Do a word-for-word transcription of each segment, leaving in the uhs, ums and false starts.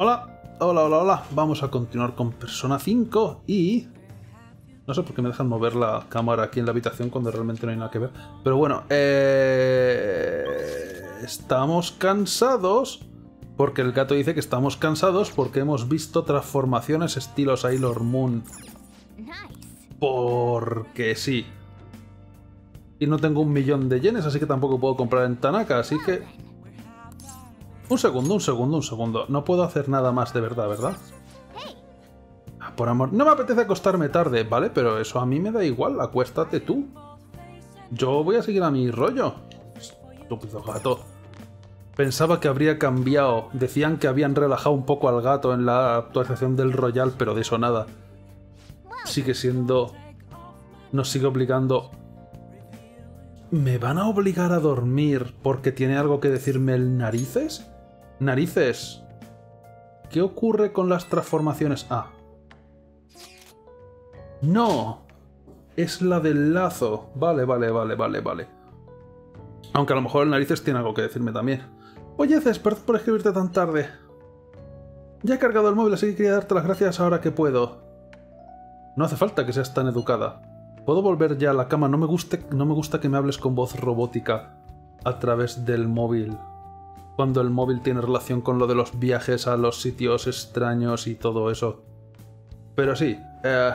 Hola, hola, hola, hola. Vamos a continuar con Persona cinco y... No sé por qué me dejan mover la cámara aquí en la habitación cuando realmente no hay nada que ver. Pero bueno, eh... estamos cansados porque el gato dice que estamos cansados porque hemos visto transformaciones estilo Sailor Moon. Porque sí. Y no tengo un millón de yenes, así que tampoco puedo comprar en Tanaka, así que... Un segundo, un segundo, un segundo. No puedo hacer nada más de verdad, ¿verdad? Por amor... No me apetece acostarme tarde, ¿vale? Pero eso a mí me da igual. Acuéstate tú. Yo voy a seguir a mi rollo. Estúpido gato. Pensaba que habría cambiado. Decían que habían relajado un poco al gato en la actualización del Royal, pero de eso nada. Sigue siendo... Nos sigue obligando... ¿Me van a obligar a dormir porque tiene algo que decirme el narices? Narices. ¿Qué ocurre con las transformaciones? Ah. No. Es la del lazo. Vale, vale, vale, vale, vale. Aunque a lo mejor el narices tiene algo que decirme también. Oye, Cés, perdón por escribirte tan tarde. Ya he cargado el móvil, así que quería darte las gracias ahora que puedo. No hace falta que seas tan educada. ¿Puedo volver ya a la cama? No me gusta, no me gusta que me hables con voz robótica a través del móvil. Cuando el móvil tiene relación con lo de los viajes a los sitios extraños y todo eso. Pero sí, eh...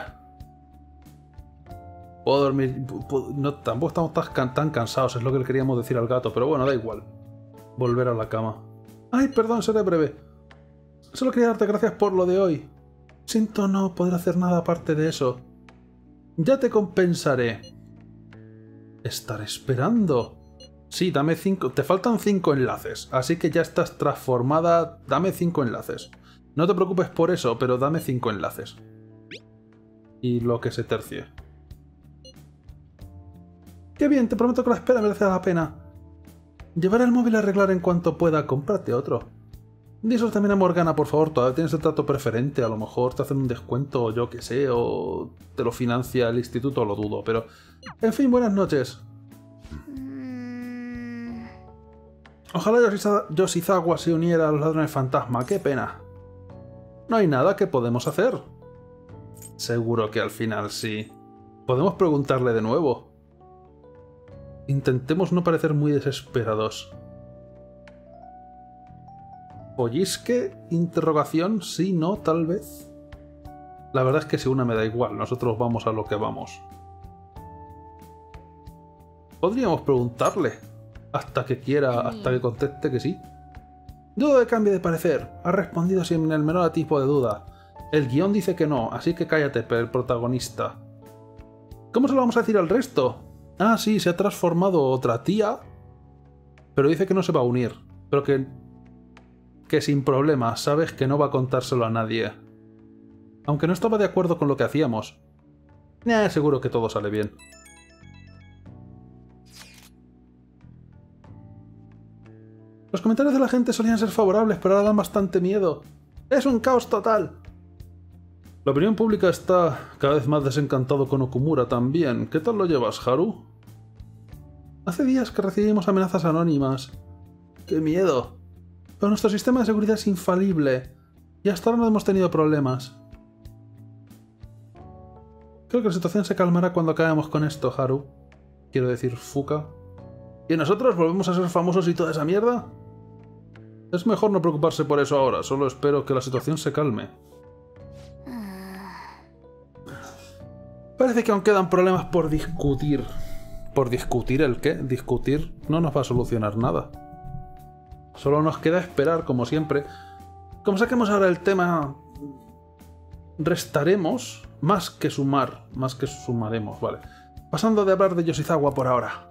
puedo dormir... No, tampoco estamos tan, tan cansados, es lo que le queríamos decir al gato, pero bueno, da igual. Volver a la cama. Ay, perdón, seré breve. Solo quería darte gracias por lo de hoy. Siento no poder hacer nada aparte de eso. Ya te compensaré. Estar esperando. Sí, dame cinco... Te faltan cinco enlaces, así que ya estás transformada. Dame cinco enlaces. No te preocupes por eso, pero dame cinco enlaces. Y lo que se tercie. ¡Qué bien! Te prometo que la espera merece la pena. Llevaré el móvil a arreglar en cuanto pueda. Cómprate otro. Díselo también a Morgana, por favor. Todavía tienes el trato preferente. A lo mejor te hacen un descuento o yo que sé, o te lo financia el instituto, lo dudo, pero... En fin, buenas noches. Ojalá Yoshizawa se uniera a los ladrones fantasma. ¡Qué pena! No hay nada que podemos hacer. Seguro que al final sí. Podemos preguntarle de nuevo. Intentemos no parecer muy desesperados. ¿Pollisque? ¿Interrogación? Sí, no, tal vez. La verdad es que si una me da igual, nosotros vamos a lo que vamos. Podríamos preguntarle. Hasta que quiera, hasta que conteste que sí. Dudo de cambio de parecer. Ha respondido sin el menor tipo de duda. El guión dice que no, así que cállate, el protagonista. ¿Cómo se lo vamos a decir al resto? Ah, sí, se ha transformado otra tía. Pero dice que no se va a unir. Pero que... que sin problema, sabes que no va a contárselo a nadie. Aunque no estaba de acuerdo con lo que hacíamos. Eh, seguro que todo sale bien. Los comentarios de la gente solían ser favorables, pero ahora dan bastante miedo. ¡Es un caos total! La opinión pública está cada vez más desencantado con Okumura también. ¿Qué tal lo llevas, Haru? Hace días que recibimos amenazas anónimas. ¡Qué miedo! Pero nuestro sistema de seguridad es infalible. Y hasta ahora no hemos tenido problemas. Creo que la situación se calmará cuando acabemos con esto, Haru. Quiero decir, Fuka. ¿Y nosotros volvemos a ser famosos y toda esa mierda? Es mejor no preocuparse por eso ahora. Solo espero que la situación se calme. Parece que aún quedan problemas por discutir. ¿Por discutir el qué? Discutir no nos va a solucionar nada. Solo nos queda esperar, como siempre. Como saquemos ahora el tema... restaremos más que sumar. Más que sumaremos, vale. Pasando de hablar de Yoshizawa por ahora.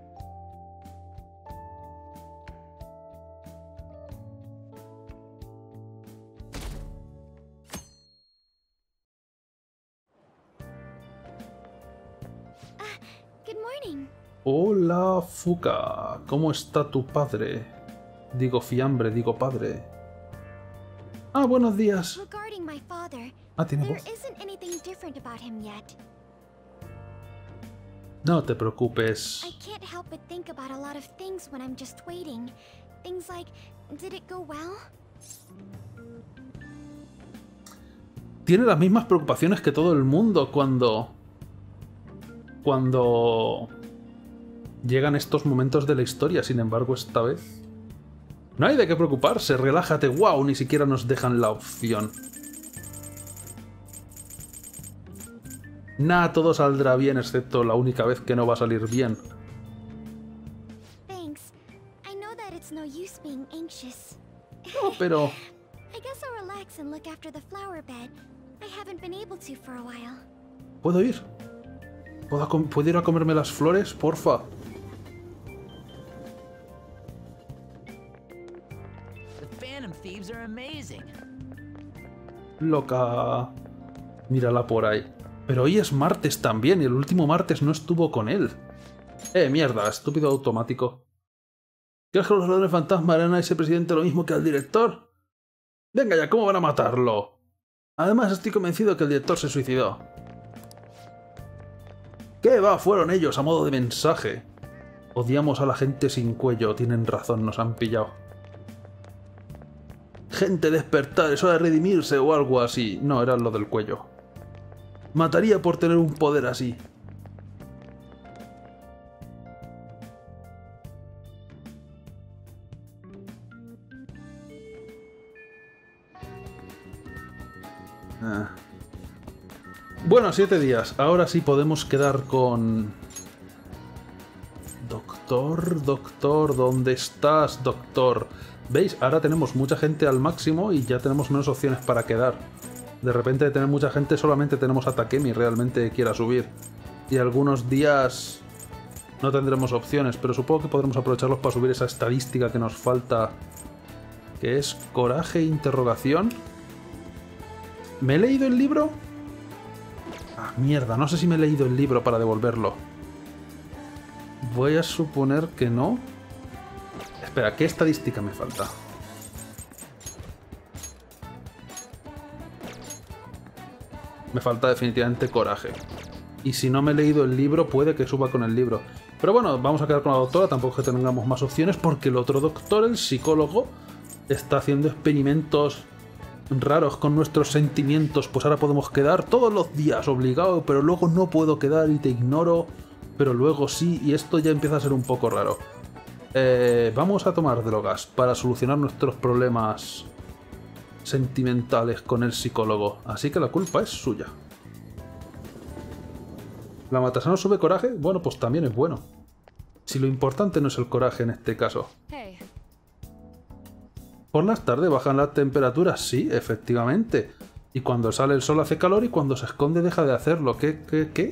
Hola, Fuka. ¿Cómo está tu padre? Digo fiambre, digo padre. Ah, buenos días. Ah, tiene voz. No te preocupes. tiene las mismas preocupaciones que todo el mundo cuando... Cuando... llegan estos momentos de la historia. Sin embargo, esta vez... no hay de qué preocuparse. Relájate. ¡Wow! Ni siquiera nos dejan la opción. Nah, todo saldrá bien, excepto la única vez que no va a salir bien. No, pero... ¿Puedo ir? ¿Puedo, ¿Puedo ir a comerme las flores? Porfa. Loca. Mírala por ahí. Pero hoy es martes también y el último martes no estuvo con él. Eh, mierda, estúpido automático. ¿Crees que los ladrones fantasma harán a ese presidente lo mismo que al director? Venga ya, ¿cómo van a matarlo? Además estoy convencido que el director se suicidó. ¿Qué va? Fueron ellos, a modo de mensaje. Odiamos a la gente sin cuello, tienen razón, nos han pillado. Gente, despertar, es hora de redimirse o algo así. No, era lo del cuello. Mataría por tener un poder así. Ah. Bueno, siete días. Ahora sí podemos quedar con... Doctor, doctor, ¿dónde estás, doctor? ¿Veis? Ahora tenemos mucha gente al máximo y ya tenemos menos opciones para quedar. De repente de tener mucha gente solamente tenemos a Takemi realmente quiera subir. Y algunos días no tendremos opciones, pero supongo que podremos aprovecharlos para subir esa estadística que nos falta. Que es coraje, interrogación. ¿Me he leído el libro? Ah, mierda, no sé si me he leído el libro para devolverlo. Voy a suponer que no. Espera, ¿qué estadística me falta? Me falta definitivamente coraje. Y si no me he leído el libro, puede que suba con el libro. Pero bueno, vamos a quedar con la doctora, tampoco que tengamos más opciones, porque el otro doctor, el psicólogo, está haciendo experimentos raros con nuestros sentimientos. Pues ahora podemos quedar todos los días obligado, pero luego no puedo quedar y te ignoro, pero luego sí, y esto ya empieza a ser un poco raro. Eh, vamos a tomar drogas para solucionar nuestros problemas sentimentales con el psicólogo, así que la culpa es suya. ¿La matasana sube coraje? Bueno, pues también es bueno. Si lo importante no es el coraje en este caso. Por las tardes bajan las temperaturas, sí, efectivamente. Y cuando sale el sol hace calor y cuando se esconde deja de hacerlo. ¿Qué, qué, qué?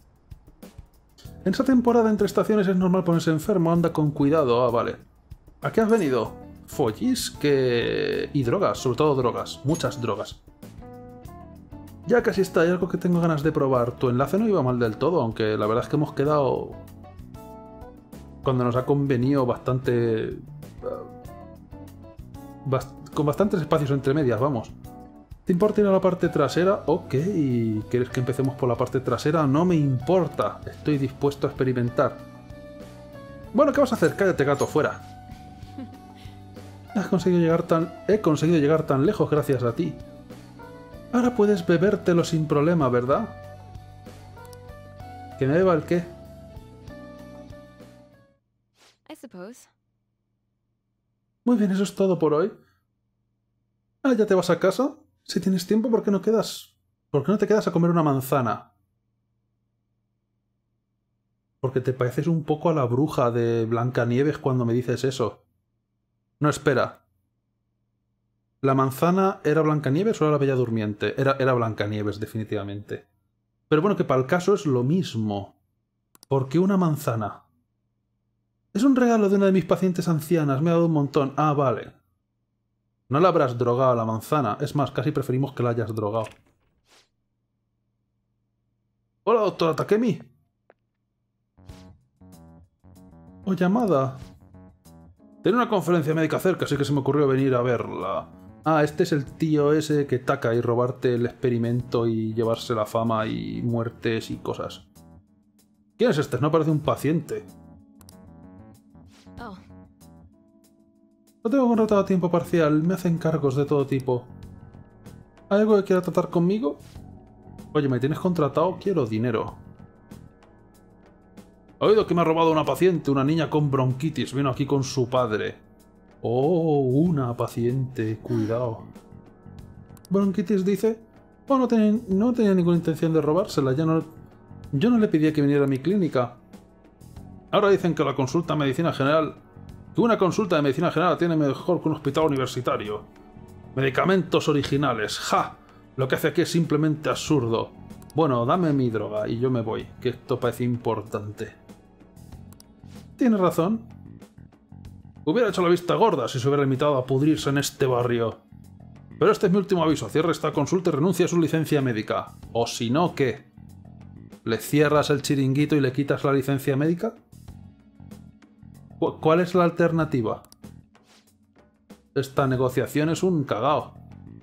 En esa temporada entre estaciones es normal ponerse enfermo, anda con cuidado. Ah, vale. ¿A qué has venido? Follis, que... y drogas, sobre todo drogas. Muchas drogas. Ya casi está, hay algo que tengo ganas de probar. Tu enlace no iba mal del todo, aunque la verdad es que hemos quedado... cuando nos ha convenido bastante... Bast... con bastantes espacios entre medias, vamos. ¿Te importa ir a la parte trasera? Ok, ¿quieres que empecemos por la parte trasera? No me importa, estoy dispuesto a experimentar. Bueno, ¿qué vas a hacer? Cállate, gato, fuera. Has conseguido llegar tan... He conseguido llegar tan lejos gracias a ti. Ahora puedes bebértelo sin problema, ¿verdad? ¿Que me beba el qué? I suppose. Muy bien, eso es todo por hoy. Ah, ¿ya te vas a casa? Si tienes tiempo, ¿por qué no quedas? ¿Por qué no te quedas a comer una manzana? Porque te pareces un poco a la bruja de Blancanieves cuando me dices eso. No, espera. ¿La manzana era Blancanieves o era la Bella Durmiente? Era, era Blancanieves, definitivamente. Pero bueno, que para el caso es lo mismo. ¿Por qué una manzana? Es un regalo de una de mis pacientes ancianas, me ha dado un montón. Ah, vale. No la habrás drogado a la manzana. Es más, casi preferimos que la hayas drogado. Hola, doctora Takemi. O llamada. Tenía una conferencia médica cerca, así que se me ocurrió venir a verla. Ah, este es el tío ese que taca y robarte el experimento y llevarse la fama y muertes y cosas. ¿Quién es este? No parece un paciente. Oh. No tengo contratado a tiempo parcial, me hacen cargos de todo tipo. ¿Hay algo que quiera tratar conmigo? Oye, ¿me tienes contratado? Quiero dinero. He oído que me ha robado una paciente, una niña con bronquitis. Vino aquí con su padre. Oh, una paciente. Cuidado. ¿Bronquitis dice? Oh, no tenía, no tenía ninguna intención de robársela. Ya no, yo no le pedí que viniera a mi clínica. Ahora dicen que la consulta de medicina general... Que una consulta de medicina general tiene mejor que un hospital universitario. Medicamentos originales. ¡Ja! Lo que hace aquí es simplemente absurdo. Bueno, dame mi droga y yo me voy, que esto parece importante. Tienes razón. Hubiera hecho la vista gorda si se hubiera limitado a pudrirse en este barrio. Pero este es mi último aviso. Cierre esta consulta y renuncia a su licencia médica. O si no, ¿qué? ¿Le cierras el chiringuito y le quitas la licencia médica? ¿Cu- ¿Cuál es la alternativa? Esta negociación es un cagao.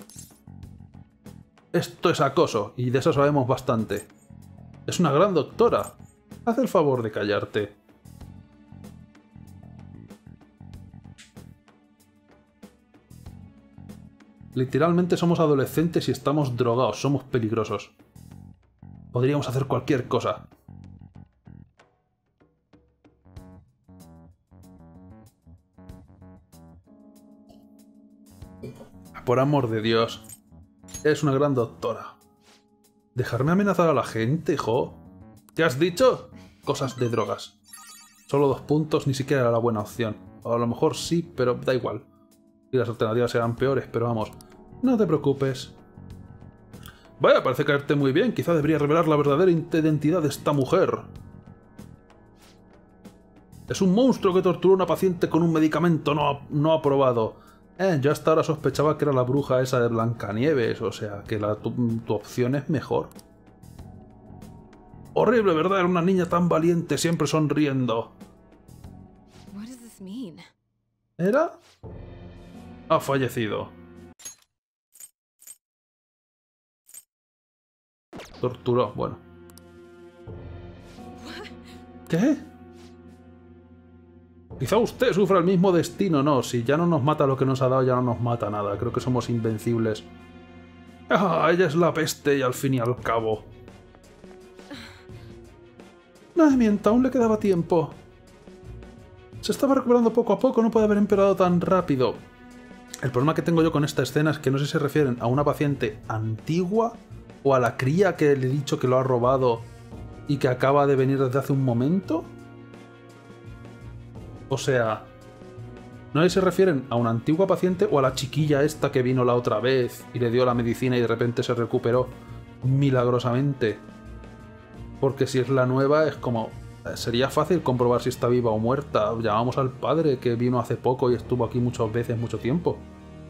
Esto es acoso, y de eso sabemos bastante. Es una gran doctora. Haz el favor de callarte. Literalmente somos adolescentes y estamos drogados, somos peligrosos. Podríamos hacer cualquier cosa. Por amor de Dios. Es una gran doctora. ¿Dejarme amenazar a la gente, jo? ¿Qué has dicho? Cosas de drogas. Solo dos puntos, ni siquiera era la buena opción. O a lo mejor sí, pero da igual. Y las alternativas eran peores, pero vamos. No te preocupes. Vaya, parece caerte muy bien. Quizá debería revelar la verdadera identidad de esta mujer. Es un monstruo que torturó a una paciente con un medicamento no, no aprobado. Eh, yo hasta ahora sospechaba que era la bruja esa de Blancanieves, o sea, que la, tu, tu opción es mejor. Horrible, ¿verdad? Era una niña tan valiente, siempre sonriendo. What does this mean? ¿Era? Ha fallecido. Torturó, bueno. ¿Qué? Quizá usted sufra el mismo destino, no. Si ya no nos mata lo que nos ha dado, ya no nos mata nada. Creo que somos invencibles. Ah, ella es la peste y al fin y al cabo. No me mienta, aún le quedaba tiempo. Se estaba recuperando poco a poco, no puede haber empeorado tan rápido. El problema que tengo yo con esta escena es que no sé si se refieren a una paciente antigua o a la cría que le he dicho que lo ha robado y que acaba de venir desde hace un momento. O sea, no sé si se refieren a una antigua paciente o a la chiquilla esta que vino la otra vez y le dio la medicina y de repente se recuperó milagrosamente. Porque si es la nueva es como... Sería fácil comprobar si está viva o muerta. Llamamos al padre que vino hace poco y estuvo aquí muchas veces, mucho tiempo.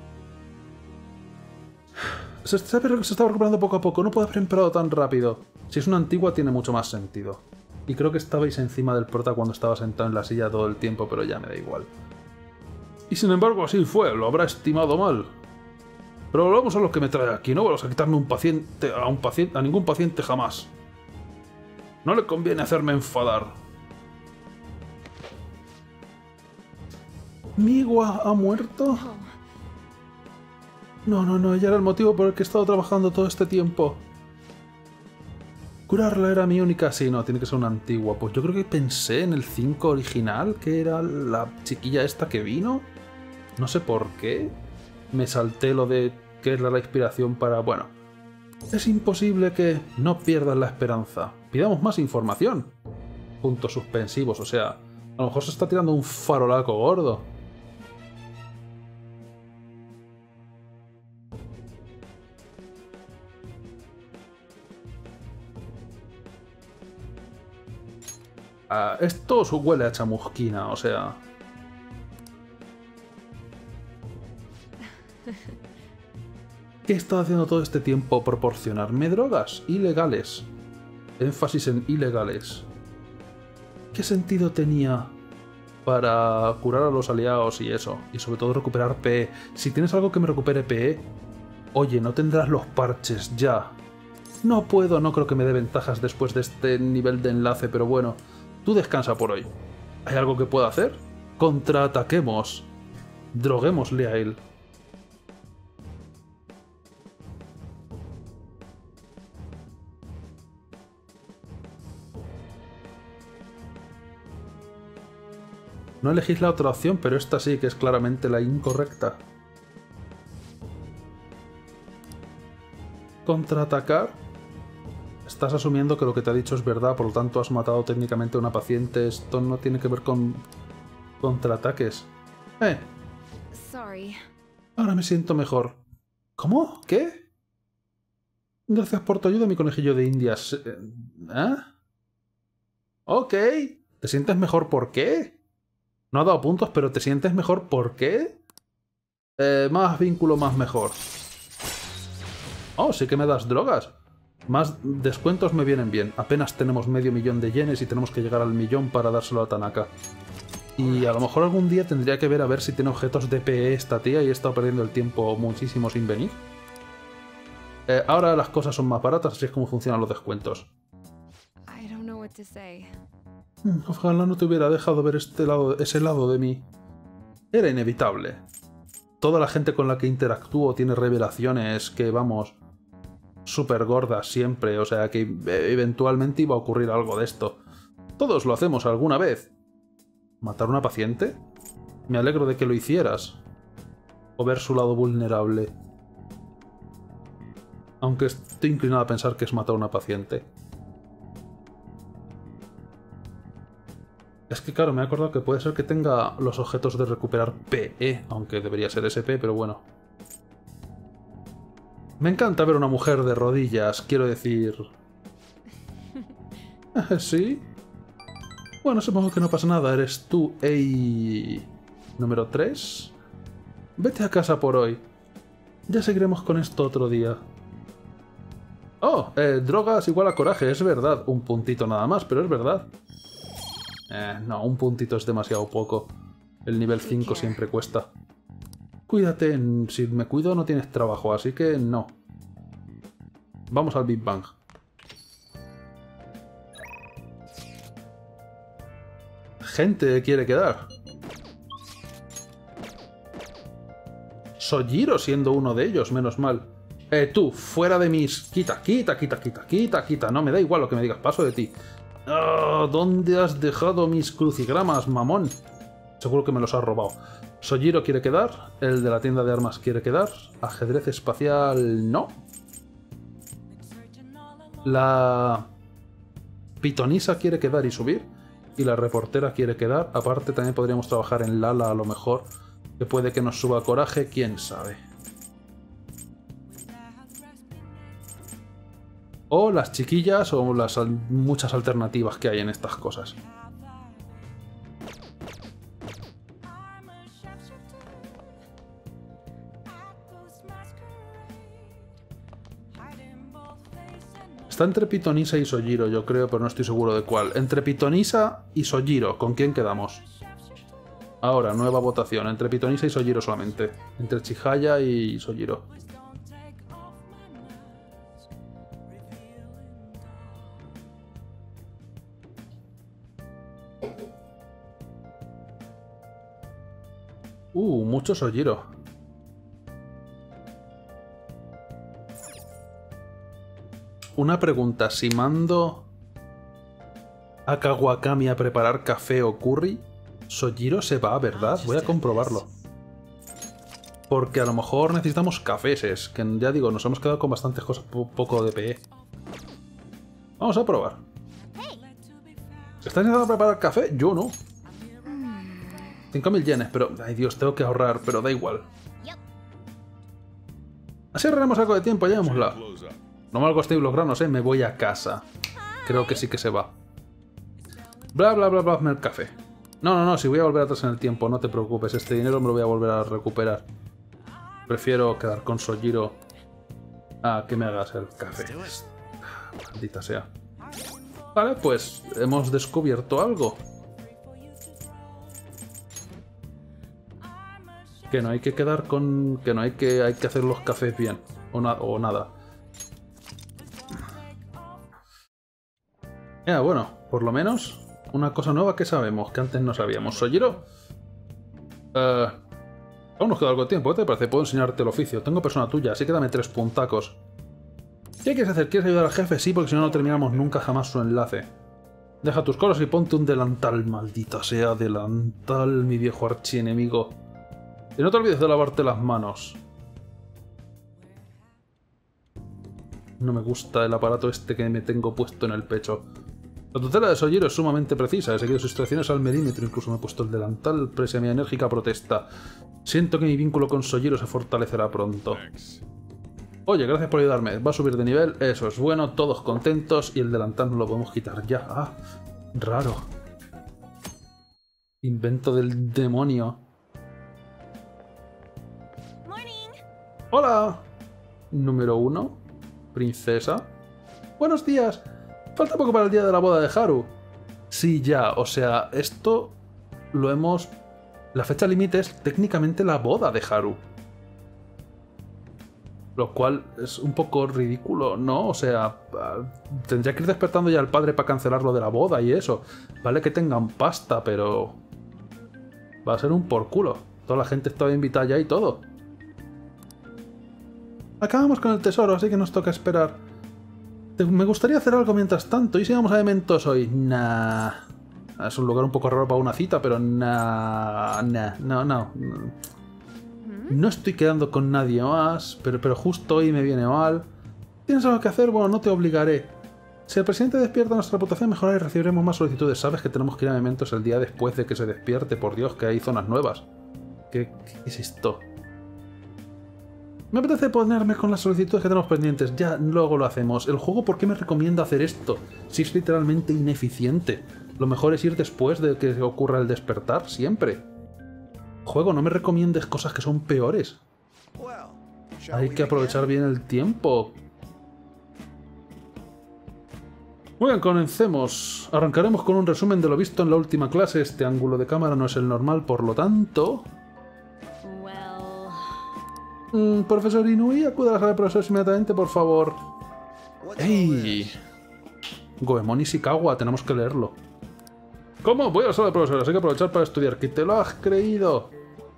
Se, se, se está recuperando poco a poco, no puede haber empeorado tan rápido. Si es una antigua tiene mucho más sentido. Y creo que estabais encima del prota cuando estaba sentado en la silla todo el tiempo, pero ya me da igual. Y sin embargo así fue, lo habrá estimado mal. Pero volvamos a lo que me trae aquí, no vamos a quitarme un paciente a un paciente a ningún paciente jamás. No le conviene hacerme enfadar. ¿Migua ha muerto? Oh, No, no, no, ella era el motivo por el que he estado trabajando todo este tiempo. Curarla era mi única... Sí, no, tiene que ser una antigua. Pues yo creo que pensé en el cinco original, que era la chiquilla esta que vino. No sé por qué. Me salté lo de que es la inspiración para... Bueno, es imposible que no pierdas la esperanza. Pidamos más información. Puntos suspensivos, o sea... A lo mejor se está tirando un farolaco gordo. Uh, esto huele a chamusquina, o sea... ¿Qué he estado haciendo todo este tiempo? ¿Proporcionarme drogas? Ilegales. Énfasis en ilegales. ¿Qué sentido tenía para curar a los aliados y eso? Y sobre todo recuperar P E. Si tienes algo que me recupere P E... Oye, no tendrás los parches ya. No puedo, no creo que me dé ventajas después de este nivel de enlace, pero bueno... Tú descansa por hoy. ¿Hay algo que pueda hacer? Contraataquemos. Droguémosle a él. No elegís la otra opción, pero esta sí que es claramente la incorrecta. Contraatacar. Estás asumiendo que lo que te ha dicho es verdad, por lo tanto has matado técnicamente a una paciente. Esto no tiene que ver con contraataques. Eh, Sorry. ahora me siento mejor. ¿Cómo? ¿Qué? Gracias por tu ayuda, mi conejillo de indias. ¿Eh? Ok. ¿Te sientes mejor por qué? No ha dado puntos, pero ¿te sientes mejor por qué? Eh, más vínculo, más mejor. Oh, sí que me das drogas. Más descuentos me vienen bien. Apenas tenemos medio millón de yenes y tenemos que llegar al millón para dárselo a Tanaka. Y a lo mejor algún día tendría que ver a ver si tiene objetos de P E esta tía y he estado perdiendo el tiempo muchísimo sin venir. Eh, ahora las cosas son más baratas, así es como funcionan los descuentos. I don't know what to say. Ojalá no te hubiera dejado ver este lado, ese lado de mí. Era inevitable. Toda la gente con la que interactúo tiene revelaciones que, vamos, súper gordas siempre, o sea que eventualmente iba a ocurrir algo de esto. Todos lo hacemos alguna vez. ¿Matar a una paciente? Me alegro de que lo hicieras. O ver su lado vulnerable. Aunque estoy inclinado a pensar que es matar a una paciente. Es que claro, me he acordado que puede ser que tenga los objetos de recuperar P E, aunque debería ser S P, pero bueno. Me encanta ver a una mujer de rodillas, quiero decir... ¿Sí? Bueno, supongo que no pasa nada, eres tú, ey... Número tres. Vete a casa por hoy. Ya seguiremos con esto otro día. Oh, eh, drogas igual a coraje, es verdad. Un puntito nada más, pero es verdad. Eh, no, un puntito es demasiado poco. El nivel cinco siempre cuesta. Cuídate, si me cuido no tienes trabajo, así que no. Vamos al Big Bang. Gente quiere quedar. Sojiro siendo uno de ellos, menos mal. Eh, tú, fuera de mis... Quita, quita, quita, quita, quita, quita. No me da igual lo que me digas, paso de ti. Oh, ¿dónde has dejado mis crucigramas, mamón? Seguro que me los has robado. Sojiro quiere quedar. El de la tienda de armas quiere quedar. Ajedrez espacial, no. La pitonisa quiere quedar y subir. Y la reportera quiere quedar. Aparte también podríamos trabajar en Lala a lo mejor. Que puede que nos suba coraje, quién sabe. O las chiquillas o las al muchas alternativas que hay en estas cosas. Está entre Pitonisa y Sojiro, yo creo, pero no estoy seguro de cuál. Entre Pitonisa y Sojiro, ¿con quién quedamos? Ahora, nueva votación. Entre Pitonisa y Sojiro solamente. Entre Chihaya y Sojiro. Uh, mucho Sojiro. Una pregunta, si mando a Kawakami a preparar café o curry, Sojiro se va, ¿verdad? Voy a comprobarlo. Porque a lo mejor necesitamos cafeses, que ya digo, nos hemos quedado con bastantes cosas, poco de P E. Vamos a probar. ¿Estás intentando preparar café? Yo no. cinco mil yenes, pero... Ay Dios, tengo que ahorrar, pero da igual. Así ahorraremos algo de tiempo, llevémosla. No me hago costillo los granos, eh, me voy a casa. Creo que sí que se va. Bla, bla, bla, bla, el café. No, no, no, si voy a volver atrás en el tiempo, no te preocupes, este dinero me lo voy a volver a recuperar. Prefiero quedar con Sojiro a que me hagas el café. Maldita sea. Vale, pues hemos descubierto algo. Que no hay que quedar con... Que no hay que... Hay que hacer los cafés bien. O, na o nada. Ya, bueno, por lo menos una cosa nueva que sabemos, que antes no sabíamos. Sojiro, uh, aún nos queda algo de tiempo, ¿qué te parece? Puedo enseñarte el oficio. Tengo persona tuya, así que dame tres puntacos. ¿Qué quieres hacer? ¿Quieres ayudar al jefe? Sí, porque si no, no terminamos nunca jamás su enlace. Deja tus coros y ponte un delantal, maldita sea, delantal, mi viejo archienemigo. Y no te olvides de lavarte las manos. No me gusta el aparato este que me tengo puesto en el pecho. La tutela de Sojiro es sumamente precisa, he seguido sus instrucciones al milímetro, incluso me he puesto el delantal pese a mi enérgica protesta. Siento que mi vínculo con Sojiro se fortalecerá pronto. Oye, gracias por ayudarme. Va a subir de nivel, eso es bueno, todos contentos y el delantal no lo podemos quitar ya. Ah, raro. Invento del demonio. Hola. Número uno. Princesa. Buenos días. Falta poco para el día de la boda de Haru. Sí, ya, o sea, esto lo hemos... La fecha límite es técnicamente la boda de Haru. Lo cual es un poco ridículo, ¿no? O sea, tendría que ir despertando ya al padre para cancelar lo de la boda y eso. Vale que tengan pasta, pero... va a ser un por culo. Toda la gente estaba invitada ya y todo. Acabamos con el tesoro, así que nos toca esperar. Me gustaría hacer algo mientras tanto. ¿Y si vamos a Dementos hoy? Nah. Es un lugar un poco raro para una cita, pero nah. Nah. No, no. No estoy quedando con nadie más, pero, pero justo hoy me viene mal. ¿Tienes algo que hacer? Bueno, no te obligaré. Si el presidente despierta, nuestra reputación mejorará y recibiremos más solicitudes. Sabes que tenemos que ir a Dementos el día después de que se despierte. Por Dios, que hay zonas nuevas. ¿Qué, qué es esto? Me apetece ponerme con las solicitudes que tenemos pendientes. Ya, luego lo hacemos. ¿El juego por qué me recomienda hacer esto? Si es literalmente ineficiente. Lo mejor es ir después de que ocurra el despertar, siempre. Juego, no me recomiendes cosas que son peores. Hay que aprovechar bien el tiempo. Muy bien, comencemos. Arrancaremos con un resumen de lo visto en la última clase. Este ángulo de cámara no es el normal, por lo tanto... Mm, profesor Inui, acuda a la sala de profesores inmediatamente, por favor. ¡Ey! Goemon Ishikawa, tenemos que leerlo. ¿Cómo? Voy a la sala de profesores, hay que aprovechar para estudiar. ¿Que te lo has creído?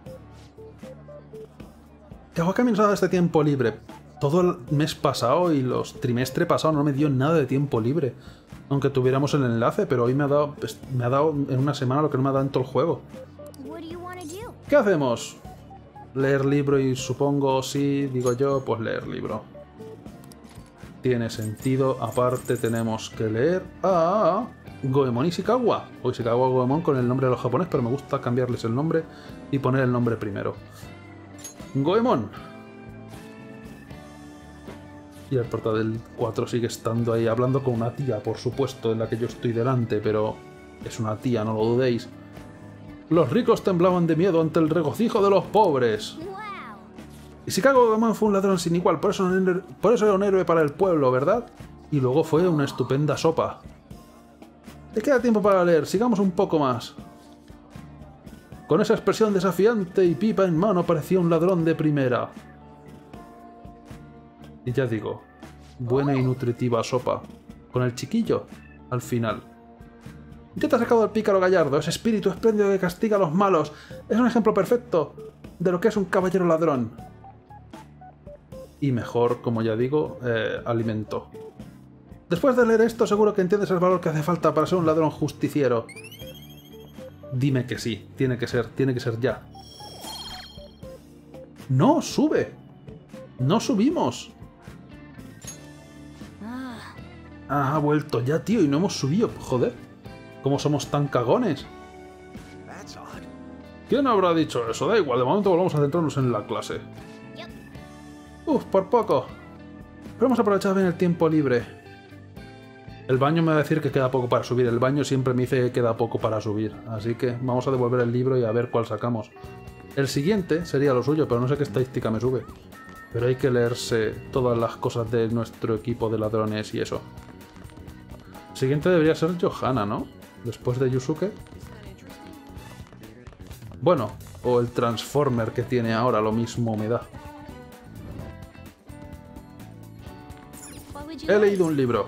Kawakami nos ha dado este tiempo libre. Todo el mes pasado y los trimestre pasado no me dio nada de tiempo libre. Aunque tuviéramos el enlace, pero hoy me ha dado, me ha dado en una semana lo que no me ha dado en todo el juego. ¿Qué hacemos? Leer libro y supongo, sí, digo yo, pues leer libro. Tiene sentido. Aparte tenemos que leer a Goemon Ishikawa. O Ishikawa Goemon con el nombre de los japoneses, pero me gusta cambiarles el nombre y poner el nombre primero. Goemon. Y el prota del cuatro sigue estando ahí hablando con una tía, por supuesto, en la que yo estoy delante, pero es una tía, no lo dudéis. Los ricos temblaban de miedo ante el regocijo de los pobres. Ishikawa Goemon fue un ladrón sin igual, por eso, por eso era un héroe para el pueblo, ¿verdad? Y luego fue una estupenda sopa. Te queda tiempo para leer, sigamos un poco más. Con esa expresión desafiante y pipa en mano parecía un ladrón de primera. Y ya digo, buena y nutritiva sopa. Con el chiquillo, al final. Ya te has sacado al pícaro gallardo, ese espíritu espléndido que castiga a los malos. Es un ejemplo perfecto de lo que es un caballero ladrón. Y mejor, como ya digo, eh, alimento. Después de leer esto, seguro que entiendes el valor que hace falta para ser un ladrón justiciero. Dime que sí, tiene que ser, tiene que ser ya. ¡No, sube! ¡No subimos! Ah, ha vuelto ya, tío, y no hemos subido, joder. ¿Cómo somos tan cagones? ¿Quién habrá dicho eso? Da igual, de momento volvamos a centrarnos en la clase. Uf, por poco. Pero hemos aprovechado bien el tiempo libre. El baño me va a decir que queda poco para subir. El baño siempre me dice que queda poco para subir. Así que vamos a devolver el libro y a ver cuál sacamos. El siguiente sería lo suyo, pero no sé qué estadística me sube. Pero hay que leerse todas las cosas de nuestro equipo de ladrones y eso. El siguiente debería ser Johanna, ¿no? Después de Yusuke. Bueno, o el Transformer que tiene ahora, lo mismo me da. He leído un libro.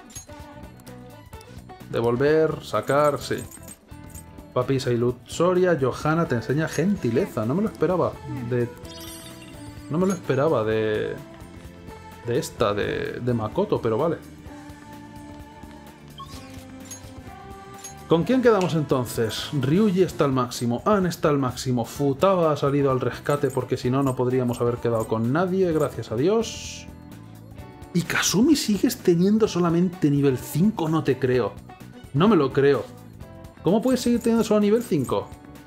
Devolver, sacar, sí. Papisa y Luxoria, Johanna te enseña gentileza. No me lo esperaba. De... No me lo esperaba de... De esta, de, de Makoto, pero vale. ¿Con quién quedamos entonces? Ryuji está al máximo, Ann está al máximo, Futaba ha salido al rescate porque si no, no podríamos haber quedado con nadie, gracias a Dios. ¿Y Kasumi sigues teniendo solamente nivel cinco? No te creo. No me lo creo. ¿Cómo puedes seguir teniendo solo nivel cinco?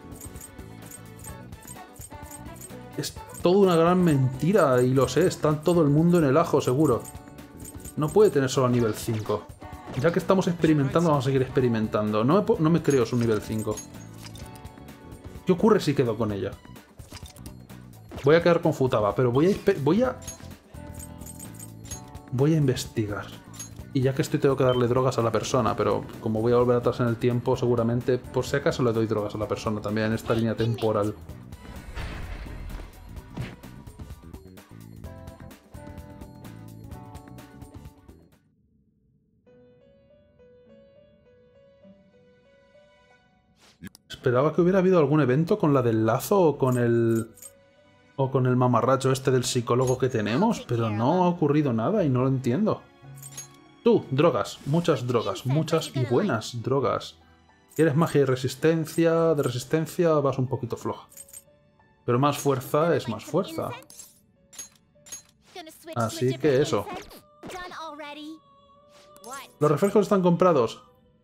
Es toda una gran mentira y lo sé, está todo el mundo en el ajo seguro. No puede tener solo nivel cinco. Ya que estamos experimentando, vamos a seguir experimentando. No me, no me creo su nivel cinco. ¿Qué ocurre si quedo con ella? Voy a quedar con Futaba, pero voy a... Voy a... Voy a investigar. Y ya que estoy, tengo que darle drogas a la persona, pero como voy a volver atrás en el tiempo, seguramente, por si acaso le doy drogas a la persona también en esta línea temporal. Esperaba que hubiera habido algún evento con la del lazo o con el... o con el mamarracho este del psicólogo que tenemos, pero no ha ocurrido nada y no lo entiendo. Tú, drogas, muchas drogas, muchas y buenas drogas. ¿Quieres magia y resistencia? De resistencia vas un poquito floja. Pero más fuerza es más fuerza. Así que eso. Los refrescos están comprados.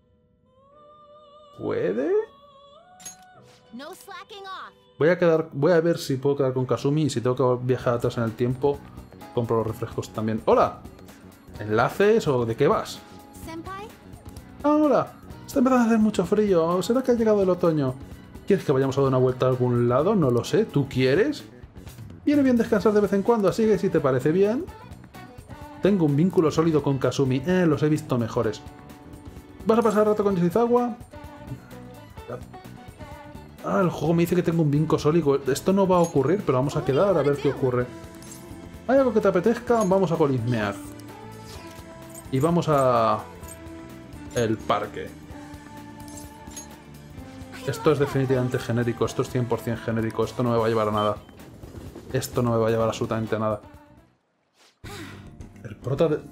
¿Puede? Voy a quedar, voy a ver si puedo quedar con Kasumi y si tengo que viajar atrás en el tiempo, compro los refrescos también. ¡Hola! ¿Enlaces o de qué vas? Ah, hola. Está empezando a hacer mucho frío. ¿Será que ha llegado el otoño? ¿Quieres que vayamos a dar una vuelta a algún lado? No lo sé. ¿Tú quieres? Viene bien descansar de vez en cuando, así que si te parece bien. Tengo un vínculo sólido con Kasumi. Eh, los he visto mejores. ¿Vas a pasar rato con Shizawa? Ah, el juego me dice que tengo un vínculo sólido. Esto no va a ocurrir, pero vamos a quedar a ver qué ocurre. ¿Hay algo que te apetezca? Vamos a golismear. Y vamos a... el parque. Esto es definitivamente genérico. Esto es cien por cien genérico. Esto no me va a llevar a nada. Esto no me va a llevar absolutamente a nada. El prota de...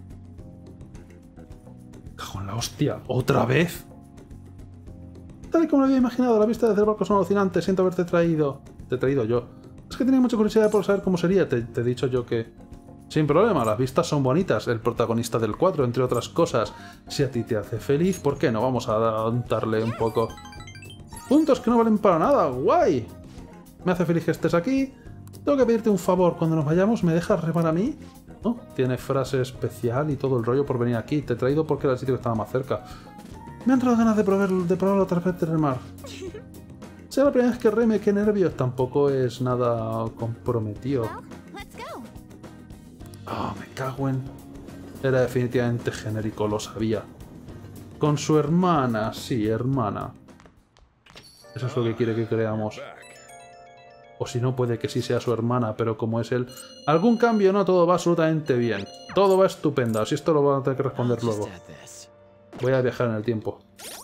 ¡Cajo en la hostia! ¿Otra vez? Tal y como lo había imaginado, la vista desde el barco son alucinantes. Siento haberte traído... Te he traído yo. Es que tenía mucha curiosidad por saber cómo sería. Te, te he dicho yo que... Sin problema, las vistas son bonitas. El protagonista del cuatro, entre otras cosas. Si a ti te hace feliz, ¿por qué no? Vamos a darle un poco... Puntos que no valen para nada. ¡Guay! Me hace feliz que estés aquí. Tengo que pedirte un favor. Cuando nos vayamos, ¿me dejas remar a mí? ¿No? Tiene frase especial y todo el rollo por venir aquí. Te he traído porque era el sitio que estaba más cerca. Me han entrado ganas de probar, de probar otra vez de remar. Sea la primera vez que reme, qué nervios. Tampoco es nada comprometido. Ah, oh, me cago en... Era definitivamente genérico, lo sabía. Con su hermana, sí, hermana. Eso es lo que quiere que creamos. O si no, puede que sí sea su hermana, pero como es él... Algún cambio, no, todo va absolutamente bien. Todo va estupendo, si esto lo van a tener que responder luego. Voy a viajar en el tiempo.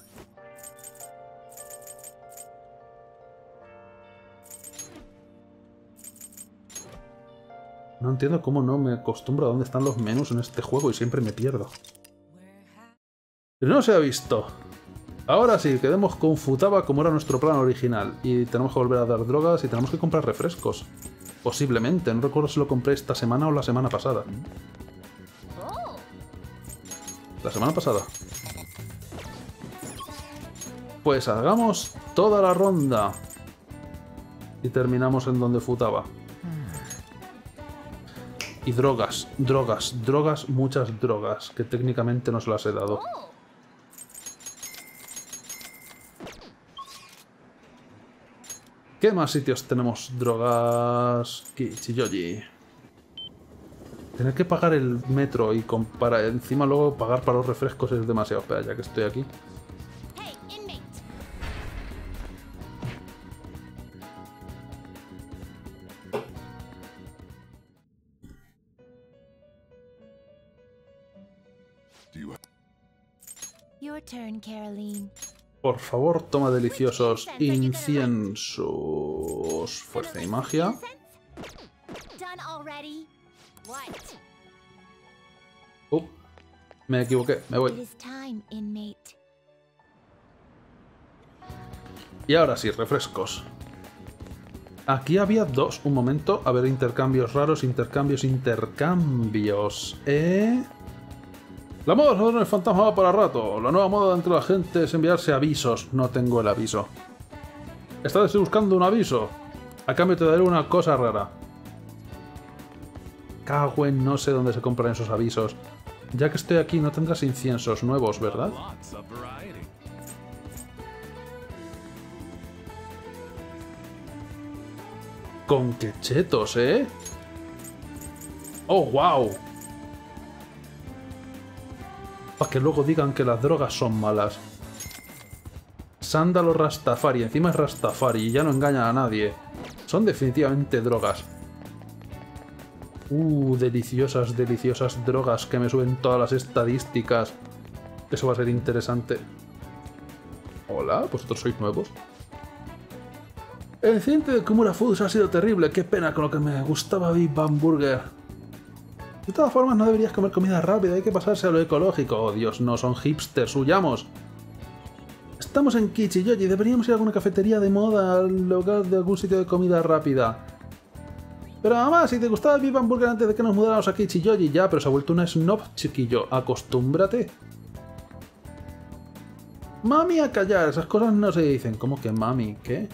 No entiendo cómo no me acostumbro a dónde están los menús en este juego y siempre me pierdo. No se ha visto. Ahora sí, quedemos con Futaba como era nuestro plan original. Y tenemos que volver a dar drogas y tenemos que comprar refrescos. Posiblemente, no recuerdo si lo compré esta semana o la semana pasada. La semana pasada. Pues hagamos toda la ronda. Y terminamos en donde Futaba. Y drogas, drogas, drogas, muchas drogas, que técnicamente no se las he dado. ¿Qué más sitios tenemos? Drogas... Kichiyoji. Tener que pagar el metro y para encima luego pagar para los refrescos es demasiado. Espera, ya que estoy aquí. Your turn, Caroline. Por favor, toma deliciosos inciensos. Fuerza y magia. Uh, me equivoqué, me voy. Y ahora sí, refrescos. Aquí había dos. Un momento. A ver, intercambios raros. Intercambios, intercambios. ¿Eh? La moda de los fantasma va para rato. La nueva moda entre la gente es enviarse avisos. No tengo el aviso. ¿Estás buscando un aviso? A cambio te daré una cosa rara. Cago en no sé dónde se compran esos avisos. Ya que estoy aquí no tendrás inciensos nuevos, ¿verdad? Con qué chetos, ¿eh? ¡Oh, wow! Para que luego digan que las drogas son malas. Sándalo Rastafari, encima es Rastafari y ya no engaña a nadie. Son definitivamente drogas. Uh, deliciosas, deliciosas drogas que me suben todas las estadísticas. Eso va a ser interesante. Hola, vosotros sois nuevos. El incidente de Kumura Foods ha sido terrible. Qué pena, con lo que me gustaba Big Bang Burger. De todas formas, no deberías comer comida rápida. Hay que pasarse a lo ecológico. Oh, Dios, no, son hipsters. Huyamos. Estamos en Kichiyoji. Deberíamos ir a alguna cafetería de moda, al lugar de algún sitio de comida rápida. Pero mamá, si te gustaba el Big Bang Burger antes de que nos mudáramos a Kichiyoji, ya, pero se ha vuelto una snob, chiquillo. Acostúmbrate. Mami, a callar. Esas cosas no se dicen. ¿Cómo que mami? ¿Qué?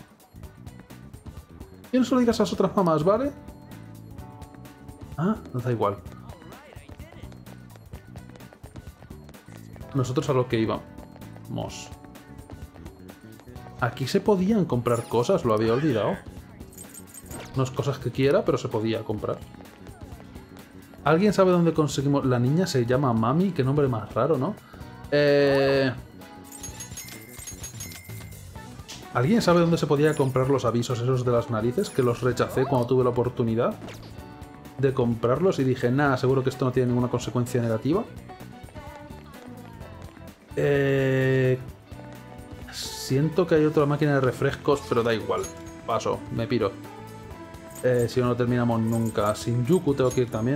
Y no se lo digas a las otras mamás, ¿vale? Ah, nos da igual. Nosotros a lo que íbamos. Aquí se podían comprar cosas, lo había olvidado. No es cosas que quiera, pero se podía comprar. ¿Alguien sabe dónde conseguimos? La niña se llama Mami, qué nombre más raro, ¿no? Eh... ¿Alguien sabe dónde se podía comprar los avisos esos de las narices? Que los rechacé cuando tuve la oportunidad de comprarlos y dije, nah, seguro que esto no tiene ninguna consecuencia negativa. Eh... Siento que hay otra máquina de refrescos, pero da igual. Paso, me piro. Eh, si no, no terminamos nunca. Shinjuku tengo que ir también.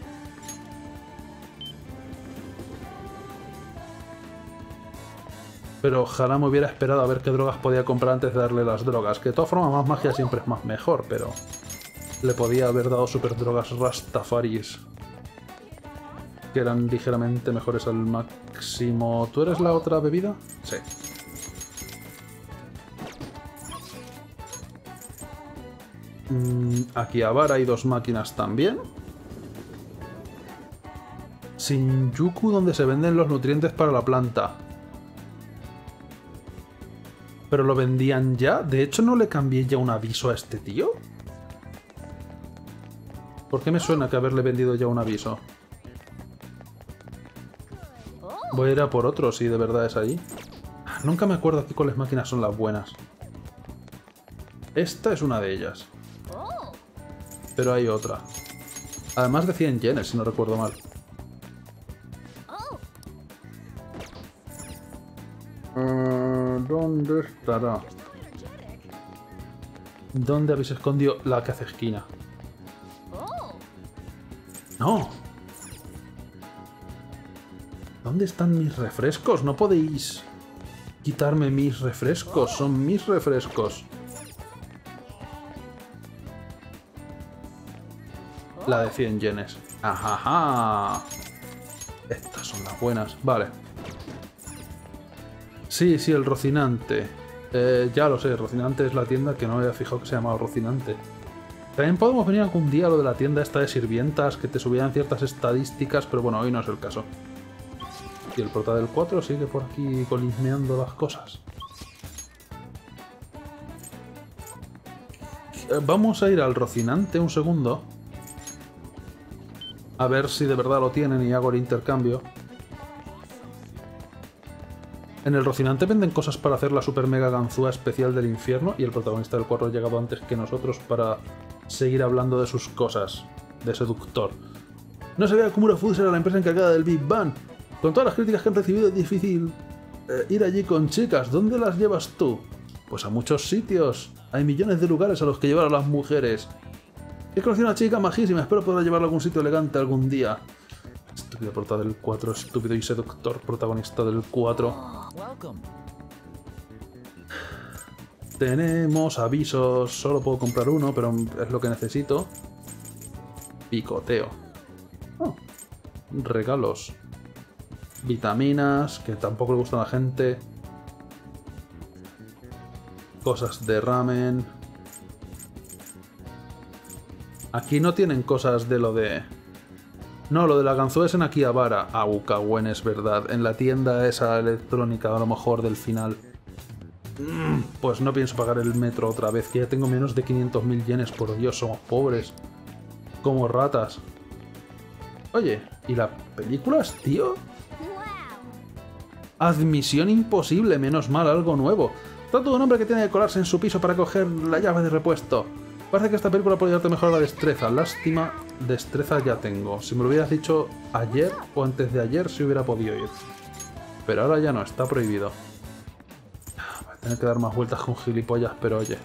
Pero ojalá me hubiera esperado a ver qué drogas podía comprar antes de darle las drogas. Que de todas formas, más magia siempre es más mejor, pero... Le podía haber dado super drogas Rastafaris. Que eran ligeramente mejores al máximo. ¿Tú eres la otra bebida? Sí. Mm, aquí Avara hay dos máquinas también. Shinjuku, donde se venden los nutrientes para la planta. ¿Pero lo vendían ya? De hecho, ¿no le cambié ya un aviso a este tío? ¿Por qué me suena que haberle vendido ya un aviso? Voy a ir a por otro, si de verdad es ahí. Nunca me acuerdo aquí cuáles máquinas son las buenas. Esta es una de ellas. Pero hay otra. Además de cien yenes, si no recuerdo mal. Uh, ¿Dónde estará? ¿Dónde habéis escondido la que hace esquina? ¡No! ¿Dónde están mis refrescos? No podéis quitarme mis refrescos. Son mis refrescos. La de cien yenes. ¡Ajaja! Estas son las buenas. Vale. Sí, sí, el Rocinante. Eh, ya lo sé, Rocinante es la tienda que no me había fijado que se llamaba Rocinante. También podemos venir algún día a lo de la tienda esta de sirvientas que te subían ciertas estadísticas, pero bueno, hoy no es el caso. Y el prota del cuatro sigue por aquí colismeando las cosas. Eh, vamos a ir al Rocinante un segundo. A ver si de verdad lo tienen y hago el intercambio. En el Rocinante venden cosas para hacer la super mega ganzúa especial del infierno y el protagonista del cuatro ha llegado antes que nosotros para seguir hablando de sus cosas de seductor. No sabía que Kumura Foods era la empresa encargada del Big Bang. Con todas las críticas que han recibido es difícil eh, ir allí con chicas. ¿Dónde las llevas tú? Pues a muchos sitios. Hay millones de lugares a los que llevar a las mujeres. He conocido a una chica majísima. Espero poder llevarla a algún sitio elegante algún día. Estúpido prota del cuatro, estúpido y seductor protagonista del cuatro. Tenemos avisos. Solo puedo comprar uno, pero es lo que necesito. Picoteo. Oh. Regalos. Vitaminas, que tampoco le gustan a la gente. Cosas de ramen. Aquí no tienen cosas de lo de... No, lo de la ganzúa es en Akihabara. Ah, Ukawen, es verdad. En la tienda esa electrónica, a lo mejor del final. Mm, pues no pienso pagar el metro otra vez, que ya tengo menos de quinientos mil yenes. Por Dios, somos pobres. Como ratas. Oye, ¿y las películas, tío? Admisión imposible, menos mal, algo nuevo. Trata de un hombre que tiene que colarse en su piso para coger la llave de repuesto. Parece que esta película puede ayudarte a mejorar la destreza. Lástima, destreza ya tengo. Si me lo hubieras dicho ayer o antes de ayer, sí hubiera podido ir. Pero ahora ya no, está prohibido. Voy a tener que dar más vueltas con gilipollas, pero oye.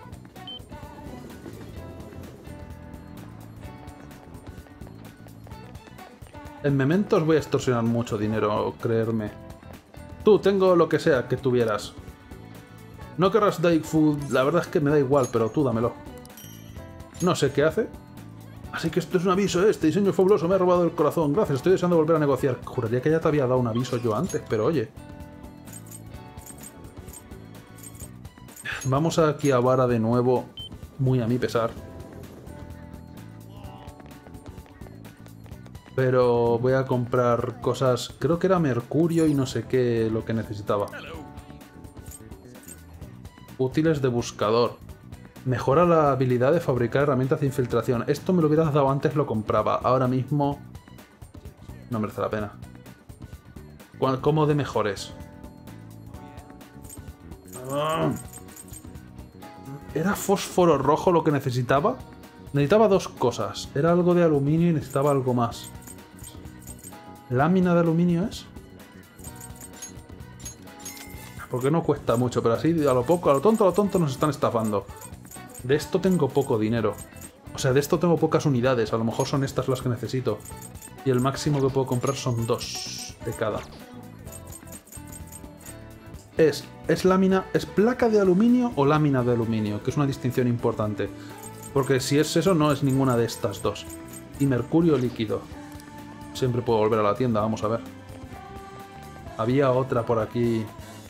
En mementos voy a extorsionar mucho dinero, creerme. Tú, tengo lo que sea que tuvieras. No querrás Dike Food, la verdad es que me da igual, pero tú dámelo. No sé qué hace. Así que esto es un aviso, ¿eh? Este diseño fabuloso me ha robado el corazón. Gracias, estoy deseando volver a negociar. Juraría que ya te había dado un aviso yo antes, pero oye. Vamos a Akihabara de nuevo, muy a mi pesar. Pero voy a comprar cosas... Creo que era mercurio y no sé qué lo que necesitaba. Útiles de buscador. Mejora la habilidad de fabricar herramientas de infiltración. Esto me lo hubieras dado antes, lo compraba. Ahora mismo... No merece la pena. ¿Cómo de mejores? ¿Era fósforo rojo lo que necesitaba? Necesitaba dos cosas. Era algo de aluminio y necesitaba algo más. ¿Lámina de aluminio es? Porque no cuesta mucho, pero así a lo poco, a lo tonto, a lo tonto nos están estafando. De esto tengo poco dinero. O sea, de esto tengo pocas unidades. A lo mejor son estas las que necesito. Y el máximo que puedo comprar son dos de cada. Es, es lámina, es placa de aluminio o lámina de aluminio, que es una distinción importante. Porque si es eso, no es ninguna de estas dos. Y mercurio líquido. Siempre puedo volver a la tienda, vamos a ver. Había otra por aquí.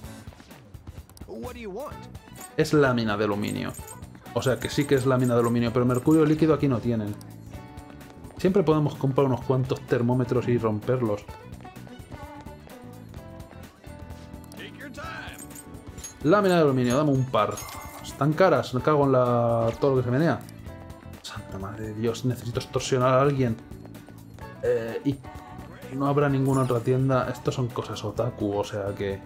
Es lámina de aluminio. O sea que sí que es lámina de aluminio, pero mercurio líquido aquí no tienen. Siempre podemos comprar unos cuantos termómetros y romperlos. Lámina de aluminio, dame un par. Están caras, me cago en la... todo lo que se menea. Santa madre de Dios, necesito extorsionar a alguien. Eh, y no habrá ninguna otra tienda. Estos son cosas otaku, o sea que...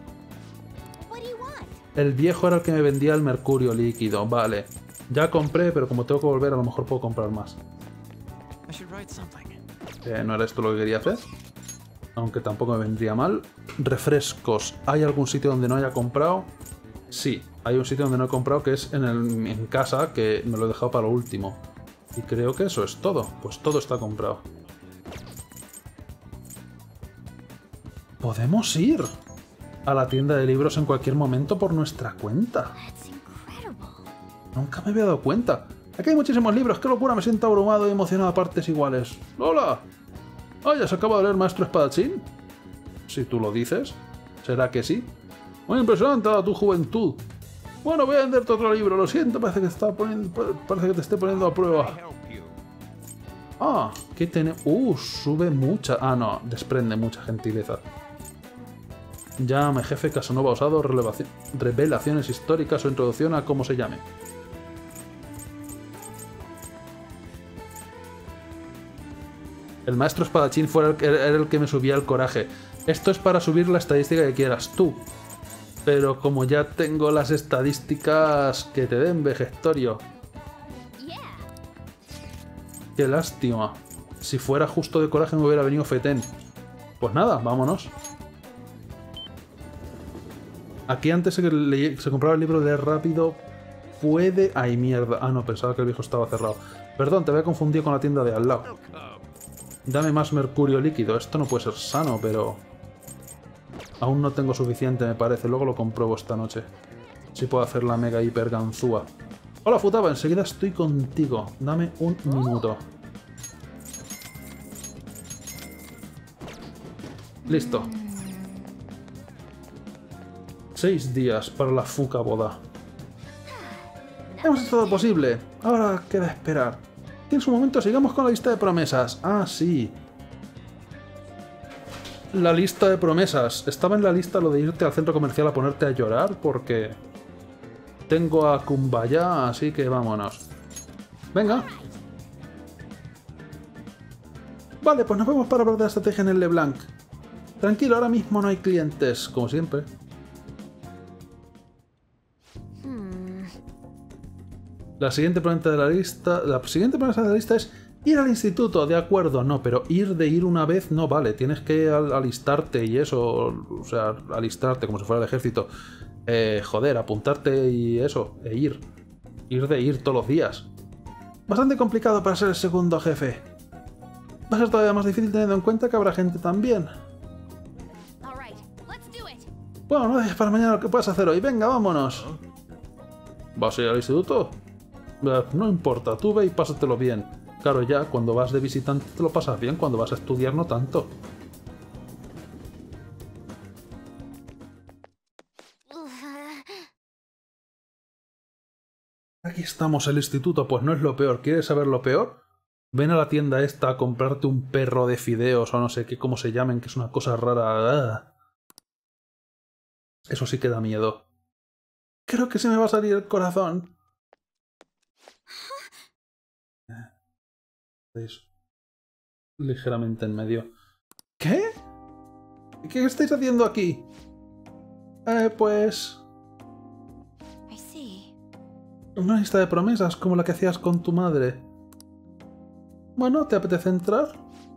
El viejo era el que me vendía el mercurio líquido, vale. Ya compré, pero como tengo que volver, a lo mejor puedo comprar más. Eh, ¿No era esto lo que quería hacer? Aunque tampoco me vendría mal. Refrescos. ¿Hay algún sitio donde no haya comprado? Sí, hay un sitio donde no he comprado que es en, el, en casa, que me lo he dejado para lo último. Y creo que eso es todo. Pues todo está comprado. ¿Podemos ir a la tienda de libros en cualquier momento por nuestra cuenta? Nunca me había dado cuenta. Aquí hay muchísimos libros. ¡Qué locura! Me siento abrumado y emocionado a partes iguales. ¡Hola! ¡Ah, ya se acaba de leer Maestro Espadachín! Si tú lo dices. ¿Será que sí? Muy impresionante a tu juventud. Bueno, voy a venderte otro libro. Lo siento, parece que, está poniendo, parece que te esté poniendo a prueba. Ah, ¿qué tiene? Uh, sube mucha... Ah, no, desprende mucha gentileza. Llame jefe Casanova Osado, revelaciones históricas o introducción a cómo se llame. El maestro espadachín fue el, era el que me subía el coraje. Esto es para subir la estadística que quieras tú. Pero como ya tengo las estadísticas que te den, Vejestorio. Qué lástima. Si fuera justo de coraje me hubiera venido Feten. Pues nada, vámonos. Aquí antes se, le, se compraba el libro de rápido. Puede... Ay, mierda. Ah, no, pensaba que el viejo estaba cerrado. Perdón, te había confundido con la tienda de al lado. Dame más mercurio líquido. Esto no puede ser sano, pero... Aún no tengo suficiente, me parece. Luego lo compruebo esta noche. Si puedo hacer la mega hiper ganzúa. Hola Futaba, enseguida estoy contigo. Dame un minuto. Listo. Seis días para la Fuca boda. Hemos hecho todo posible. Ahora queda esperar. Tienes un momento, sigamos con la lista de promesas. Ah, sí. La lista de promesas. Estaba en la lista lo de irte al centro comercial a ponerte a llorar porque... tengo a Kumbaya, así que vámonos. Venga. Vale, pues nos vemos para hablar de la estrategia en el LeBlanc. Tranquilo, ahora mismo no hay clientes, como siempre. La siguiente promesa de la lista... La siguiente promesa de la lista es ir al instituto, de acuerdo, no, pero ir de ir una vez no vale. Tienes que al alistarte y eso, o sea, alistarte como si fuera el ejército. Eh, joder, apuntarte y eso, e ir. Ir de ir todos los días. Bastante complicado para ser el segundo jefe. Va a ser todavía más difícil teniendo en cuenta que habrá gente también. Bueno, no dejes para mañana lo que puedas hacer hoy. Venga, vámonos. ¿Vas a ir al instituto? Eh, no importa, tú ve y pásatelo bien. Claro, ya, cuando vas de visitante te lo pasas bien, cuando vas a estudiar no tanto. Aquí estamos, el instituto, pues no es lo peor. ¿Quieres saber lo peor? Ven a la tienda esta a comprarte un perro de fideos o no sé qué, cómo se llamen, que es una cosa rara. Eso sí que da miedo. Creo que se me va a salir el corazón. Es ligeramente en medio. ¿Qué? ¿Qué estáis haciendo aquí? Eh, pues... una lista de promesas como la que hacías con tu madre. Bueno, ¿te apetece entrar?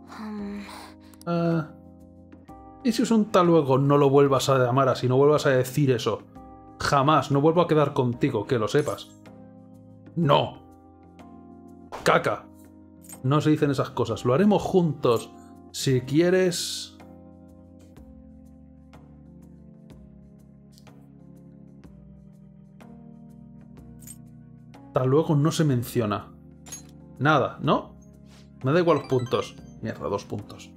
Uh, ¿Y si uso un tal luego no lo vuelvas a llamar así, no vuelvas a decir eso? Jamás, no vuelvo a quedar contigo, que lo sepas. ¡No! ¡Caca! No se dicen esas cosas, lo haremos juntos. Si quieres... Tal luego no se menciona. Nada, ¿no? Me da igual los puntos. Mierda, dos puntos.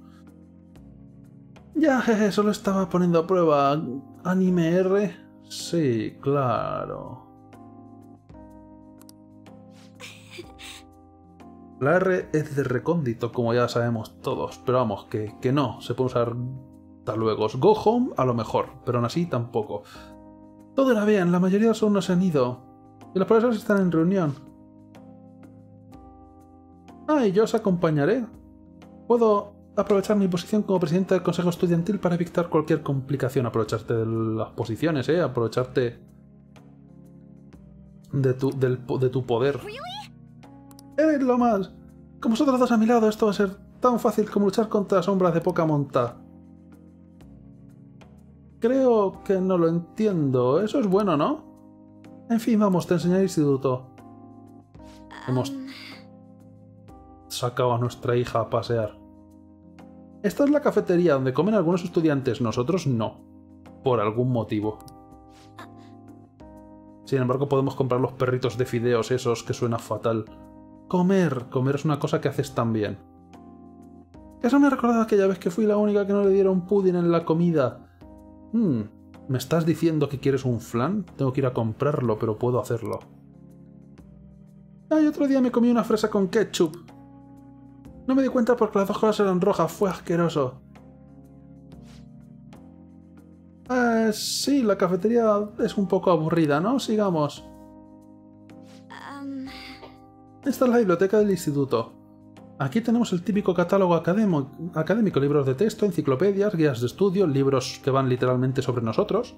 Ya, jeje, solo estaba poniendo a prueba. ¿Anime R? Sí, claro. La R es de recóndito, como ya sabemos todos. Pero vamos, que, que no. Se puede usar tal luego. Go home, a lo mejor. Pero aún así, tampoco. Todo era bien. La mayoría de los alumnos se han ido. Y los profesores están en reunión. Ah, y yo os acompañaré. Puedo aprovechar mi posición como presidente del consejo estudiantil para evitar cualquier complicación. Aprovecharte de las posiciones, ¿eh? Aprovecharte de tu, del, de tu poder. ¡Eres lo más! Como vosotros dos a mi lado, esto va a ser tan fácil como luchar contra sombras de poca monta. Creo que no lo entiendo. Eso es bueno, ¿no? En fin, vamos, te enseñaré el instituto. Hemos sacado a nuestra hija a pasear. Esta es la cafetería donde comen algunos estudiantes, nosotros no. Por algún motivo. Sin embargo, podemos comprar los perritos de fideos esos, que suena fatal. Comer, comer es una cosa que haces tan bien. Eso me ha recordado aquella vez que fui la única que no le dieron pudding en la comida. Hmm... ¿Me estás diciendo que quieres un flan? Tengo que ir a comprarlo, pero puedo hacerlo. Ay, otro día me comí una fresa con ketchup. No me di cuenta porque las dos cosas eran rojas. Fue asqueroso. Eh, sí, la cafetería es un poco aburrida, ¿no? Sigamos. Um... Esta es la biblioteca del instituto. Aquí tenemos el típico catálogo académico, académico, libros de texto, enciclopedias, guías de estudio, libros que van literalmente sobre nosotros.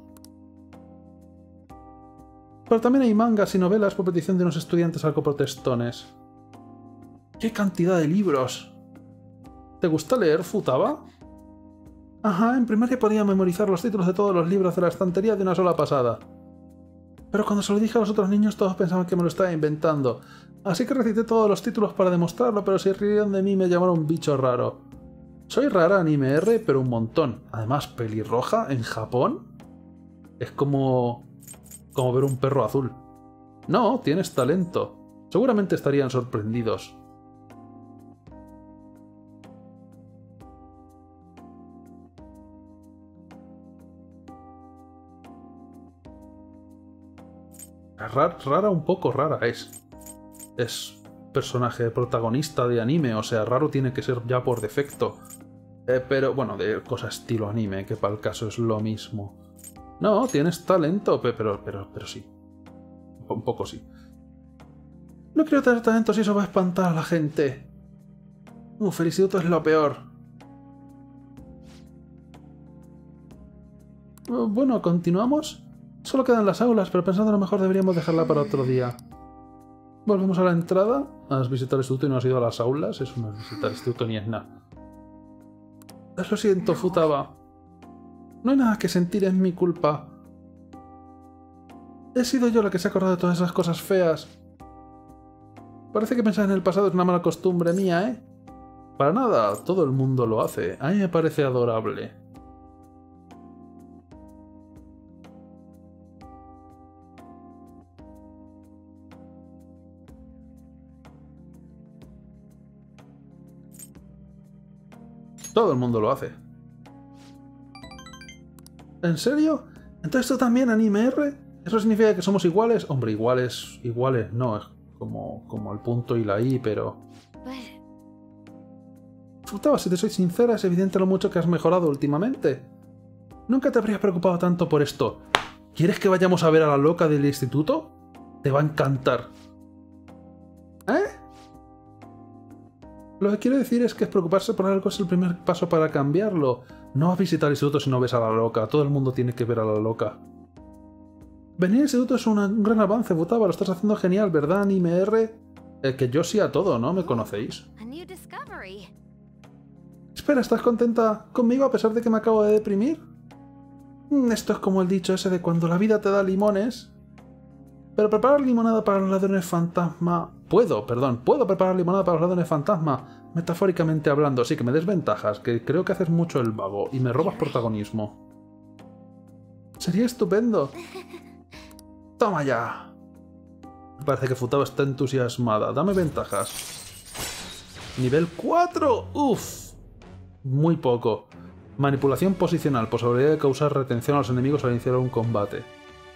Pero también hay mangas y novelas por petición de unos estudiantes algo protestones. ¡Qué cantidad de libros! ¿Te gusta leer, Futaba? Ajá, en primaria podía memorizar los títulos de todos los libros de la estantería de una sola pasada. Pero cuando se lo dije a los otros niños todos pensaban que me lo estaba inventando. Así que recité todos los títulos para demostrarlo, pero se rieron de mí y me llamaron un bicho raro. Soy rara, anime R, pero un montón. Además, pelirroja en Japón. Es como... como ver un perro azul. No, tienes talento. Seguramente estarían sorprendidos. Rara, rara, un poco rara es. Es personaje protagonista de anime, o sea, raro tiene que ser ya por defecto. Eh, pero, bueno, de cosas estilo anime, que para el caso es lo mismo. No, tienes talento, pero, pero, pero sí. Un poco sí. No quiero tener talento si eso va a espantar a la gente. Uf, el instituto es lo peor. Bueno, ¿continuamos? Solo quedan las aulas, pero pensando a lo mejor deberíamos dejarla para otro día. Volvemos a la entrada. Has visitado el instituto y no has ido a las aulas. Eso no es visitar el instituto ni es nada. Lo siento, Futaba. No hay nada que sentir, es mi culpa. He sido yo la que se ha acordado de todas esas cosas feas. Parece que pensar en el pasado es una mala costumbre mía, ¿eh? Para nada, todo el mundo lo hace. A mí me parece adorable. Todo el mundo lo hace. ¿En serio? ¿Entonces tú también, anime R? ¿Eso significa que somos iguales? Hombre, iguales, iguales no, es como, como el punto y la I, pero... Futaba, si te soy sincera, es evidente lo mucho que has mejorado últimamente. Nunca te habrías preocupado tanto por esto. ¿Quieres que vayamos a ver a la loca del instituto? Te va a encantar. ¿Eh? Lo que quiero decir es que preocuparse por algo es el primer paso para cambiarlo. No vas a visitar el instituto si no ves a la loca. Todo el mundo tiene que ver a la loca. Venir al instituto es una, un gran avance, Futaba. Lo estás haciendo genial, ¿verdad, anime R? Eh, que yo sí a todo, ¿no? ¿Me conocéis? Espera, ¿estás contenta conmigo a pesar de que me acabo de deprimir? Esto es como el dicho ese de cuando la vida te da limones. Pero preparar limonada para los ladrones fantasma... Puedo, perdón, puedo preparar limonada para los ladrones fantasma. Metafóricamente hablando, sí que me des ventajas, que creo que haces mucho el vago y me robas protagonismo. Sería estupendo. Toma ya. Me parece que Futaba está entusiasmada. Dame ventajas. Nivel cuatro. Uf. Muy poco. Manipulación posicional. Posibilidad de causar retención a los enemigos al iniciar un combate.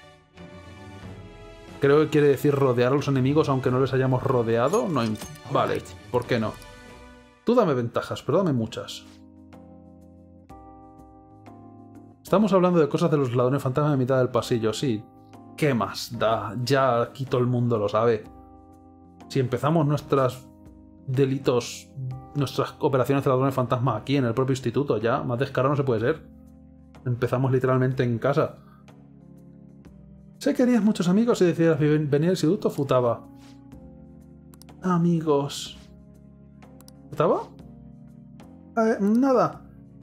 Creo que quiere decir rodear a los enemigos aunque no les hayamos rodeado. No, vale, ¿por qué no? Tú dame ventajas, pero dame muchas. Estamos hablando de cosas de los ladrones fantasma en mitad del pasillo, sí. ¿Qué más da? Ya aquí todo el mundo lo sabe. Si empezamos nuestros delitos, nuestras operaciones de ladrones fantasma aquí en el propio instituto, ya más descarado no se puede ser. Empezamos literalmente en casa. Sé que harías muchos amigos si decidieras venir al instituto, Futaba. Amigos. ¿Futaba? Eh, nada.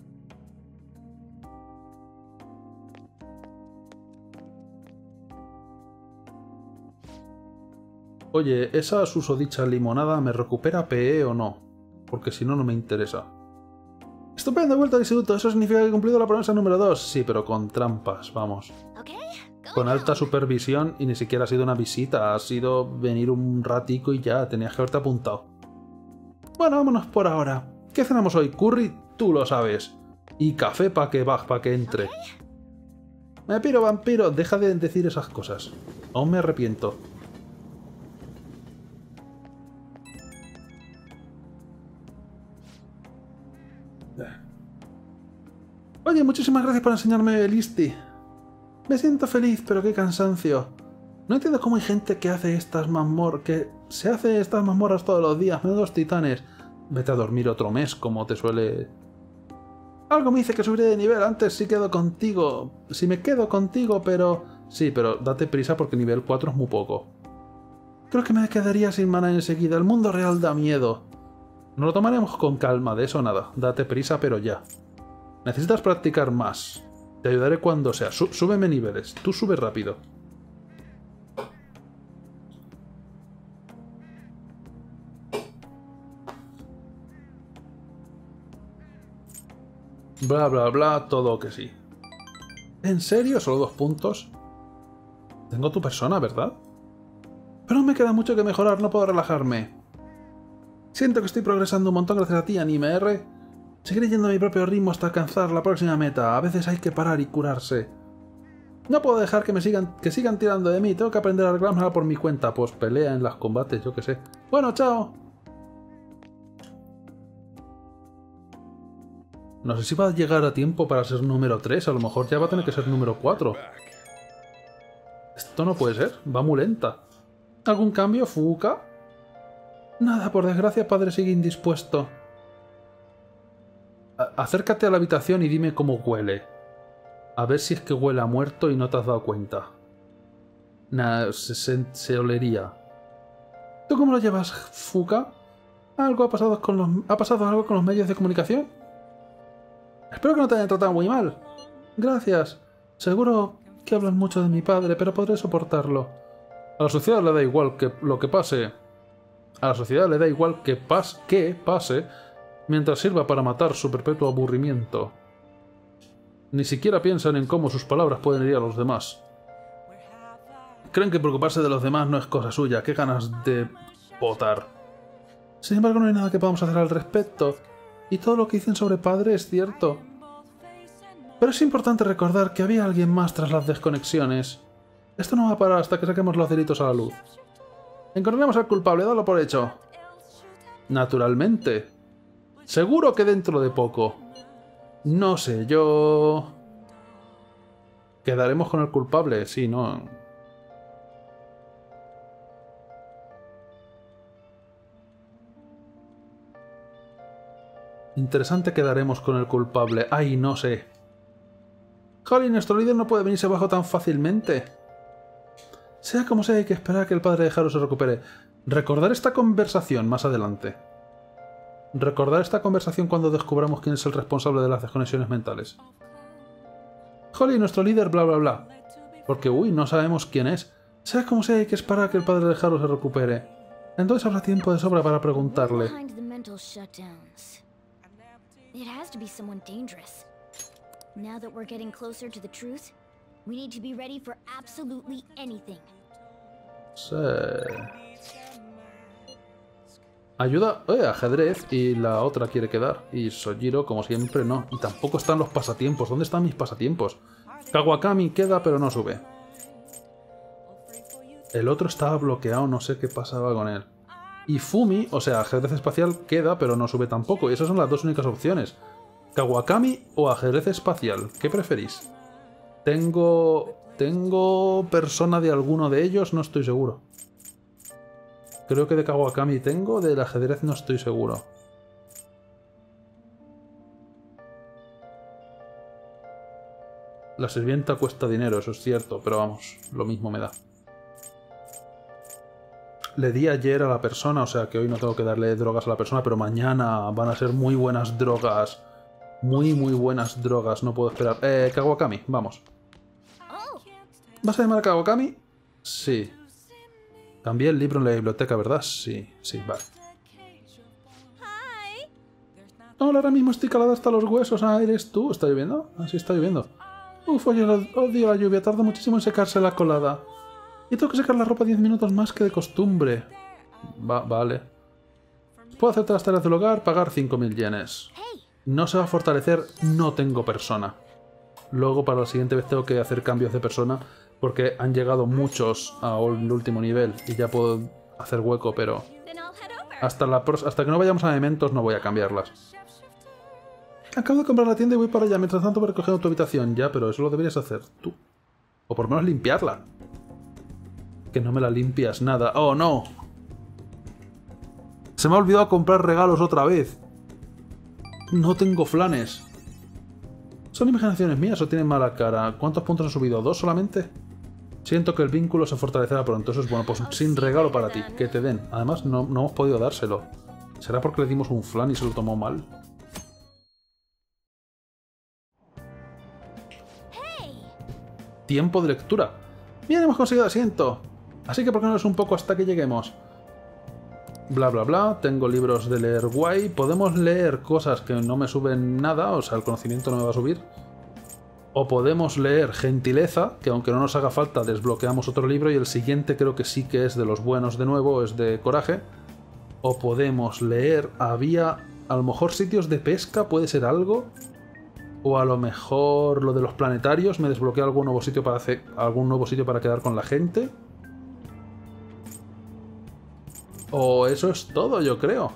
Oye, ¿esa susodicha limonada me recupera P E o no? Porque si no, no me interesa. Estupendo, he vuelto al instituto. Eso significa que he cumplido la promesa número dos. Sí, pero con trampas, vamos. Con alta supervisión y ni siquiera ha sido una visita. Ha sido venir un ratico y ya. Tenías que haberte apuntado. Bueno, vámonos por ahora. ¿Qué cenamos hoy? Curry, tú lo sabes. Y café para que baje, para que entre. Me piro, vampiro. Deja de decir esas cosas. Aún me arrepiento. Oye, muchísimas gracias por enseñarme el Isti. Me siento feliz, pero qué cansancio. No entiendo cómo hay gente que hace estas mazmorras, que se hace estas mazmorras todos los días, menudos titanes. Vete a dormir otro mes, como te suele... Algo me dice que subiré de nivel, antes sí quedo contigo. Si me quedo contigo, pero... Sí, pero date prisa porque nivel cuatro es muy poco. Creo que me quedaría sin mana enseguida, el mundo real da miedo. Nos lo tomaremos con calma, de eso nada. Date prisa, pero ya. Necesitas practicar más. Te ayudaré cuando sea. Sú súbeme niveles. Tú sube rápido. Bla, bla, bla. Todo que sí. ¿En serio? ¿Solo dos puntos? Tengo tu persona, ¿verdad? Pero me queda mucho que mejorar, no puedo relajarme. Siento que estoy progresando un montón gracias a ti, Anime R. Seguiré yendo a mi propio ritmo hasta alcanzar la próxima meta. A veces hay que parar y curarse. No puedo dejar que me sigan, que sigan tirando de mí. Tengo que aprender a arreglármela por mi cuenta. Pues pelea en los combates, yo qué sé. Bueno, chao. No sé si va a llegar a tiempo para ser número tres. A lo mejor ya va a tener que ser número cuatro. Esto no puede ser. Va muy lenta. ¿Algún cambio, Fuuka? Nada, por desgracia, padre sigue indispuesto. A- acércate a la habitación y dime cómo huele. A ver si es que huele a muerto y no te has dado cuenta. Nah, se, se, se olería. ¿Tú cómo lo llevas, Fuuka? ¿Algo ha pasado con los, ¿Ha pasado algo con los medios de comunicación? Espero que no te hayan tratado muy mal. Gracias. Seguro que hablan mucho de mi padre, pero podré soportarlo. A la sociedad le da igual que lo que pase. A la sociedad le da igual que, pas que pase mientras sirva para matar su perpetuo aburrimiento. Ni siquiera piensan en cómo sus palabras pueden herir a los demás. Creen que preocuparse de los demás no es cosa suya. Qué ganas de votar. Sin embargo, no hay nada que podamos hacer al respecto. Y todo lo que dicen sobre padre es cierto. Pero es importante recordar que había alguien más tras las desconexiones. Esto no va a parar hasta que saquemos los delitos a la luz. Encontraremos al culpable, dalo por hecho. Naturalmente. Seguro que dentro de poco. No sé, yo... ¿Quedaremos con el culpable? Sí, no... Interesante, quedaremos con el culpable. Ay, no sé. Holly, nuestro líder no puede venirse abajo tan fácilmente. Sea como sea, hay que esperar a que el padre de Haru se recupere. Recordar esta conversación más adelante. Recordar esta conversación cuando descubramos quién es el responsable de las desconexiones mentales. Holly, nuestro líder, bla bla bla. Porque, uy, no sabemos quién es. Sea como sea, hay que esperar a que el padre de Haru se recupere. Entonces habrá tiempo de sobra para preguntarle. It has to be someone dangerous. Now that we're getting closer to the truth, we need to be ready for absolutely anything. Sí. Ayuda, eh, ajedrez, y la otra quiere quedar. Y Sojiro, como siempre, no. Y tampoco están los pasatiempos. ¿Dónde están mis pasatiempos? Kawakami queda, pero no sube. El otro estaba bloqueado, no sé qué pasaba con él. Y Fumi, o sea, ajedrez espacial, queda, pero no sube tampoco. Y esas son las dos únicas opciones. Kawakami o ajedrez espacial. ¿Qué preferís? Tengo... ¿Tengo persona de alguno de ellos? No estoy seguro. Creo que de Kawakami tengo, del ajedrez no estoy seguro. La sirvienta cuesta dinero, eso es cierto, pero vamos, lo mismo me da. Le di ayer a la persona, o sea que hoy no tengo que darle drogas a la persona, pero mañana van a ser muy buenas drogas. Muy, muy buenas drogas, no puedo esperar. Eh, Kawakami, vamos. ¿Vas a llamar a Kawakami? Sí. Cambié el libro en la biblioteca, ¿verdad? Sí, sí, vale. Hola, ahora mismo estoy calada hasta los huesos. Ah, ¿eres tú? ¿Está lloviendo? Ah, sí, está lloviendo. Uf, oye, odio la lluvia, tarda muchísimo en secarse la colada. Y tengo que secar la ropa diez minutos más que de costumbre. Va, vale. Puedo hacer las tareas del hogar, pagar cinco mil yenes. No se va a fortalecer, no tengo persona. Luego para la siguiente vez tengo que hacer cambios de persona porque han llegado muchos al último nivel y ya puedo hacer hueco, pero hasta, la hasta que no vayamos a Mementos no voy a cambiarlas. Acabo de comprar la tienda y voy para allá. Mientras tanto voy recogiendo tu habitación. Ya, pero eso lo deberías hacer tú. O por lo menos limpiarla. Que no me la limpias nada. ¡Oh, no! Se me ha olvidado comprar regalos otra vez. No tengo flanes. ¿Son imaginaciones mías o tienen mala cara? ¿Cuántos puntos he subido? ¿Dos solamente? Siento que el vínculo se fortalecerá pronto. Eso es bueno. Pues sin regalo para ti. Que te den. Además, no, no hemos podido dárselo. ¿Será porque le dimos un flan y se lo tomó mal? Tiempo de lectura. Bien, hemos conseguido asiento. Así que ¿por qué no es un poco hasta que lleguemos? Bla bla bla, tengo libros de leer guay. Podemos leer cosas que no me suben nada, o sea, el conocimiento no me va a subir. O podemos leer Gentileza, que aunque no nos haga falta desbloqueamos otro libro y el siguiente creo que sí que es de los buenos de nuevo, es de Coraje. O podemos leer, había a lo mejor sitios de pesca, puede ser algo. O a lo mejor lo de los planetarios, me desbloquea algún nuevo sitio para hacer, algún nuevo sitio para quedar con la gente. O eso es todo, yo creo.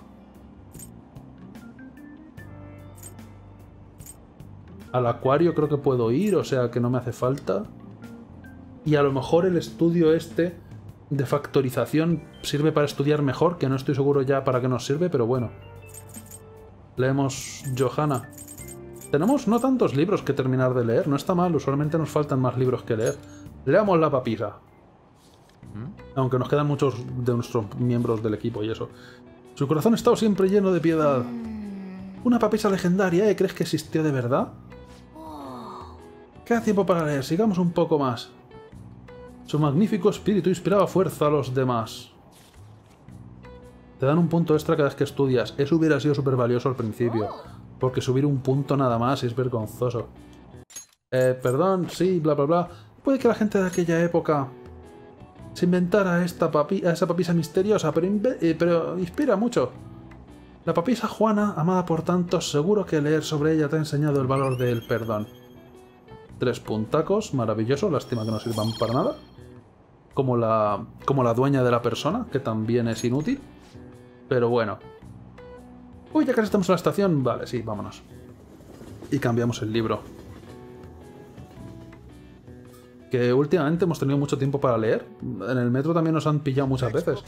Al acuario creo que puedo ir, o sea que no me hace falta. Y a lo mejor el estudio este de factorización sirve para estudiar mejor, que no estoy seguro ya para qué nos sirve, pero bueno. Leemos Johanna. Tenemos no tantos libros que terminar de leer, no está mal, usualmente nos faltan más libros que leer. Leamos la papisa. Aunque nos quedan muchos de nuestros miembros del equipo y eso. Su corazón ha estado siempre lleno de piedad. Una papisa legendaria, ¿eh? ¿Crees que existió de verdad? Queda tiempo para leer, sigamos un poco más. Su magnífico espíritu inspiraba fuerza a los demás. Te dan un punto extra cada vez que estudias. Eso hubiera sido súper valioso al principio. Porque subir un punto nada más es vergonzoso. Eh, perdón, sí, bla bla bla. Puede que la gente de aquella época se inventara esta papi a esa papisa misteriosa, pero, eh, pero inspira mucho. La papisa Juana, amada por tantos, seguro que leer sobre ella te ha enseñado el valor del perdón. Tres puntacos, maravilloso, lástima que no sirvan para nada. Como la, como la dueña de la persona, que también es inútil. Pero bueno. Uy, ya casi estamos en la estación. Vale, sí, vámonos. Y cambiamos el libro. Que últimamente hemos tenido mucho tiempo para leer. En el metro también nos han pillado muchas veces.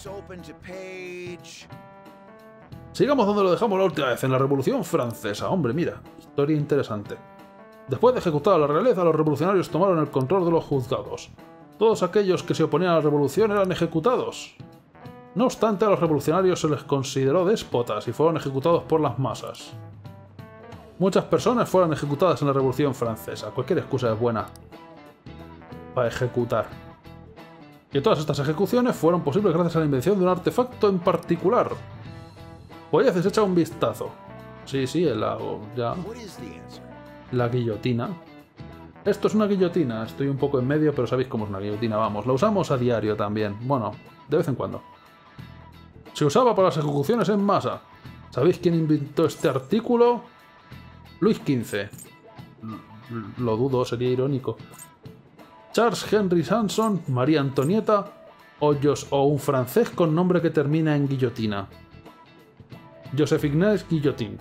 Sigamos donde lo dejamos la última vez, en la Revolución Francesa. Hombre, mira, historia interesante. Después de ejecutar a la realeza, los revolucionarios tomaron el control de los juzgados. Todos aquellos que se oponían a la revolución eran ejecutados. No obstante, a los revolucionarios se les consideró déspotas y fueron ejecutados por las masas. Muchas personas fueron ejecutadas en la Revolución Francesa. Cualquier excusa es buena para ejecutar. Y todas estas ejecuciones fueron posibles gracias a la invención de un artefacto en particular. Podéis echar un vistazo. Sí, sí, el lago, ya. La guillotina. Esto es una guillotina. Estoy un poco en medio, pero sabéis cómo es una guillotina. Vamos, la usamos a diario también. Bueno, de vez en cuando. Se usaba para las ejecuciones en masa. ¿Sabéis quién inventó este artículo? Luis quince. Lo dudo, sería irónico. Charles Henry Sanson, María Antonieta o, Jos o un francés con nombre que termina en guillotina. Joseph Ignace Guillotin.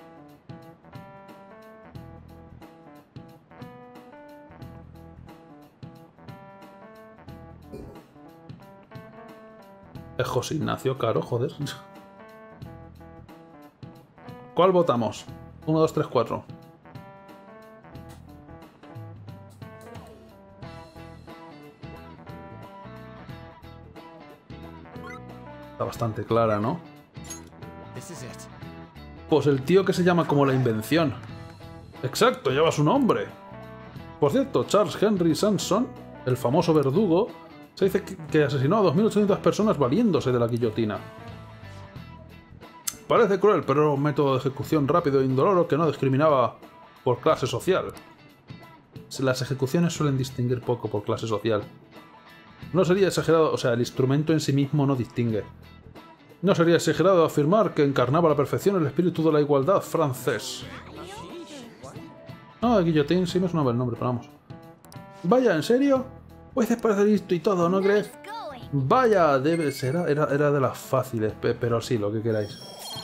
Es José Ignacio, claro, joder. ¿Cuál votamos? uno, dos, tres, cuatro. Está bastante clara, ¿no? Pues el tío que se llama como la invención. Exacto, lleva su nombre. Por cierto, Charles Henry Sanson, el famoso verdugo, se dice que asesinó a dos mil ochocientas personas valiéndose de la guillotina. Parece cruel, pero era un método de ejecución rápido e indoloro que no discriminaba por clase social. Las ejecuciones suelen distinguir poco por clase social. No sería exagerado, o sea, el instrumento en sí mismo no distingue. No sería exagerado afirmar que encarnaba a la perfección el espíritu de la igualdad francés. Ah, Guillotín sí me suena el nombre, pero vamos. Vaya, ¿en serio? Pues parece listo y todo, ¿no crees? Vaya, debe ser, era, era de las fáciles, pero sí, lo que queráis.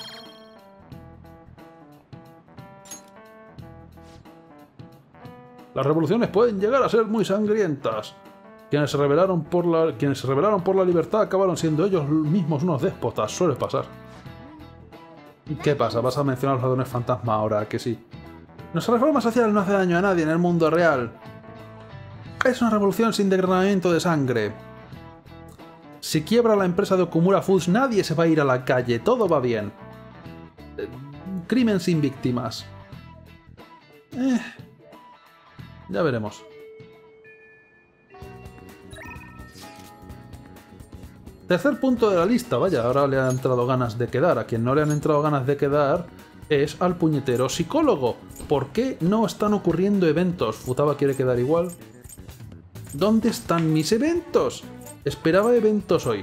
Las revoluciones pueden llegar a ser muy sangrientas. Quienes se rebelaron por la, quienes se rebelaron por la libertad acabaron siendo ellos mismos unos déspotas, suele pasar. ¿Qué pasa? ¿Vas a mencionar los ladrones fantasma ahora? Que sí. Nuestra reforma social no hace daño a nadie en el mundo real. Es una revolución sin derramamiento de sangre. Si quiebra la empresa de Okumura Foods, nadie se va a ir a la calle, todo va bien. Eh, crimen sin víctimas. Eh, ya veremos. Tercer punto de la lista, vaya, ahora le han entrado ganas de quedar. A quien no le han entrado ganas de quedar, es al puñetero psicólogo. ¿Por qué no están ocurriendo eventos? Futaba quiere quedar igual. ¿Dónde están mis eventos? Esperaba eventos hoy.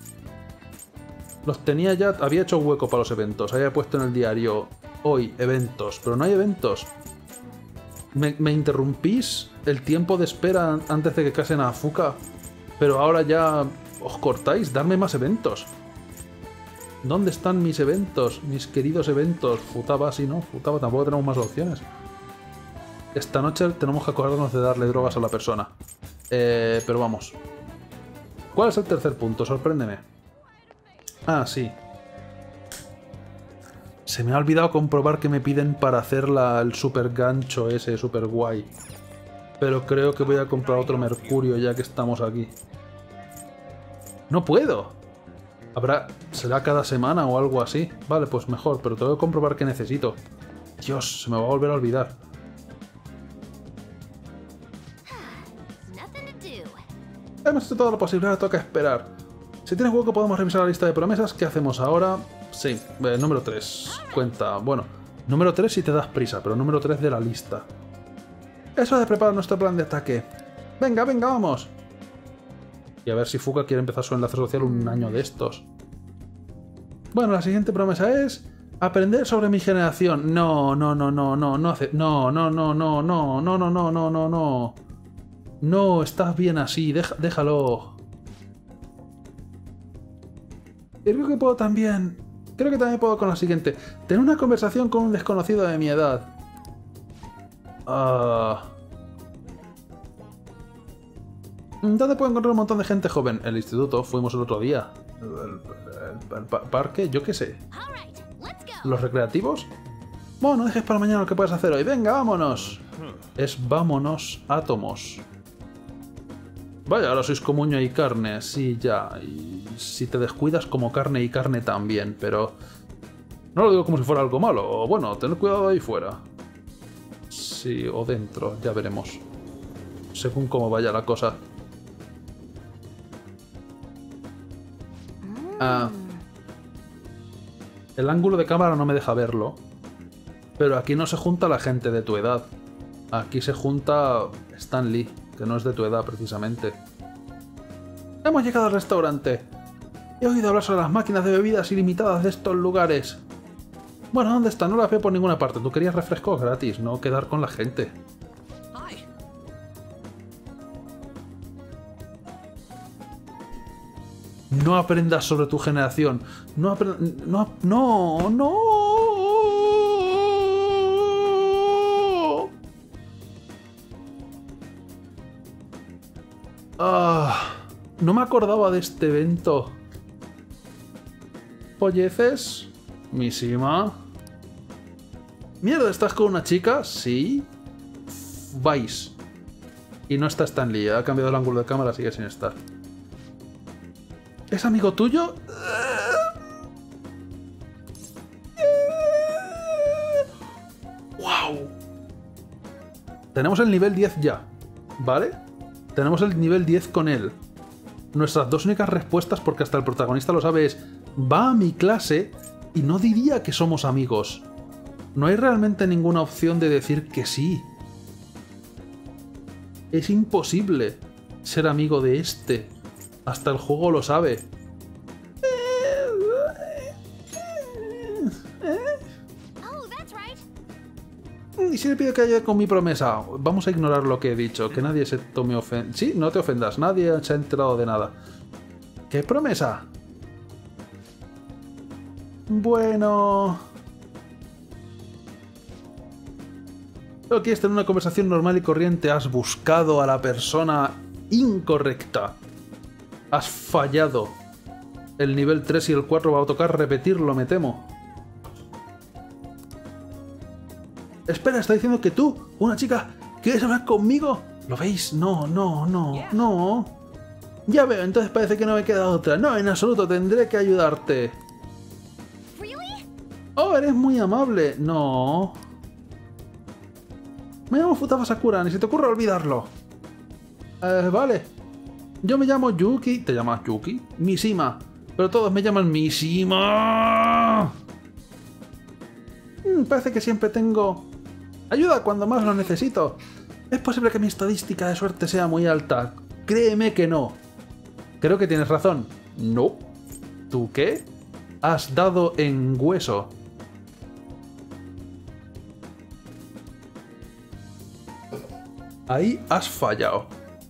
Los tenía ya, había hecho hueco para los eventos. Había puesto en el diario hoy eventos, pero no hay eventos. ¿Me, me interrumpís el tiempo de espera antes de que casen a Fuka? Pero ahora ya os cortáis, darme más eventos. ¿Dónde están mis eventos? Mis queridos eventos. Futaba, sí, no, Futaba, tampoco tenemos más opciones. Esta noche tenemos que acordarnos de darle drogas a la persona. Eh, pero vamos. ¿Cuál es el tercer punto? Sorpréndeme. Ah, sí. Se me ha olvidado comprobar que me piden para hacer la, el super gancho ese, super guay. Pero creo que voy a comprar otro mercurio ya que estamos aquí. ¡No puedo! Habrá... ¿Será cada semana o algo así? Vale, pues mejor, pero tengo que comprobar que necesito. Dios, se me va a volver a olvidar. Hemos hecho todo lo posible, ahora toca esperar. Si tienes hueco podemos revisar la lista de promesas. ¿Qué hacemos ahora? Sí, eh, número tres. Cuenta, bueno, número tres si te das prisa, pero número tres de la lista. Eso de preparar nuestro plan de ataque. Venga, venga, vamos. Y a ver si Fuka quiere empezar su enlace social un año de estos. Bueno, la siguiente promesa es... aprender sobre mi generación. No, no, no, no, no, no hace... No, no, no, no, no, no, no, no, no, no, no. No, estás bien así, deja, déjalo. Creo que puedo también... Creo que también puedo con la siguiente. Tener una conversación con un desconocido de mi edad. Ah... ¿Dónde puedo encontrar un montón de gente joven? El instituto, fuimos el otro día. ¿El, el, el pa parque? Yo qué sé. ¿Los recreativos? Bueno, no dejes para mañana lo que puedes hacer hoy. Venga, vámonos. Es vámonos, átomos. Vaya, ahora sois como uña y carne. Sí, ya. Y si te descuidas como carne y carne también, pero... No lo digo como si fuera algo malo. O bueno, tened cuidado ahí fuera. Sí, o dentro, ya veremos. Según cómo vaya la cosa. Ah, el ángulo de cámara no me deja verlo. Pero aquí no se junta la gente de tu edad. Aquí se junta Stan Lee, que no es de tu edad precisamente. Hemos llegado al restaurante. He oído hablar sobre las máquinas de bebidas ilimitadas de estos lugares. Bueno, ¿dónde están? No las veo por ninguna parte. Tú querías refrescos gratis, no quedar con la gente. No aprendas sobre tu generación. No aprendas... No, no, no. Ah, no me acordaba de este evento. Polleces. Misima. Mierda, ¿estás con una chica? Sí. Vais. Y no está Stan Lee. Ha cambiado el ángulo de cámara, sigue sin estar. ¿Es amigo tuyo? ¡Wow! Tenemos el nivel diez ya, ¿vale? Tenemos el nivel diez con él. Nuestras dos únicas respuestas, porque hasta el protagonista lo sabe, es... Va a mi clase y no diría que somos amigos. No hay realmente ninguna opción de decir que sí. Es imposible ser amigo de este. Hasta el juego lo sabe. Y si le pido que ayude con mi promesa, vamos a ignorar lo que he dicho, que nadie se tome ofensa. Sí, no te ofendas, nadie se ha enterado de nada. ¿Qué promesa? Bueno... Pero quieres tener una conversación normal y corriente, has buscado a la persona incorrecta. Has fallado. El nivel tres y el cuatro va a tocar repetirlo, me temo. Espera, está diciendo que tú, una chica, ¿quieres hablar conmigo? ¿Lo veis? No, no, no, no. Ya veo, entonces parece que no me queda otra. No, en absoluto, tendré que ayudarte. Oh, eres muy amable. No. Me llamo Futaba Sakura, ni se te ocurra olvidarlo. Eh, vale. Yo me llamo Yuki. ¿Te llamas Yuki? Mishima. Pero todos me llaman Mishima. parece que siempre tengo ayuda cuando más lo necesito. Es posible que mi estadística de suerte sea muy alta. Créeme que no. Creo que tienes razón. No. ¿Tú qué? Has dado en hueso. Ahí has fallado.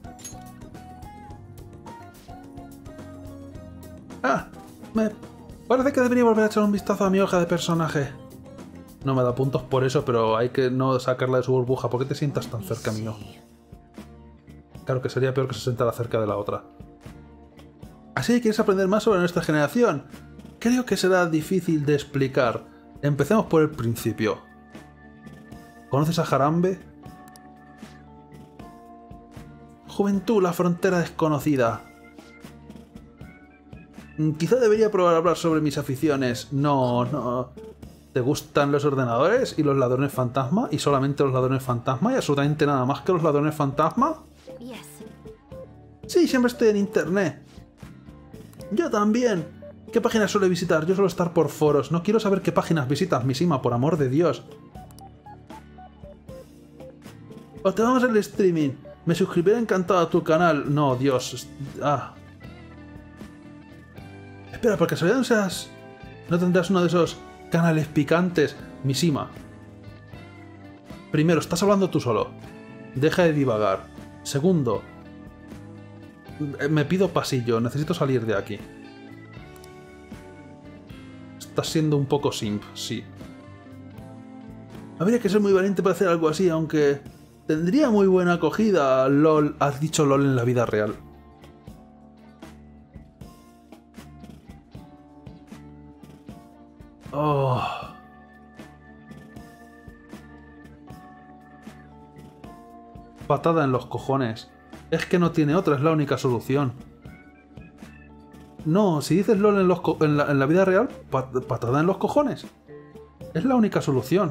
Ah, me parece que debería volver a echar un vistazo a mi hoja de personaje. No me da puntos por eso, pero hay que no sacarla de su burbuja. ¿Por qué te sientas tan cerca mío? Claro que sería peor que se sentara cerca de la otra. Así que quieres aprender más sobre nuestra generación. Creo que será difícil de explicar. Empecemos por el principio. ¿Conoces a Harambe? Juventud, la frontera desconocida. Quizá debería probar a hablar sobre mis aficiones. No, no. ¿Te gustan los ordenadores y los ladrones fantasma? ¿Y solamente los ladrones fantasma? ¿Y absolutamente nada más que los ladrones fantasma? Sí, siempre estoy en internet. Yo también. ¿Qué páginas suele visitar? Yo suelo estar por foros. No quiero saber qué páginas visitas, Mishima, por amor de Dios. O te vamos al streaming. Me suscribiré encantado a tu canal. No, Dios. Ah. Espera, porque casualidad no seas... ¿No tendrás uno de esos canales picantes? Mishima. Primero, estás hablando tú solo. Deja de divagar. Segundo, me pido pasillo. Necesito salir de aquí. Estás siendo un poco simp, sí. Habría que ser muy valiente para hacer algo así, aunque... Tendría muy buena acogida. LOL. Has dicho LOL en la vida real. Oh. Patada en los cojones. Es que no tiene otra, es la única solución. No, si dices LOL en, los en, la, en la vida real, pat patada en los cojones. Es la única solución.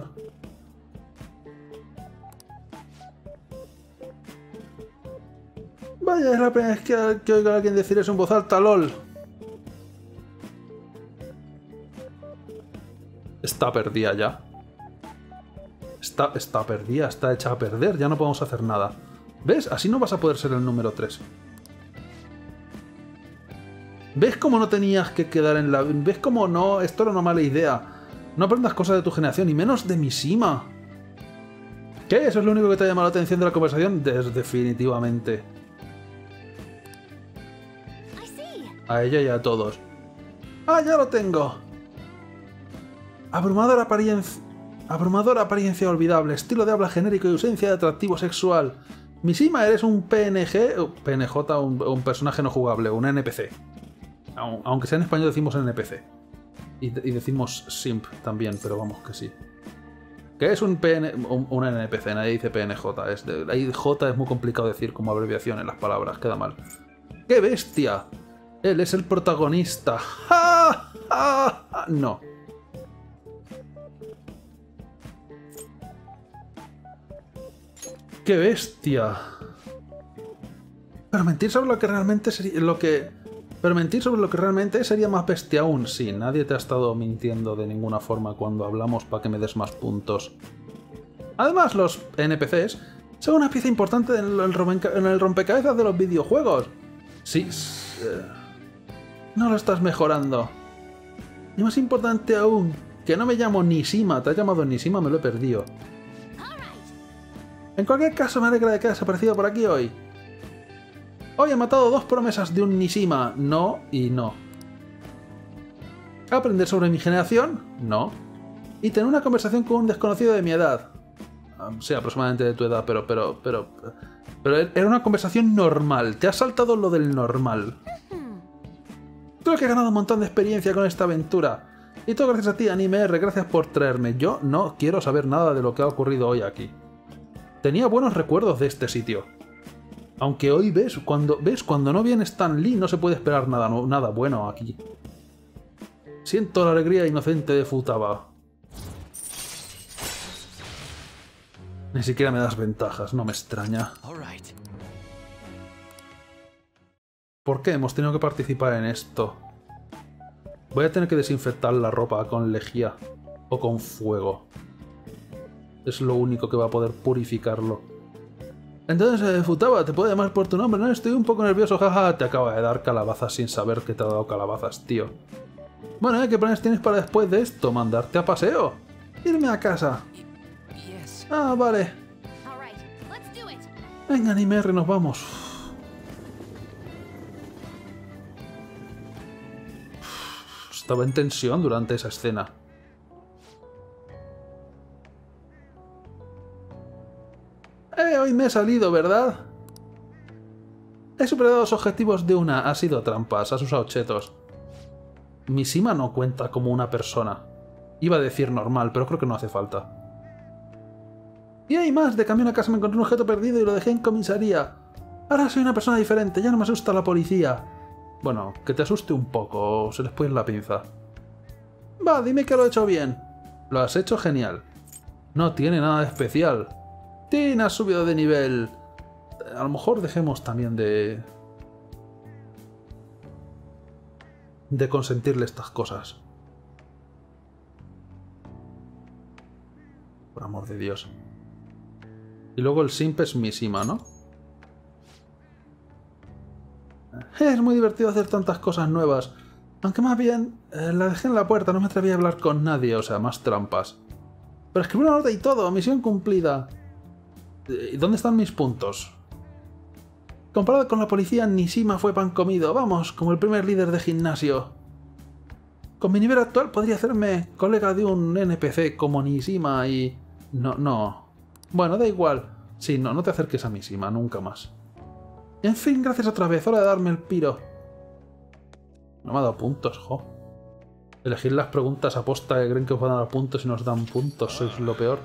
Vaya, es la primera vez que, que oigo a alguien decir eso en voz alta, LOL. Está perdida ya. Está, está perdida, está hecha a perder, ya no podemos hacer nada. ¿Ves? Así no vas a poder ser el número tres. ¿Ves cómo no tenías que quedar en la... ¿Ves cómo no? Esto era una mala idea. No aprendas cosas de tu generación, y menos de Mishima. ¿Qué? ¿Eso es lo único que te ha llamado la atención de la conversación? Des definitivamente. A ella y a todos. ¡Ah, ya lo tengo! Abrumadora apariencia... Abrumadora apariencia olvidable, estilo de habla genérico y ausencia de atractivo sexual. Mishima, eres un P N G... P N J, un, un personaje no jugable, un N P C. Aunque sea en español decimos N P C. Y, y decimos simp también, pero vamos que sí. ¿Qué es un, P N, un, un N P C? Nadie dice P N J. Es de, ahí J es muy complicado decir como abreviación en las palabras, queda mal. ¡Qué bestia! Él es el protagonista. ¡Ja! ¡Ja! ¡Ja! No. ¡Qué bestia! Pero mentir sobre lo que realmente sería... Lo que... Pero mentir sobre lo que realmente sería más bestia aún. Sí, nadie te ha estado mintiendo de ninguna forma cuando hablamos para que me des más puntos. Además, los N P Cs son una pieza importante en el rompecabezas de los videojuegos. Sí... Eh... No lo estás mejorando. Y más importante aún, que no me llamo Nishima. Te has llamado Nishima, me lo he perdido. En cualquier caso, me alegra de que hayas aparecido por aquí hoy. Hoy he matado dos promesas de un Nishima. No y no. ¿Aprender sobre mi generación? No. Y tener una conversación con un desconocido de mi edad. Sí, aproximadamente de tu edad, pero... Pero, pero, pero era una conversación normal. Te has saltado lo del normal. Creo que he ganado un montón de experiencia con esta aventura. Y todo gracias a ti, Anime R, gracias por traerme. Yo no quiero saber nada de lo que ha ocurrido hoy aquí. Tenía buenos recuerdos de este sitio. Aunque hoy ves, cuando ves cuando no viene Stan Lee, no se puede esperar nada, no, nada bueno aquí. Siento la alegría inocente de Futaba. Ni siquiera me das ventajas, no me extraña. ¿Por qué hemos tenido que participar en esto? Voy a tener que desinfectar la ropa con lejía o con fuego. Es lo único que va a poder purificarlo. Entonces, eh, Futaba, te puedo llamar por tu nombre, ¿no? Estoy un poco nervioso, jaja. Te acaba de dar calabazas sin saber que te ha dado calabazas, tío. Bueno, ¿eh? ¿Qué planes tienes para después de esto? ¿Mandarte a paseo? Irme a casa. Ah, vale. Venga, ni merre, nos vamos. Estaba en tensión durante esa escena. Eh, hoy me he salido, ¿verdad? He superado los objetivos de una. Ha sido trampas, has usado chetos. Mishima no cuenta como una persona. Iba a decir normal, pero creo que no hace falta. Y hay más, de camino a casa me encontré un objeto perdido y lo dejé en comisaría. Ahora soy una persona diferente, ya no me asusta la policía. Bueno, que te asuste un poco, se les puede ir la pinza. Va, dime que lo he hecho bien. Lo has hecho genial. No tiene nada de especial. Tin, has subido de nivel. A lo mejor dejemos también de... de consentirle estas cosas. Por amor de Dios. Y luego el simp es Mishima, ¿no? Es muy divertido hacer tantas cosas nuevas. Aunque más bien, eh, la dejé en la puerta, no me atreví a hablar con nadie, o sea, más trampas. Pero escribí una nota y todo, misión cumplida. ¿Y dónde están mis puntos? Comparado con la policía, Nishima fue pan comido, vamos, como el primer líder de gimnasio. Con mi nivel actual podría hacerme colega de un N P C como Nishima y... No, no... Bueno, da igual. Sí, no, no te acerques a Mishima, nunca más. En fin, gracias otra vez, hora de darme el piro. No me ha dado puntos, jo. Elegir las preguntas aposta que creen que os van a dar puntos y nos dan puntos, sois lo peor.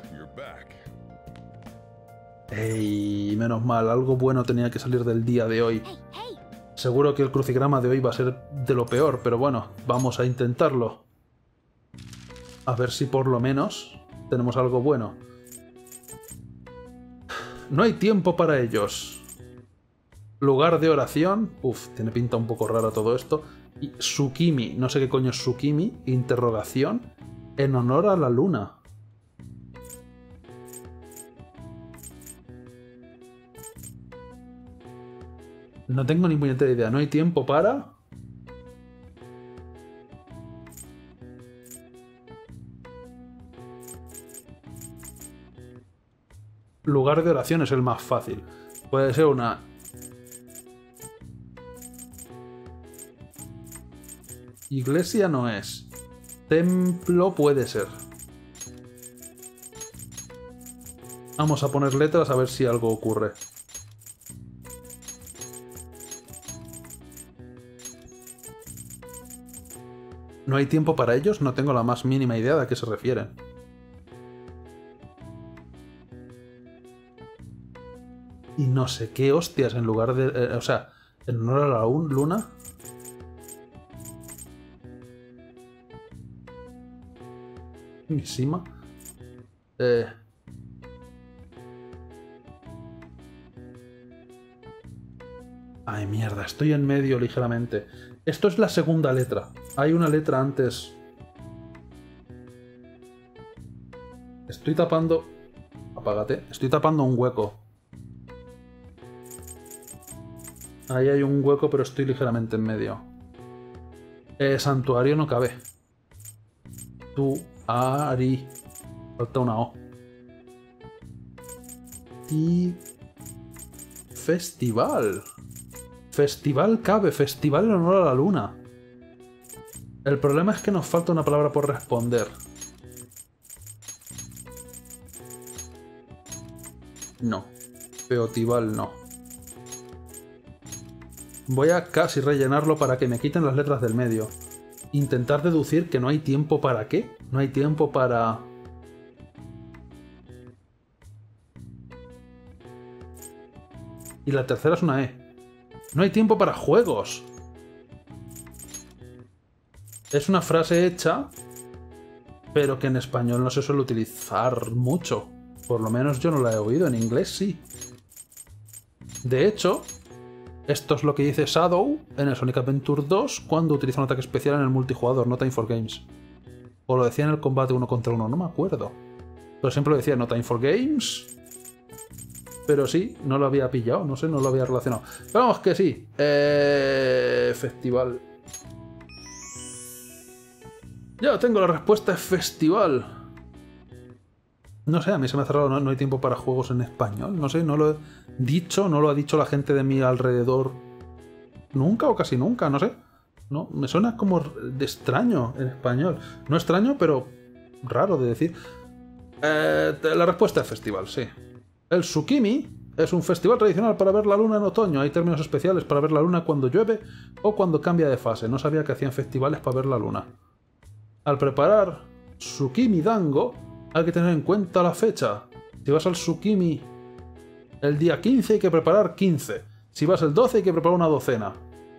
Ey, menos mal, algo bueno tenía que salir del día de hoy. Seguro que el crucigrama de hoy va a ser de lo peor, pero bueno, vamos a intentarlo. A ver si por lo menos tenemos algo bueno. No hay tiempo para ellos. Lugar de oración. Uf, tiene pinta un poco rara todo esto. Y Tsukimi, no sé qué coño es Tsukimi. Interrogación. En honor a la luna. No tengo ni puñetera idea. No hay tiempo para... Lugar de oración es el más fácil. Puede ser una... Iglesia no es. Templo puede ser. Vamos a poner letras a ver si algo ocurre. ¿No hay tiempo para ellos? No tengo la más mínima idea de a qué se refieren. Y no sé qué hostias en lugar de... Eh, o sea, en honor a la luna... Mishima. Eh... Ay, mierda, estoy en medio ligeramente. Esto es la segunda letra. Hay una letra antes. Estoy tapando... Apágate. Estoy tapando un hueco. Ahí hay un hueco, pero estoy ligeramente en medio. Eh, santuario no cabe. Tu, ari. Falta una O. Ti... Festival. Festival cabe. Festival en honor a la luna. El problema es que nos falta una palabra por responder. No. Feotival no. Voy a casi rellenarlo para que me quiten las letras del medio. Intentar deducir que no hay tiempo para qué. No hay tiempo para... Y la tercera es una E. No hay tiempo para juegos. Es una frase hecha, pero que en español no se suele utilizar mucho. Por lo menos yo no la he oído, en inglés sí. De hecho, esto es lo que dice Shadow en el Sonic Adventure dos cuando utiliza un ataque especial en el multijugador, no Time for Games. O lo decía en el combate uno contra uno, no me acuerdo. Pero siempre lo decía, no time for games. Pero sí, no lo había pillado, no sé, no lo había relacionado. Pero vamos que sí. Eh, festival. Ya tengo la respuesta, es festival. No sé, a mí se me ha cerrado, no, no hay tiempo para juegos en español. No sé, no lo he dicho, no lo ha dicho la gente de mi alrededor nunca o casi nunca, no sé. No, me suena como de extraño en español. No extraño, pero raro de decir. Eh, la respuesta es festival, sí. El Tsukimi es un festival tradicional para ver la luna en otoño. Hay términos especiales para ver la luna cuando llueve o cuando cambia de fase. No sabía que hacían festivales para ver la luna. Al preparar Tsukimi Dango, hay que tener en cuenta la fecha. Si vas al Tsukimi el día quince, hay que preparar quince. Si vas el doce, hay que preparar una docena.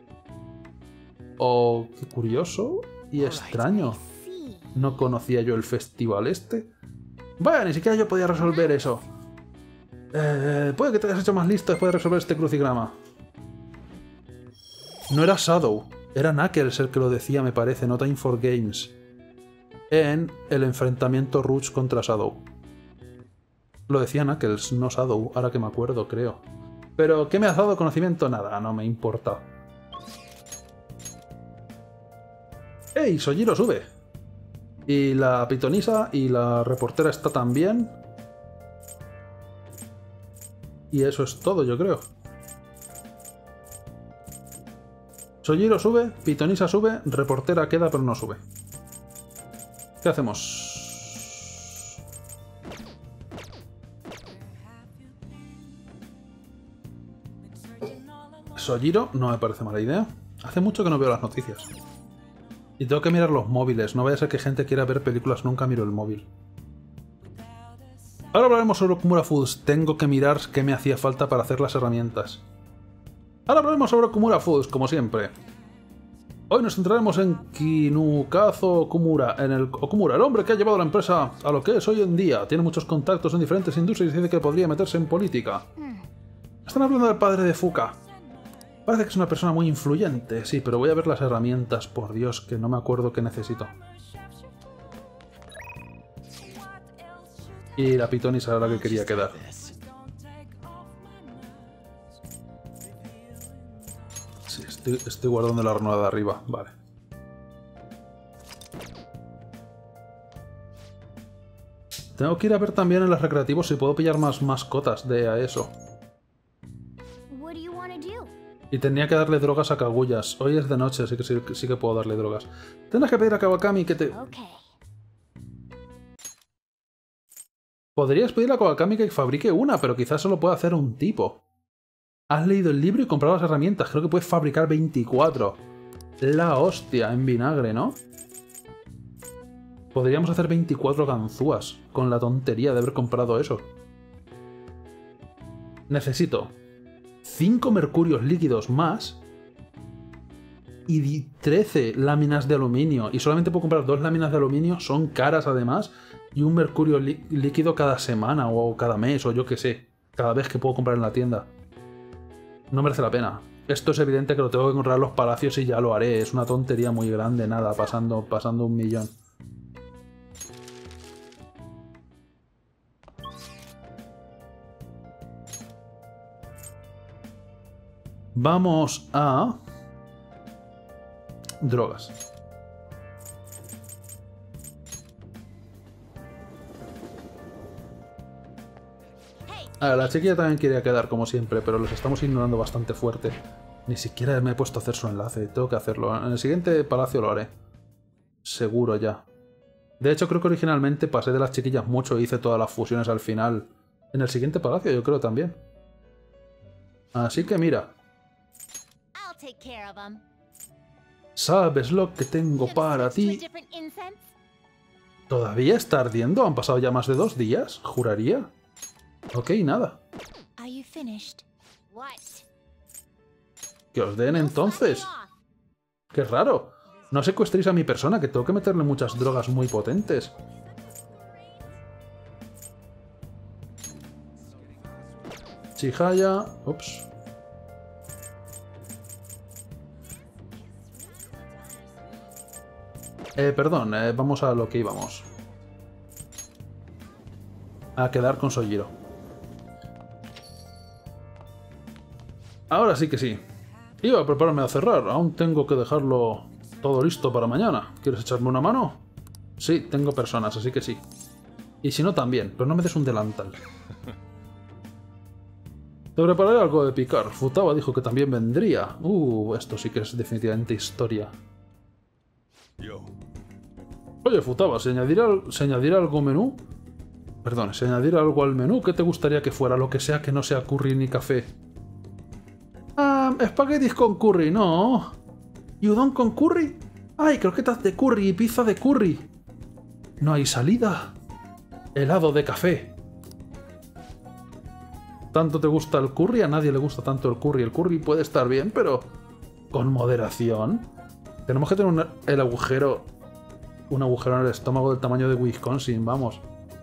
Oh, qué curioso y extraño. No conocía yo el festival este. Vaya, ni siquiera yo podía resolver eso. Eh, puede que te hayas hecho más listo después de resolver este crucigrama. No era Shadow, era Knuckles el que lo decía, me parece, no Time for Games. En el enfrentamiento Rouge contra Shadow. Lo decía Knuckles, no Shadow, ahora que me acuerdo, creo. Pero, ¿qué me has dado conocimiento? Nada, no me importa. ¡Ey! Sojiro sube. Y la pitonisa y la reportera está también. Y eso es todo, yo creo. Sojiro sube, pitonisa sube, reportera queda pero no sube. ¿Qué hacemos? Sojiro no me parece mala idea. Hace mucho que no veo las noticias. Y tengo que mirar los móviles. No vaya a ser que gente quiera ver películas, nunca miro el móvil. Ahora hablaremos sobre Okumura Foods. Tengo que mirar qué me hacía falta para hacer las herramientas. Ahora hablaremos sobre Okumura Foods, como siempre. Hoy nos centraremos en Kinukazo Okumura, en el Okumura, el hombre que ha llevado la empresa a lo que es hoy en día. Tiene muchos contactos en diferentes industrias y dice que podría meterse en política. Están hablando del padre de Fuka. Parece que es una persona muy influyente, sí, pero voy a ver las herramientas, por Dios, que no me acuerdo qué necesito. Y la pitonisa era la que quería quedar. Sí, estoy, estoy guardando la hornada de arriba, vale. Tengo que ir a ver también en los recreativos si puedo pillar más mascotas de a eso. Y tenía que darle drogas a Kaguyas. Hoy es de noche, así que sí, sí que puedo darle drogas. Tendrás que pedir a Kawakami que te... Podrías pedirle a Kawakami que fabrique una, pero quizás solo pueda hacer un tipo. Has leído el libro y comprado las herramientas. Creo que puedes fabricar veinticuatro. La hostia, en vinagre, ¿no? Podríamos hacer veinticuatro ganzúas con la tontería de haber comprado eso. Necesito cinco mercurios líquidos más y trece láminas de aluminio. Y solamente puedo comprar dos láminas de aluminio, son caras además, y un mercurio líquido cada semana o cada mes o yo qué sé, cada vez que puedo comprar en la tienda. No merece la pena. Esto es evidente que lo tengo que encontrar en los palacios y ya lo haré. Es una tontería muy grande, nada, pasando, pasando un millón. Vamos a... drogas. Ah, la chiquilla también quería quedar como siempre, pero los estamos ignorando bastante fuerte. Ni siquiera me he puesto a hacer su enlace, tengo que hacerlo. En el siguiente palacio lo haré. Seguro ya. De hecho, creo que originalmente pasé de las chiquillas mucho e hice todas las fusiones al final. En el siguiente palacio yo creo también. Así que mira. ¿Sabes lo que tengo para ti? ¿Todavía está ardiendo? ¿Han pasado ya más de dos días? ¿Juraría? Ok, nada. Que os den entonces. Qué raro. No secuestréis a mi persona, que tengo que meterle muchas drogas muy potentes. Chihaya. Ups. Eh, perdón, eh, vamos a lo que íbamos. a quedar con Sojiro. Ahora sí que sí. Iba a prepararme a cerrar. Aún tengo que dejarlo todo listo para mañana. ¿Quieres echarme una mano? Sí, tengo personas, así que sí. Y si no, también. Pero no me des un delantal. Te prepararé algo de picar. Futaba dijo que también vendría. Uh, esto sí que es definitivamente historia. Oye, Futaba, ¿se añadirá, ¿se añadirá algo menú? Perdón, ¿se añadirá algo al menú? ¿Qué te gustaría que fuera? Lo que sea que no sea curry ni café. Ah, espaguetis con curry, no. ¿Y udon con curry? Ay, croquetas de curry y pizza de curry. No hay salida. Helado de café. ¿Tanto te gusta el curry? A nadie le gusta tanto el curry. El curry puede estar bien, pero con moderación. Tenemos que tener un, el agujero... Un agujero en el estómago del tamaño de Wisconsin, vamos.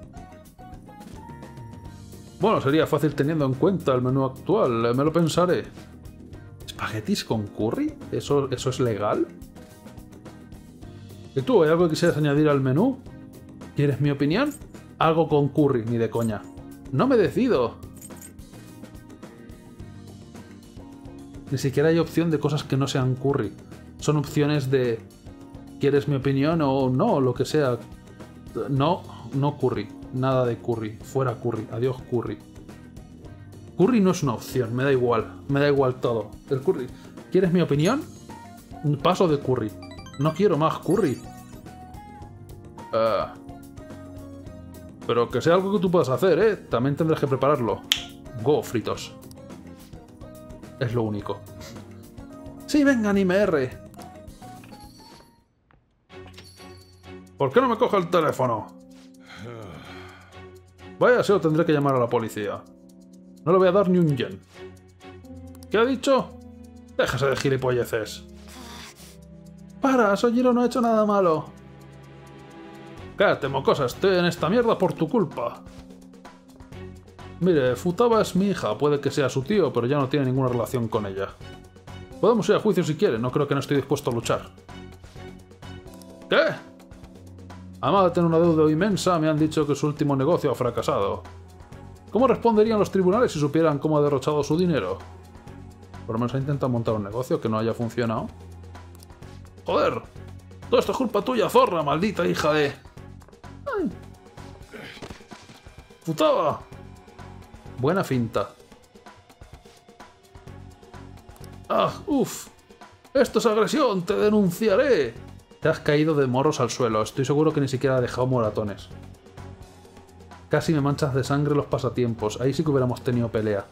Bueno, sería fácil teniendo en cuenta el menú actual. Me lo pensaré. ¿Espaguetis con curry? ¿Eso, eso es legal? ¿Y tú, hay algo que quisieras añadir al menú? ¿Quieres mi opinión? Algo con curry, ni de coña. No me decido. Ni siquiera hay opción de cosas que no sean curry. Son opciones de... ¿Quieres mi opinión o no? Lo que sea. No, no curry. Nada de curry. Fuera curry. Adiós curry. Curry no es una opción. Me da igual. Me da igual todo. El curry. ¿Quieres mi opinión? Paso de curry. No quiero más curry. Uh, pero que sea algo que tú puedas hacer, ¿eh? También tendrás que prepararlo. Go, fritos. Es lo único. Sí, venga, anime R. ¿Por qué no me coge el teléfono? Vaya, se lo tendré que llamar a la policía. No le voy a dar ni un yen. ¿Qué ha dicho? Déjase de gilipolleces. Para, Sojiro no ha hecho nada malo. Cállate, mocosa, estoy en esta mierda por tu culpa. Mire, Futaba es mi hija, puede que sea su tío, pero ya no tiene ninguna relación con ella. Podemos ir a juicio si quiere, no creo que no estoy dispuesto a luchar. ¿Qué? Además de tener una deuda inmensa, me han dicho que su último negocio ha fracasado. ¿Cómo responderían los tribunales si supieran cómo ha derrochado su dinero? Por lo menos ha intentado montar un negocio que no haya funcionado. ¡Joder! Todo esto es culpa tuya, zorra, maldita hija de... ¡Ay! ¡Futaba! Buena finta. ¡Ah! ¡Uf! ¡Esto es agresión! ¡Te denunciaré! Te has caído de morros al suelo. Estoy seguro que ni siquiera ha dejado moratones. Casi me manchas de sangre los pasatiempos. Ahí sí que hubiéramos tenido pelea.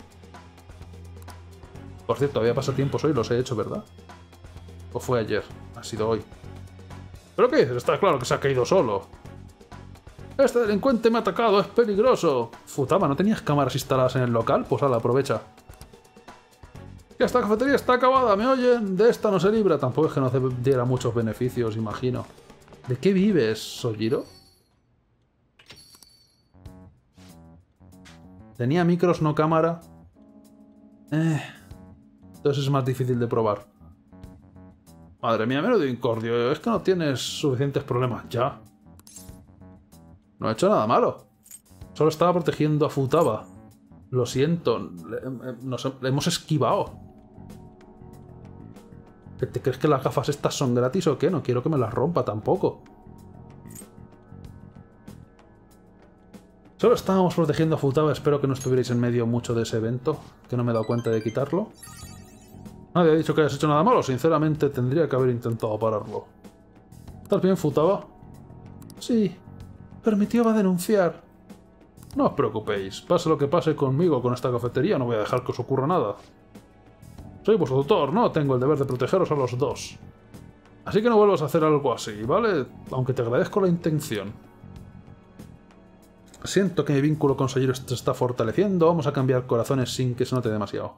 Por cierto, había pasatiempos hoy, los he hecho, ¿verdad? ¿O fue ayer? Ha sido hoy. ¿Pero qué? Está claro que se ha caído solo. Este delincuente me ha atacado, es peligroso. Futaba, ¿no tenías cámaras instaladas en el local? Pues ala, aprovecha. Que esta cafetería está acabada, ¿me oyen? De esta no se libra. Tampoco es que no diera muchos beneficios, imagino. ¿De qué vives, Sojiro? ¿Tenía micros, no cámara? Eh... Entonces es más difícil de probar. Madre mía, menudo incordio. Es que no tienes suficientes problemas ya. No he hecho nada malo. Solo estaba protegiendo a Futaba. Lo siento. Nos hemos esquivado. ¿Te crees que las gafas estas son gratis o qué? No quiero que me las rompa tampoco. Solo estábamos protegiendo a Futaba. Espero que no estuvierais en medio mucho de ese evento. Que no me he dado cuenta de quitarlo. Nadie ha dicho que hayas hecho nada malo. Sinceramente, tendría que haber intentado pararlo. ¿Estás bien, Futaba? Sí. Pero mi tío va a denunciar. No os preocupéis. Pase lo que pase conmigo con esta cafetería, no voy a dejar que os ocurra nada. Soy vuestro tutor, ¿no? Tengo el deber de protegeros a los dos. Así que no vuelvas a hacer algo así, ¿vale? Aunque te agradezco la intención. Siento que mi vínculo con Sojiro se está fortaleciendo. Vamos a cambiar corazones sin que se note demasiado.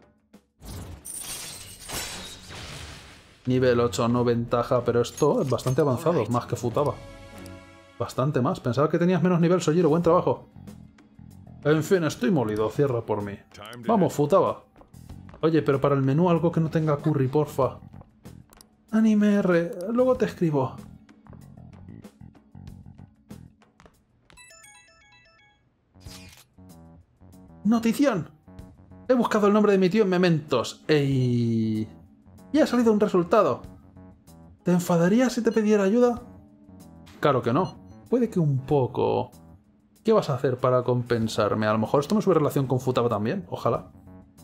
Nivel ocho, no ventaja, pero esto es bastante avanzado, más que Futaba. Bastante más. Pensaba que tenías menos nivel, Sojiro. Buen trabajo. En fin, estoy molido. Cierra por mí. Vamos, Futaba. Oye, pero para el menú algo que no tenga curry, porfa. Anime R. Luego te escribo. ¡Notición! He buscado el nombre de mi tío en Mementos. ¡Ey! Y ha salido un resultado. ¿Te enfadarías si te pidiera ayuda? Claro que no. Puede que un poco... ¿Qué vas a hacer para compensarme? A lo mejor esto me sube relación con Futaba también. Ojalá.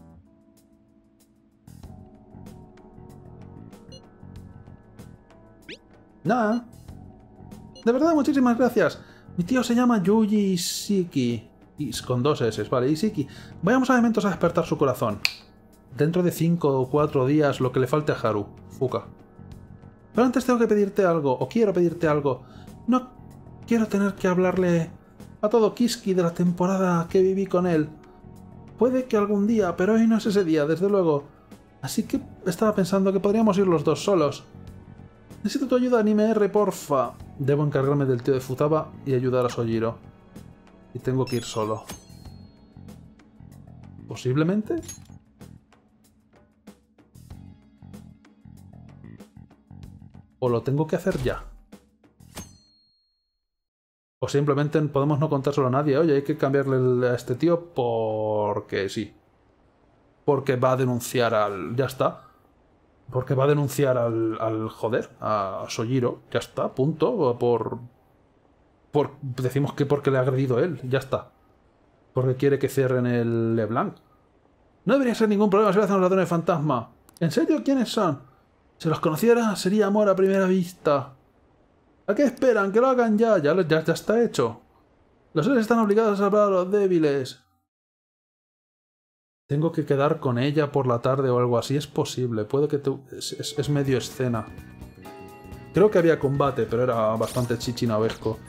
Nada. De verdad, muchísimas gracias. Mi tío se llama Yuji Ishiki. Is, con dos S, vale, Ishiki. Vayamos a Mementos a despertar su corazón. Dentro de cinco o cuatro días, lo que le falte a Haru. Fuka. Pero antes tengo que pedirte algo, o quiero pedirte algo. No quiero tener que hablarle a todo Kiski de la temporada que viví con él. Puede que algún día, pero hoy no es ese día, desde luego. Así que estaba pensando que podríamos ir los dos solos. Necesito tu ayuda, Anime R, porfa. Debo encargarme del tío de Futaba y ayudar a Sojiro. Y tengo que ir solo. ¿Posiblemente? ¿O lo tengo que hacer ya? O simplemente podemos no contárselo a nadie. Oye, hay que cambiarle a este tío porque sí. Porque va a denunciar al... Ya está. Porque va a denunciar al, al joder, a Sojiro. Ya está, punto. Por... por decimos que porque le ha agredido él. Ya está. Porque quiere que cierren el LeBlanc. No debería ser ningún problema si lo hacen los ladrones fantasma. ¿En serio? ¿Quiénes son? Si los conociera, sería amor a primera vista. ¿A qué esperan? ¡Que lo hagan ya! Ya, ya, ya está hecho. Los seres están obligados a salvar a los débiles. Tengo que quedar con ella por la tarde o algo así. Es posible. Puede que tú... Es, es, es medio escena. Creo que había combate, pero era bastante chichinabesco.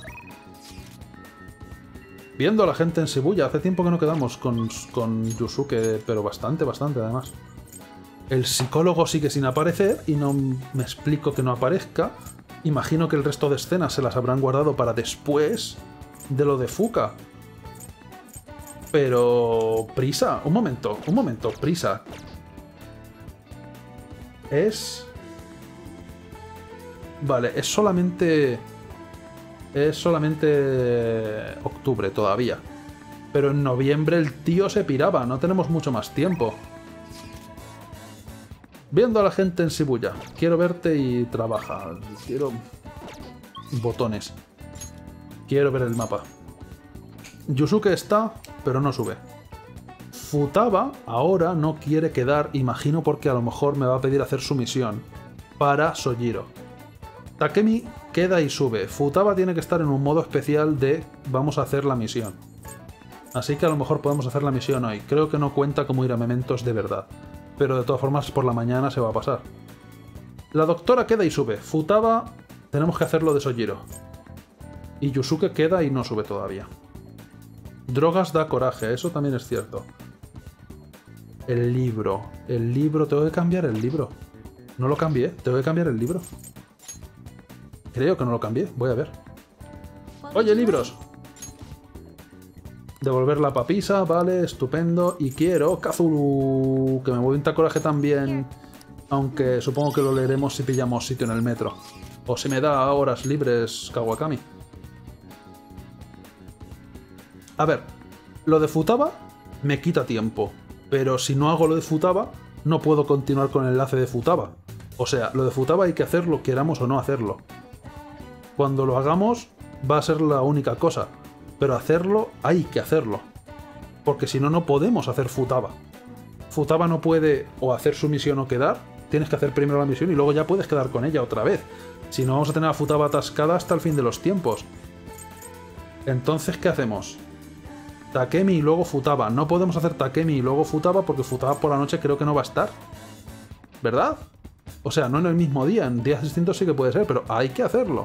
Viendo a la gente en Shibuya. Hace tiempo que no quedamos con, con Yusuke, pero bastante, bastante además. El psicólogo sigue sin aparecer y no me explico que no aparezca. Imagino que el resto de escenas se las habrán guardado para después de lo de Fuka. Pero... prisa, un momento, un momento, prisa. Es... Vale, es solamente... Es solamente... octubre todavía. Pero en noviembre el tío se piraba, no tenemos mucho más tiempo. Viendo a la gente en Shibuya. Quiero verte y trabaja. Quiero... botones. Quiero ver el mapa. Yusuke está, pero no sube. Futaba ahora no quiere quedar, imagino porque a lo mejor me va a pedir hacer su misión. Para Sojiro. Takemi queda y sube. Futaba tiene que estar en un modo especial de vamos a hacer la misión. Así que a lo mejor podemos hacer la misión hoy. Creo que no cuenta como ir a Mementos de verdad. Pero de todas formas por la mañana se va a pasar. La doctora queda y sube. Futaba tenemos que hacerlo de Sojiro. Y Yusuke queda y no sube todavía. Drogas da coraje, eso también es cierto. El libro. El libro, tengo que cambiar el libro. No lo cambié, tengo que cambiar el libro. Creo que no lo cambié, voy a ver. Oye, libros. Devolver la papisa, vale, estupendo. Y quiero Kazuru, que me vuelva coraje también. Aunque supongo que lo leeremos si pillamos sitio en el metro. O si me da horas libres Kawakami. A ver, lo de Futaba me quita tiempo. Pero si no hago lo de Futaba, no puedo continuar con el enlace de Futaba. O sea, lo de Futaba hay que hacerlo, queramos o no hacerlo. Cuando lo hagamos, va a ser la única cosa. Pero hacerlo, hay que hacerlo. Porque si no, no podemos hacer Futaba. Futaba no puede o hacer su misión o quedar. Tienes que hacer primero la misión y luego ya puedes quedar con ella otra vez. Si no, vamos a tener a Futaba atascada hasta el fin de los tiempos. Entonces, ¿qué hacemos? Takemi y luego Futaba. No podemos hacer Takemi y luego Futaba porque Futaba por la noche creo que no va a estar. ¿Verdad? O sea, no en el mismo día. En días distintos sí que puede ser, pero hay que hacerlo.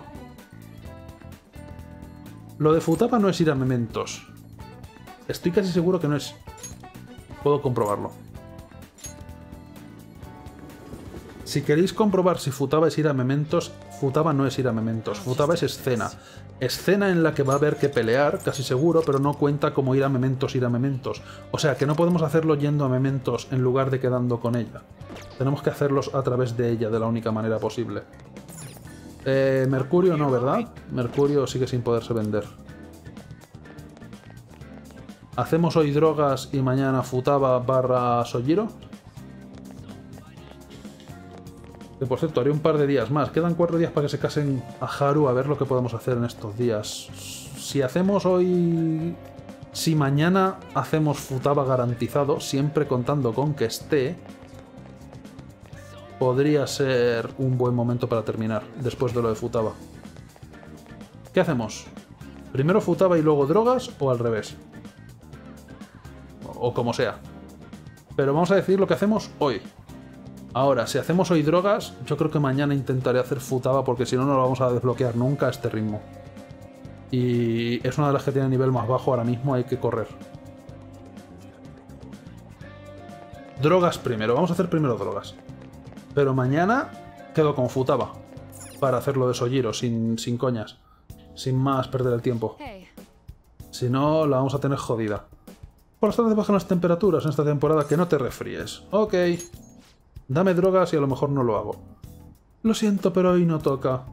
Lo de Futaba no es ir a Mementos. Estoy casi seguro que no es... Puedo comprobarlo. Si queréis comprobar si Futaba es ir a Mementos, Futaba no es ir a Mementos. Futaba es escena. Escena en la que va a haber que pelear, casi seguro, pero no cuenta como ir a Mementos, ir a Mementos. O sea, que no podemos hacerlo yendo a Mementos en lugar de quedando con ella. Tenemos que hacerlos a través de ella, de la única manera posible. Eh, Mercurio no, ¿verdad? Mercurio sigue sin poderse vender. ¿Hacemos hoy drogas y mañana Futaba barra Sojiro? Que por cierto, haré un par de días más. Quedan cuatro días para que se casen a Haru, a ver lo que podemos hacer en estos días. Si hacemos hoy... Si mañana hacemos Futaba garantizado, siempre contando con que esté, podría ser un buen momento para terminar, después de lo de Futaba. ¿Qué hacemos? ¿Primero Futaba y luego drogas o al revés? O como sea. Pero vamos a decir lo que hacemos hoy. Ahora, si hacemos hoy drogas, yo creo que mañana intentaré hacer Futaba porque si no, no lo vamos a desbloquear nunca a este ritmo. Y es una de las que tiene nivel más bajo ahora mismo, hay que correr. Drogas primero, vamos a hacer primero drogas. Pero mañana quedo con Futaba para hacerlo de Sojiro, sin, sin coñas. Sin más perder el tiempo. Si no, la vamos a tener jodida. Por las tardes bajan las temperaturas en esta temporada, que no te resfríes. Ok. Dame drogas y a lo mejor no lo hago. Lo siento, pero hoy no toca.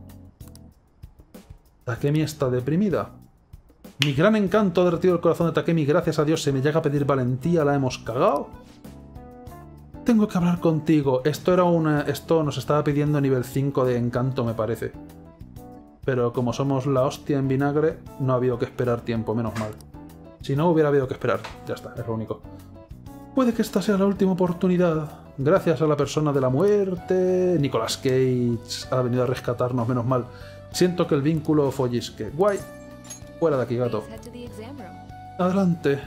Takemi está deprimida. Mi gran encanto ha derretido el corazón de Takemi. Gracias a Dios se me llega a pedir valentía. ¿La hemos cagado? Tengo que hablar contigo. Esto era una... Esto nos estaba pidiendo nivel cinco de encanto, me parece. Pero como somos la hostia en vinagre, no ha habido que esperar tiempo, menos mal. Si no, hubiera habido que esperar. Ya está, es lo único. Puede que esta sea la última oportunidad. Gracias a la persona de la muerte, Nicolas Cage ha venido a rescatarnos, menos mal. Siento que el vínculo follisque. Guay. Fuera de aquí, gato. Adelante.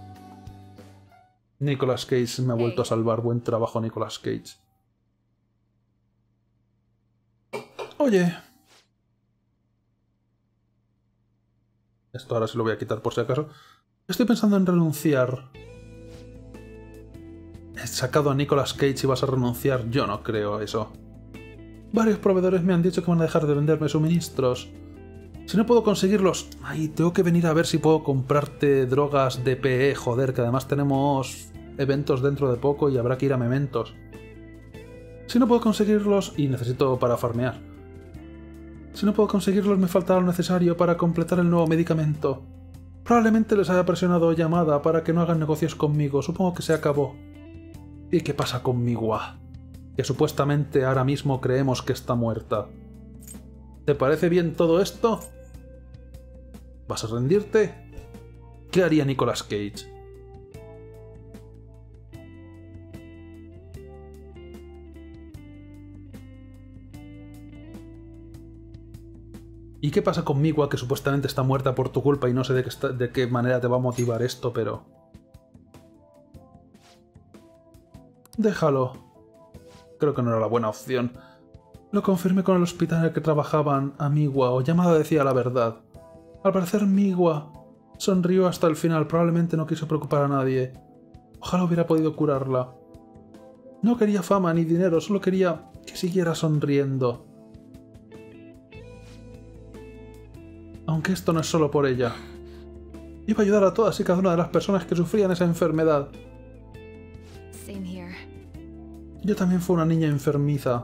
Nicolas Cage me ha vuelto a salvar. Buen trabajo, Nicolas Cage. Oye. Esto ahora sí lo voy a quitar por si acaso. Estoy pensando en renunciar. He sacado a Nicolas Cage y vas a renunciar. Yo no creo eso. Varios proveedores me han dicho que van a dejar de venderme suministros. Si no puedo conseguirlos... Ay, tengo que venir a ver si puedo comprarte drogas D P E, joder, que además tenemos eventos dentro de poco y habrá que ir a Mementos. Si no puedo conseguirlos... Y necesito para farmear. Si no puedo conseguirlos me falta lo necesario para completar el nuevo medicamento. Probablemente les haya presionado llamada para que no hagan negocios conmigo. Supongo que se acabó. ¿Y qué pasa con Miwa? Que supuestamente ahora mismo creemos que está muerta. ¿Te parece bien todo esto? ¿Vas a rendirte? ¿Qué haría Nicolas Cage? ¿Y qué pasa con Miwa, que supuestamente está muerta por tu culpa y no sé de qué, está, de qué manera te va a motivar esto, pero... Déjalo. Creo que no era la buena opción. Lo confirmé con el hospital en el que trabajaban a Miwa, o llamada decía la verdad. Al parecer Miwa sonrió hasta el final, probablemente no quiso preocupar a nadie. Ojalá hubiera podido curarla. No quería fama ni dinero, solo quería que siguiera sonriendo. Aunque esto no es solo por ella. Iba a ayudar a todas y cada una de las personas que sufrían esa enfermedad. Yo también fui una niña enfermiza.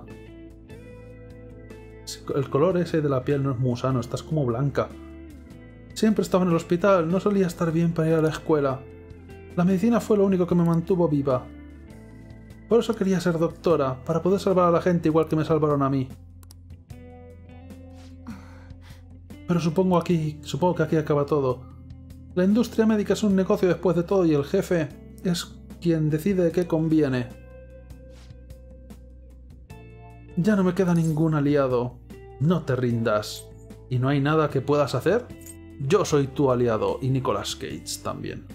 El color ese de la piel no es muy sano, estás como blanca. Siempre estaba en el hospital, no solía estar bien para ir a la escuela. La medicina fue lo único que me mantuvo viva. Por eso quería ser doctora, para poder salvar a la gente igual que me salvaron a mí. Pero supongo aquí, supongo que aquí acaba todo. La industria médica es un negocio después de todo y el jefe es quien decide qué conviene. Ya no me queda ningún aliado. No te rindas. ¿Y no hay nada que puedas hacer? Yo soy tu aliado y Nicolas Cage también.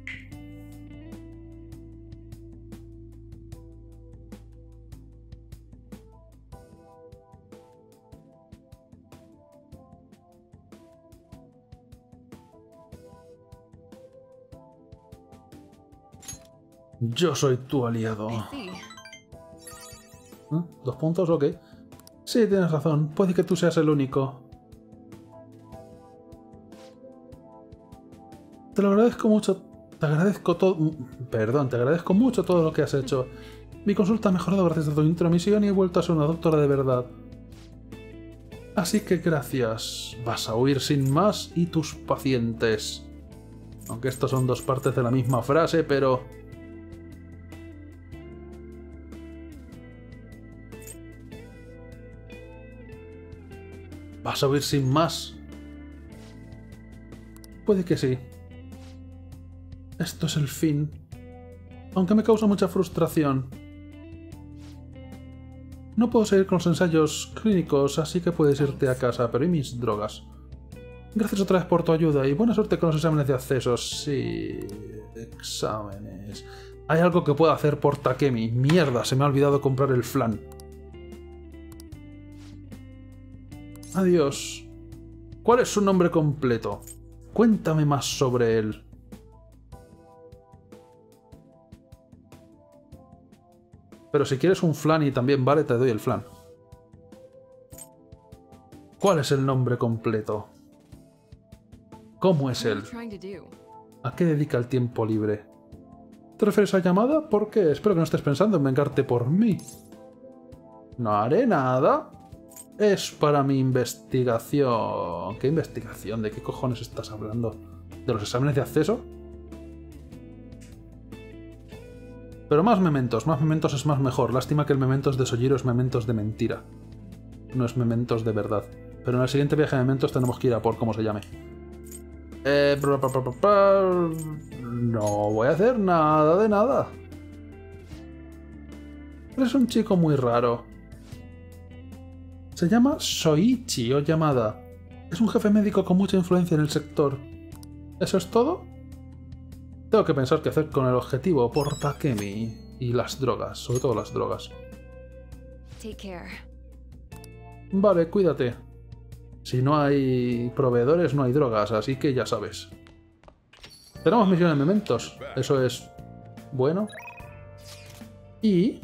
Yo soy tu aliado. ¿Eh? ¿Dos puntos? Ok. Sí, tienes razón. Puede que tú seas el único. Te lo agradezco mucho. Te agradezco todo... Perdón, te agradezco mucho todo lo que has hecho. Mi consulta ha mejorado gracias a tu intromisión y he vuelto a ser una doctora de verdad. Así que gracias. Vas a huir sin más y tus pacientes. Aunque estos son dos partes de la misma frase, pero... ¿Vas a huir sin más? Puede que sí. Esto es el fin. Aunque me causa mucha frustración. No puedo seguir con los ensayos clínicos, así que puedes irte a casa, pero ¿y mis drogas? Gracias otra vez por tu ayuda y buena suerte con los exámenes de acceso. Sí... Exámenes... Hay algo que puedo hacer por Takemi. Mierda, se me ha olvidado comprar el flan. Adiós. ¿Cuál es su nombre completo? Cuéntame más sobre él. Pero si quieres un flan y también vale, te doy el flan. ¿Cuál es el nombre completo? ¿Cómo es él? ¿A qué dedica el tiempo libre? ¿Te refieres a llamada? ¿Por qué? Espero que no estés pensando en vengarte por mí. No haré nada. Es para mi investigación. ¿Qué investigación? ¿De qué cojones estás hablando? ¿De los exámenes de acceso? Pero más mementos. Más mementos es más mejor. Lástima que el mementos de Sojiro es mementos de mentira. No es mementos de verdad. Pero en el siguiente viaje de mementos tenemos que ir a por cómo se llame. Eh, no voy a hacer nada de nada. Eres un chico muy raro. Se llama Soichi o Yamada. Es un jefe médico con mucha influencia en el sector. ¿Eso es todo? Tengo que pensar qué hacer con el objetivo por Takemi y las drogas, sobre todo las drogas. Take care. Vale, cuídate. Si no hay proveedores, no hay drogas, así que ya sabes. Tenemos misión de mementos. Eso es bueno. Y...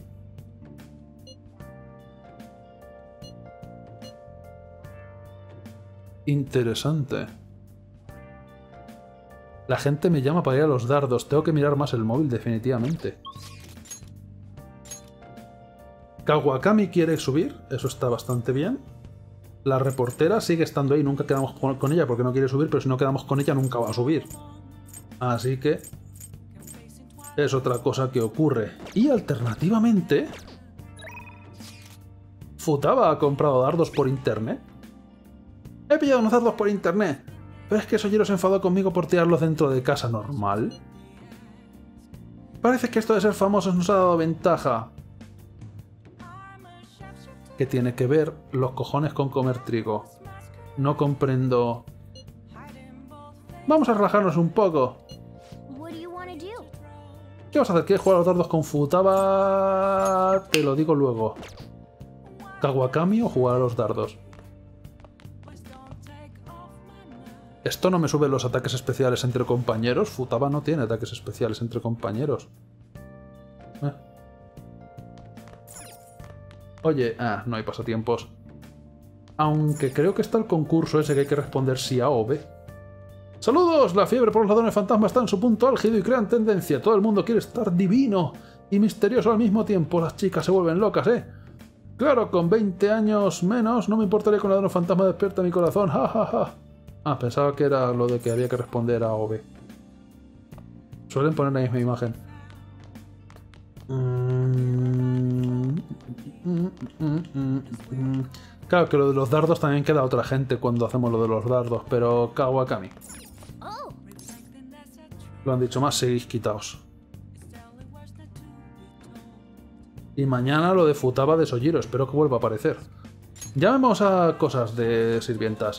interesante. La gente me llama para ir a los dardos. Tengo que mirar más el móvil, definitivamente. Kawakami quiere subir. Eso está bastante bien. La reportera sigue estando ahí. Nunca quedamos con ella porque no quiere subir, pero si no quedamos con ella nunca va a subir. Así que... es otra cosa que ocurre. Y alternativamente... Futaba ha comprado dardos por internet. He pillado unos dardos por internet. Pero es que Sojiro se enfadó conmigo por tirarlos dentro de casa normal. Parece que esto de ser famosos nos ha dado ventaja. ¿Qué tiene que ver los cojones con comer trigo? No comprendo. Vamos a relajarnos un poco. ¿Qué vas a hacer? ¿Quieres jugar a los dardos con Futaba? Te lo digo luego. ¿Kawakami o jugar a los dardos? ¿Esto no me sube los ataques especiales entre compañeros? Futaba no tiene ataques especiales entre compañeros. Eh. Oye, ah, no hay pasatiempos. Aunque creo que está el concurso ese que hay que responder sí A o B. ¡Saludos! La fiebre por los ladrones fantasma está en su punto álgido y crean tendencia. Todo el mundo quiere estar divino y misterioso al mismo tiempo. Las chicas se vuelven locas, ¿eh? Claro, con veinte años menos no me importaría que un ladrón fantasma despierta mi corazón. ¡Ja, ja, ja! Ah, pensaba que era lo de que había que responder A o B. Suelen poner la misma imagen. Claro que lo de los dardos también queda otra gente cuando hacemos lo de los dardos, pero Kawakami. Lo han dicho más, seguís quitaos. Y mañana lo de Futaba de Sojiro, espero que vuelva a aparecer. Llamemos a cosas de sirvientas.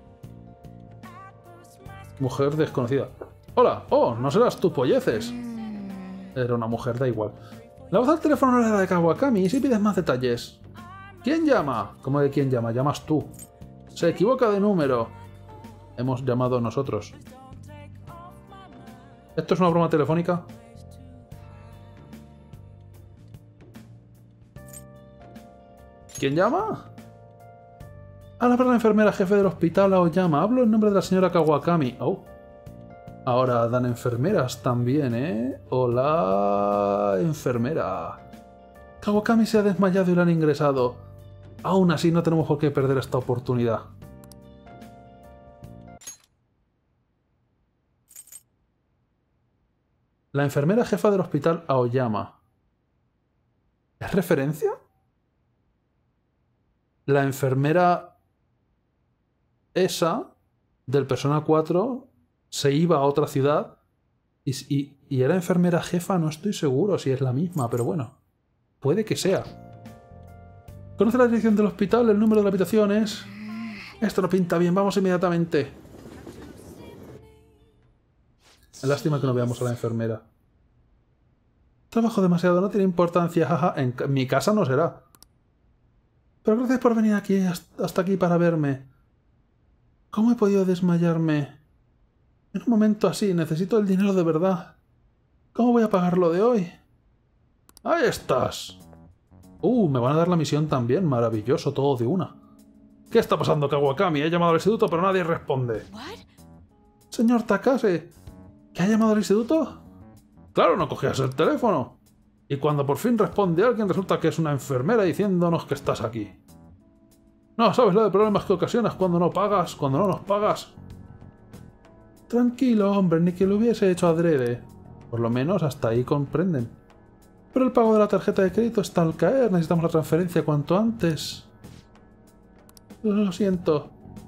Mujer desconocida. Hola, oh, no serás tú, polleces. Era una mujer, da igual. La voz al teléfono no era de Kawakami, y si pides más detalles. ¿Quién llama? ¿Cómo de quién llama? Llamas tú. Se equivoca de número. Hemos llamado nosotros. ¿Esto es una broma telefónica? ¿Quién llama? Habla para la enfermera jefe del hospital o llama. Hablo en nombre de la señora Kawakami. Oh. Ahora dan enfermeras también, ¿eh? Hola, enfermera. Kawakami se ha desmayado y la han ingresado. Aún así, no tenemos por qué perder esta oportunidad. La enfermera jefa del hospital Aoyama. ¿Es referencia? La enfermera esa del Persona cuatro se iba a otra ciudad y, y, y era enfermera jefa, no estoy seguro si es la misma, pero bueno, puede que sea. ¿Conoce la dirección del hospital? El número de la habitación es... Esto no pinta bien, vamos inmediatamente. Lástima que no veamos a la enfermera. Trabajo demasiado, no tiene importancia, jaja. En mi casa no será. Pero gracias por venir aquí, hasta aquí para verme. ¿Cómo he podido desmayarme? En un momento así, necesito el dinero de verdad. ¿Cómo voy a pagar lo de hoy? ¡Ahí estás! Uh, me van a dar la misión también, maravilloso, todo de una. ¿Qué está pasando, Kawakami? He llamado al instituto, pero nadie responde. Señor Takase, ¿qué ha llamado al instituto? Claro, no cogías el teléfono. Y cuando por fin responde alguien, resulta que es una enfermera diciéndonos que estás aquí. No, ¿sabes lo de problemas que ocasionas cuando no pagas, cuando no nos pagas? Tranquilo, hombre, ni que lo hubiese hecho adrede. Por lo menos hasta ahí comprenden. Pero el pago de la tarjeta de crédito está al caer, necesitamos la transferencia cuanto antes. Lo siento.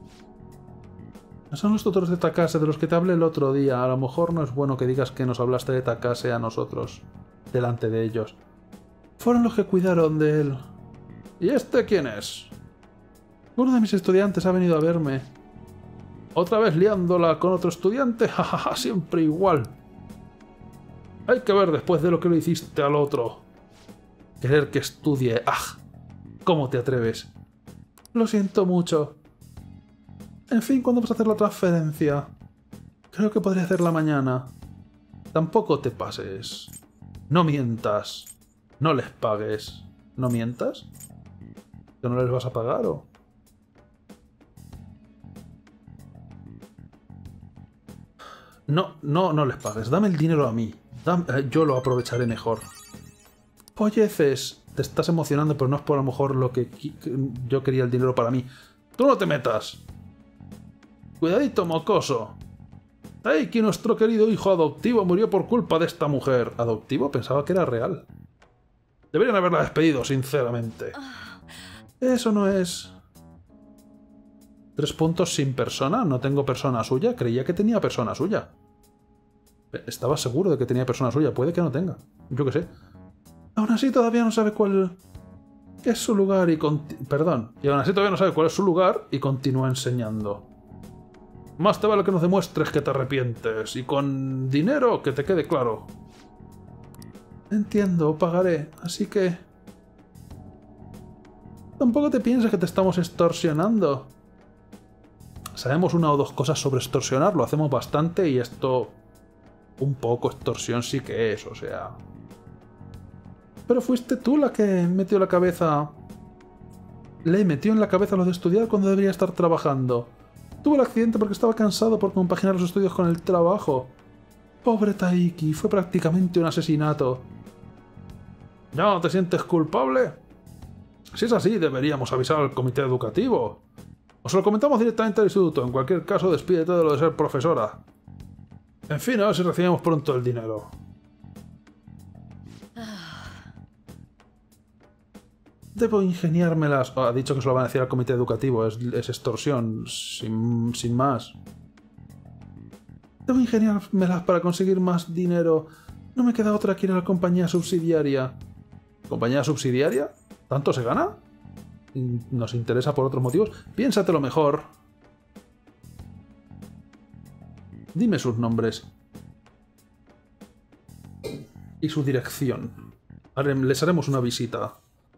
Son los tutores de Takase de los que te hablé el otro día. A lo mejor no es bueno que digas que nos hablaste de Takase a nosotros, delante de ellos. Fueron los que cuidaron de él. ¿Y este quién es? Uno de mis estudiantes ha venido a verme. ¿Otra vez liándola con otro estudiante? Jajaja, siempre igual. Hay que ver después de lo que le hiciste al otro. Querer que estudie. ¡Ah! ¿Cómo te atreves? Lo siento mucho. En fin, ¿cuándo vas a hacer la transferencia? Creo que podría hacerla mañana. Tampoco te pases. No mientas. No les pagues. ¿No mientas? ¿Que no les vas a pagar o...? No, no, no les pagues. Dame el dinero a mí. Dame, eh, yo lo aprovecharé mejor. Polleces. Te estás emocionando, pero no es por a lo mejor lo que yo quería el dinero para mí. ¡Tú no te metas! Cuidadito, mocoso. ¡Ay, que nuestro querido hijo adoptivo murió por culpa de esta mujer! ¿Adoptivo? Pensaba que era real. Deberían haberla despedido, sinceramente. Eso no es... ¿Tres puntos sin persona? ¿No tengo persona suya? Creía que tenía persona suya. Estaba seguro de que tenía persona suya. Puede que no tenga. Yo qué sé. Aún así todavía no sabe cuál es su lugar y... Perdón. Y aún así todavía no sabe cuál es su lugar y continúa enseñando. Más te vale que nos demuestres que te arrepientes. Y con dinero, que te quede claro. Entiendo, pagaré. Así que... Tampoco te pienses que te estamos extorsionando. Sabemos una o dos cosas sobre extorsionar. Lo hacemos bastante y esto... Un poco extorsión sí que es, o sea... Pero fuiste tú la que metió la cabeza... Le metió en la cabeza lo de estudiar cuando debería estar trabajando. Tuvo el accidente porque estaba cansado por compaginar los estudios con el trabajo. Pobre Taiki, fue prácticamente un asesinato. ¿Ya no te sientes culpable? Si es así, deberíamos avisar al comité educativo. O se lo comentamos directamente al instituto. En cualquier caso, despídete de lo de ser profesora. En fin, a ver si recibimos pronto el dinero. Debo ingeniármelas... Oh, ha dicho que se lo van a decir al comité educativo. Es, es extorsión, sin, sin más. Debo ingeniármelas para conseguir más dinero. No me queda otra que ir a la compañía subsidiaria. ¿Compañía subsidiaria? ¿Tanto se gana? ¿Nos interesa por otros motivos? Piénsatelo mejor. Dime sus nombres. Y su dirección. Les haremos una visita.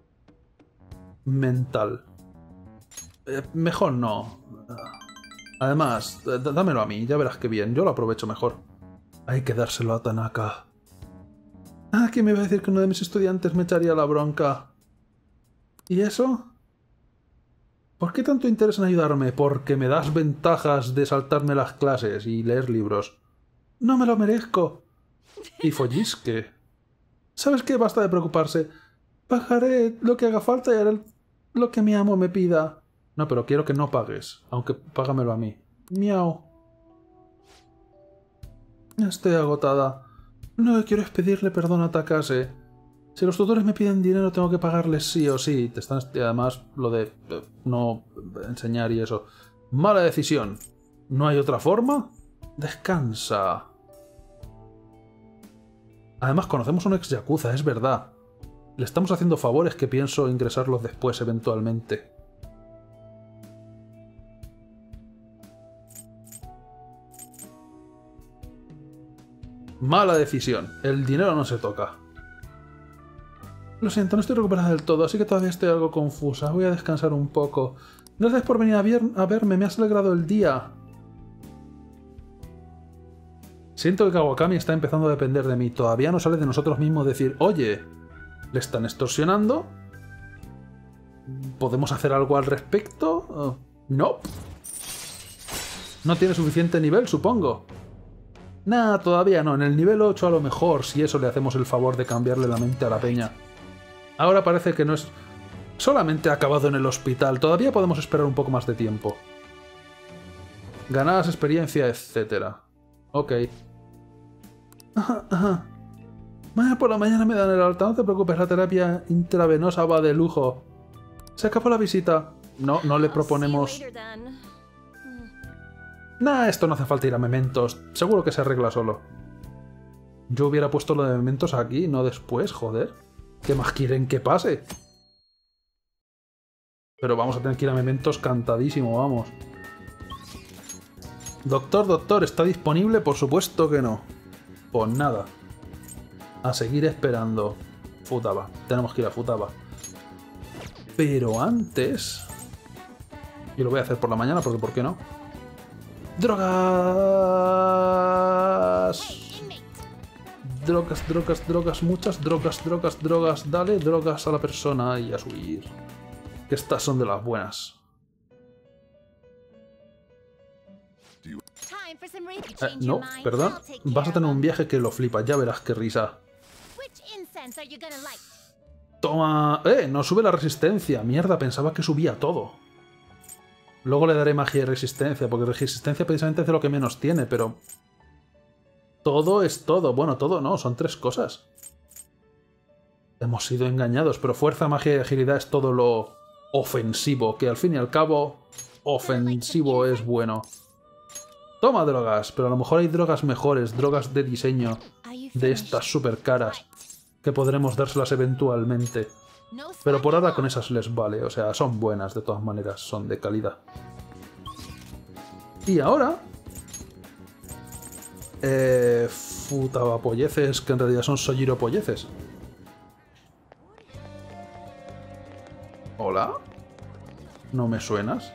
Mental. Eh, mejor no. Además, dámelo a mí, ya verás que bien. Yo lo aprovecho mejor. Hay que dárselo a Tanaka. Ah, ¿quién me iba a decir que uno de mis estudiantes me echaría la bronca? ¿Y eso? ¿Por qué tanto interés en ayudarme? Porque me das ventajas de saltarme las clases y leer libros. No me lo merezco. Y follisque. ¿Sabes qué? Basta de preocuparse. Pagaré lo que haga falta y haré lo que mi amo me pida. No, pero quiero que no pagues. Aunque págamelo a mí. Miau. Estoy agotada. Lo que quiero es pedirle perdón a Takase. Si los tutores me piden dinero, tengo que pagarles sí o sí. Te están, además, lo de eh, no enseñar y eso. Mala decisión. ¿No hay otra forma? Descansa. Además, conocemos a un ex yakuza, es verdad. Le estamos haciendo favores que pienso ingresarlos después, eventualmente. Mala decisión. El dinero no se toca. Lo siento, no estoy recuperada del todo, así que todavía estoy algo confusa. Voy a descansar un poco. Gracias por venir a, a verme, me has alegrado el día. Siento que Kawakami está empezando a depender de mí. Todavía no sale de nosotros mismos decir, oye, ¿le están extorsionando? ¿Podemos hacer algo al respecto? Uh, no. No tiene suficiente nivel, supongo. Nah, todavía no. En el nivel ocho a lo mejor, si eso le hacemos el favor de cambiarle la mente a la peña. Ahora parece que no es... Solamente ha acabado en el hospital. Todavía podemos esperar un poco más de tiempo. Ganadas experiencia, etcétera. Ok. Ajá, ajá. Mañana por la mañana me dan el alta. No te preocupes, la terapia intravenosa va de lujo. Se acabó la visita. No, no le proponemos... Nah, esto no hace falta ir a Mementos. Seguro que se arregla solo. Yo hubiera puesto lo de Mementos aquí, no después, joder. ¿Qué más quieren que pase? Pero vamos a tener que ir a Mementos cantadísimo, vamos. Doctor, doctor, ¿está disponible? Por supuesto que no. Pues nada. A seguir esperando. Futaba. Tenemos que ir a Futaba. Pero antes... Yo lo voy a hacer por la mañana, porque ¿por qué no? ¡Drogas! Drogas, drogas, drogas, muchas drogas, drogas, drogas. Dale drogas a la persona y a subir. Que estas son de las buenas. Eh, no, perdón. Vas a tener un viaje que lo flipas, ya verás qué risa. Toma... ¡Eh! No sube la resistencia. Mierda, pensaba que subía todo. Luego le daré magia y resistencia, porque resistencia precisamente es de lo que menos tiene, pero... Todo es todo. Bueno, todo no, son tres cosas. Hemos sido engañados, pero fuerza, magia y agilidad es todo lo ofensivo, que al fin y al cabo, ofensivo es bueno. Toma drogas, pero a lo mejor hay drogas mejores, drogas de diseño, de estas super caras, que podremos dárselas eventualmente. Pero por ahora con esas les vale, o sea, son buenas de todas maneras, son de calidad. Y ahora... Eh... Futabapolleces, que en realidad son Sojiropolleces. ¿Hola? ¿No me suenas?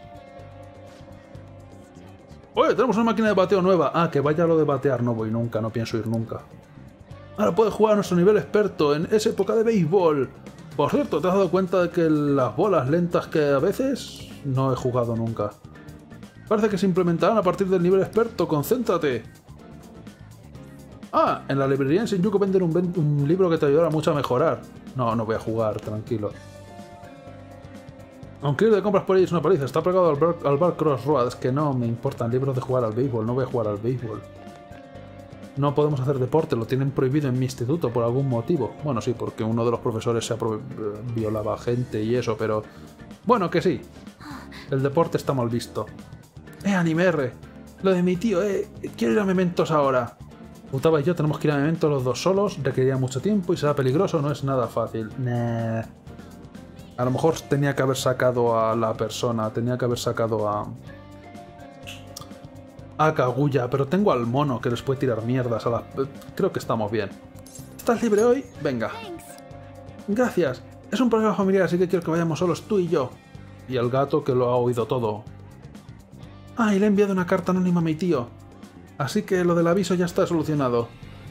Oye, tenemos una máquina de bateo nueva. Ah, que vaya lo de batear, no voy nunca, no pienso ir nunca. Ahora puedes jugar a nuestro nivel experto en esa época de béisbol. Por cierto, ¿te has dado cuenta de que las bolas lentas que a veces no he jugado nunca? Parece que se implementarán a partir del nivel experto, concéntrate. Ah, en la librería en Shinjuku venden un, un libro que te ayudará mucho a mejorar. No, no voy a jugar, tranquilo. Aunque ir de compras por ahí es una paliza, está pegado al bar, al bar Crossroads, que no me importan libros de jugar al béisbol, no voy a jugar al béisbol. No podemos hacer deporte, lo tienen prohibido en mi instituto por algún motivo. Bueno, sí, porque uno de los profesores se violaba gente y eso, pero... Bueno, que sí. El deporte está mal visto. ¡Eh, Anime R! Lo de mi tío, eh. Quiero ir a Mementos ahora. Futaba y yo tenemos que ir a Mementos los dos solos, requeriría mucho tiempo y será peligroso, no es nada fácil. Nah. A lo mejor tenía que haber sacado a la persona, tenía que haber sacado a... a Kaguya, pero tengo al mono que les puede tirar mierdas a la... Creo que estamos bien. ¿Estás libre hoy? Venga. Gracias. Es un problema familiar, así que quiero que vayamos solos tú y yo. Y el gato que lo ha oído todo. Ah, y le he enviado una carta anónima a mi tío. Así que lo del aviso ya está solucionado.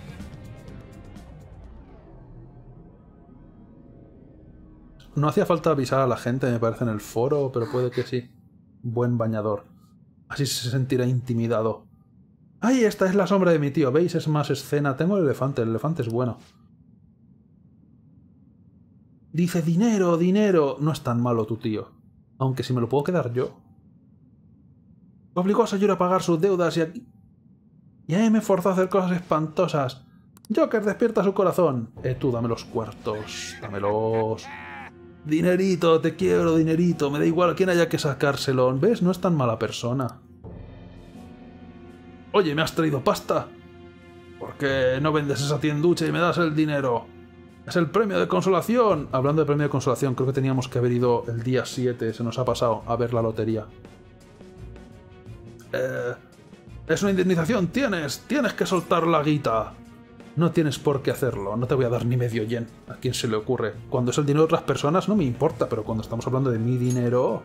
No hacía falta avisar a la gente, me parece, en el foro, pero puede que sí. Buen bañador. Así se sentirá intimidado. ¡Ay, esta es la sombra de mi tío! ¿Veis? Es más escena. Tengo el elefante, el elefante es bueno. Dice, dinero, dinero. No es tan malo tu tío. Aunque si me lo puedo quedar yo. Obligó a Sayuri a pagar sus deudas y aquí... Y ahí me forzó a hacer cosas espantosas. Joker, despierta su corazón. Eh, tú, dame los cuartos. Dámelos. Dinerito, te quiero, dinerito. Me da igual a quién haya que sacárselo. ¿Ves? No es tan mala persona. Oye, ¿me has traído pasta? ¿Por qué no vendes esa tienducha y me das el dinero? ¡Es el premio de consolación! Hablando de premio de consolación, creo que teníamos que haber ido el día siete, se nos ha pasado, a ver la lotería. Eh, es una indemnización, tienes, tienes que soltar la guita. No tienes por qué hacerlo, no te voy a dar ni medio yen. ¿A quién se le ocurre? Cuando es el dinero de otras personas no me importa, pero cuando estamos hablando de mi dinero...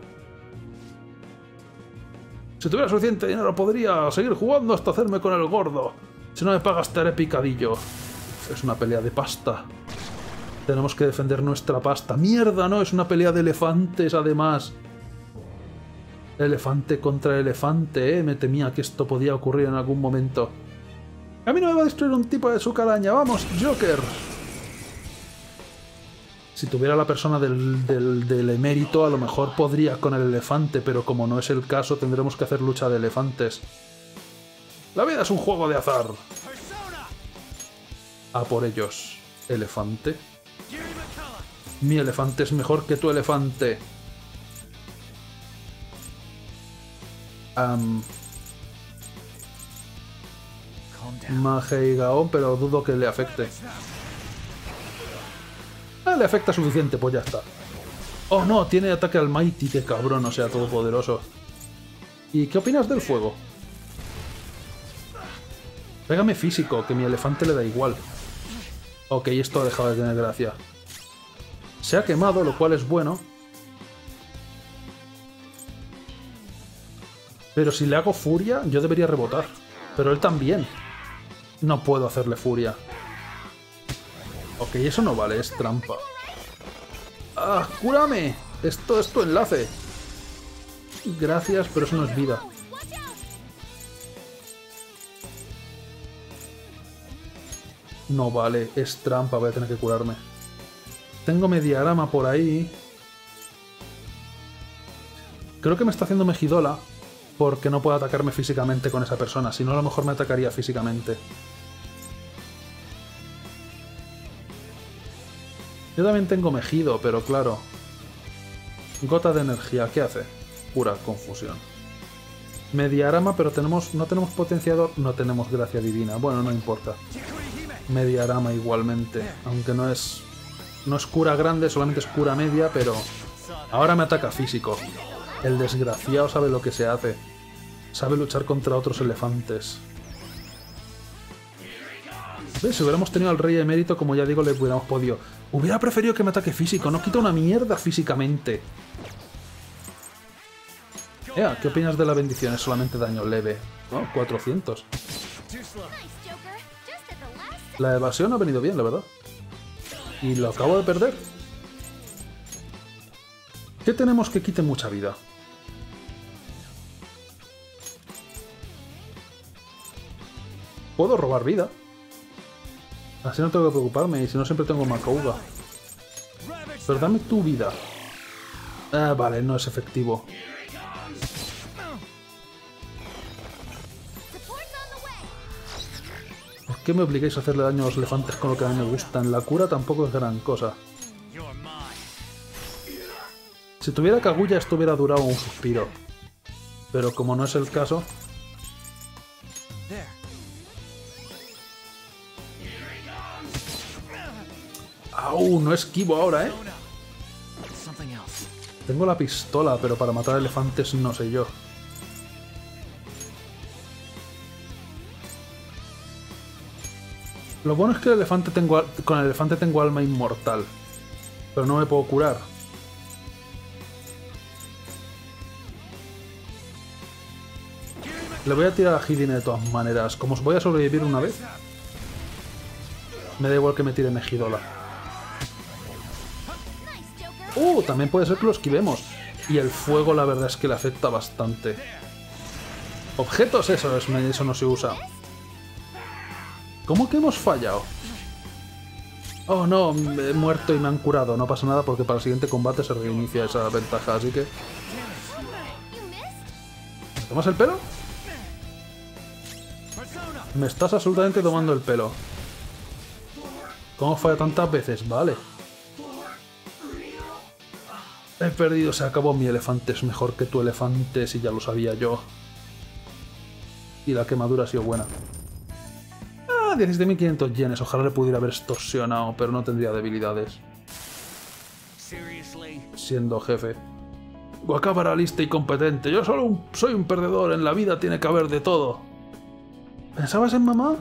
Si tuviera suficiente dinero podría seguir jugando hasta hacerme con el gordo. Si no me pagas te haré picadillo. Es una pelea de pasta. Tenemos que defender nuestra pasta. ¡Mierda, no! Es una pelea de elefantes, además. Elefante contra elefante, ¿eh? Me temía que esto podía ocurrir en algún momento. A mí no me va a destruir un tipo de su calaña. ¡Vamos, Joker! Si tuviera la persona del, del, del emérito, a lo mejor podría con el elefante, pero como no es el caso, tendremos que hacer lucha de elefantes. La vida es un juego de azar. A por ellos. ¿Elefante? Mi elefante es mejor que tu elefante. Um, Mage Gaon, pero dudo que le afecte. Ah, le afecta suficiente, pues ya está. Oh no, tiene ataque al Mighty, qué cabrón, o sea, todopoderoso. ¿Y qué opinas del fuego? Pégame físico, que mi elefante le da igual. Ok, esto ha dejado de tener gracia. Se ha quemado, lo cual es bueno. Pero si le hago furia, yo debería rebotar. Pero él también. No puedo hacerle furia. Ok, eso no vale, es trampa. ¡Ah, cúrame! Esto es tu enlace. Gracias, pero eso no es vida. No vale, es trampa, voy a tener que curarme. Tengo Mediarama por ahí. Creo que me está haciendo Mejidola porque no puedo atacarme físicamente con esa persona. Si no, a lo mejor me atacaría físicamente. Yo también tengo Mejido, pero claro. Gota de energía, ¿qué hace? Pura confusión. Mediarama, pero tenemos no tenemos potenciador, no tenemos gracia divina. Bueno, no importa. Mediarama igualmente, aunque no es no es cura grande, solamente es cura media, pero ahora me ataca físico. El desgraciado sabe lo que se hace. Sabe luchar contra otros elefantes. ¿Ves? Si hubiéramos tenido al rey emérito, como ya digo, le hubiéramos podido. Hubiera preferido que me ataque físico, no quita una mierda físicamente. Ea, ¿qué opinas de la bendición? Es solamente daño leve. Oh, cuatrocientos. La evasión ha venido bien, la verdad. Y lo acabo de perder. ¿Qué tenemos que quite mucha vida? Puedo robar vida. Así no tengo que preocuparme, y si no siempre tengo Makouga. Pero dame tu vida. Ah, vale, no es efectivo. ¿Por qué me obligáis a hacerle daño a los elefantes con lo que a mí me gustan? La cura tampoco es gran cosa. Si tuviera Kaguya esto hubiera durado un suspiro. Pero como no es el caso... ¡Au! No esquivo ahora, ¿eh? Tengo la pistola, pero para matar elefantes no sé yo. Lo bueno es que el elefante tengo, con el elefante tengo alma inmortal. Pero no me puedo curar. Le voy a tirar a Hidine de todas maneras. Como os voy a sobrevivir una vez, me da igual que me tire Mejidola. Uh, también puede ser que lo esquivemos. Y el fuego la verdad es que le afecta bastante. Objetos, eso, es, eso no se usa. ¿Cómo que hemos fallado? Oh no, he muerto y me han curado. No pasa nada porque para el siguiente combate se reinicia esa ventaja, así que... ¿Me tomas el pelo? Me estás absolutamente tomando el pelo. ¿Cómo falla tantas veces? Vale. He perdido, se acabó. Mi elefante es mejor que tu elefante, si ya lo sabía yo. Y la quemadura ha sido buena. Ah, diecisiete mil quinientos yenes. Ojalá le pudiera haber extorsionado, pero no tendría debilidades. Siendo jefe. Wakaba era lista y competente. Yo solo un, soy un perdedor. En la vida tiene que haber de todo. ¿Pensabas en mamá?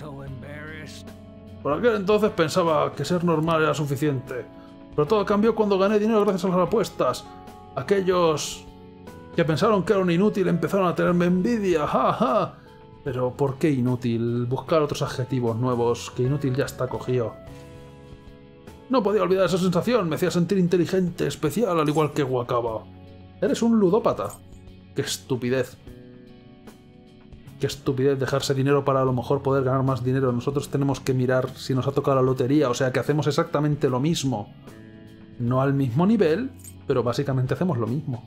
Por aquel entonces pensaba que ser normal era suficiente. Pero todo cambió cuando gané dinero gracias a las apuestas. Aquellos que pensaron que era un inútil empezaron a tenerme envidia. ¡Ja, ja! Pero ¿por qué inútil? Buscar otros adjetivos nuevos, que inútil ya está cogido. No podía olvidar esa sensación. Me hacía sentir inteligente, especial, al igual que Wakaba. Eres un ludópata. ¡Qué estupidez! Qué estupidez dejarse dinero para a lo mejor poder ganar más dinero. Nosotros tenemos que mirar si nos ha tocado la lotería. O sea que hacemos exactamente lo mismo. No al mismo nivel, pero básicamente hacemos lo mismo.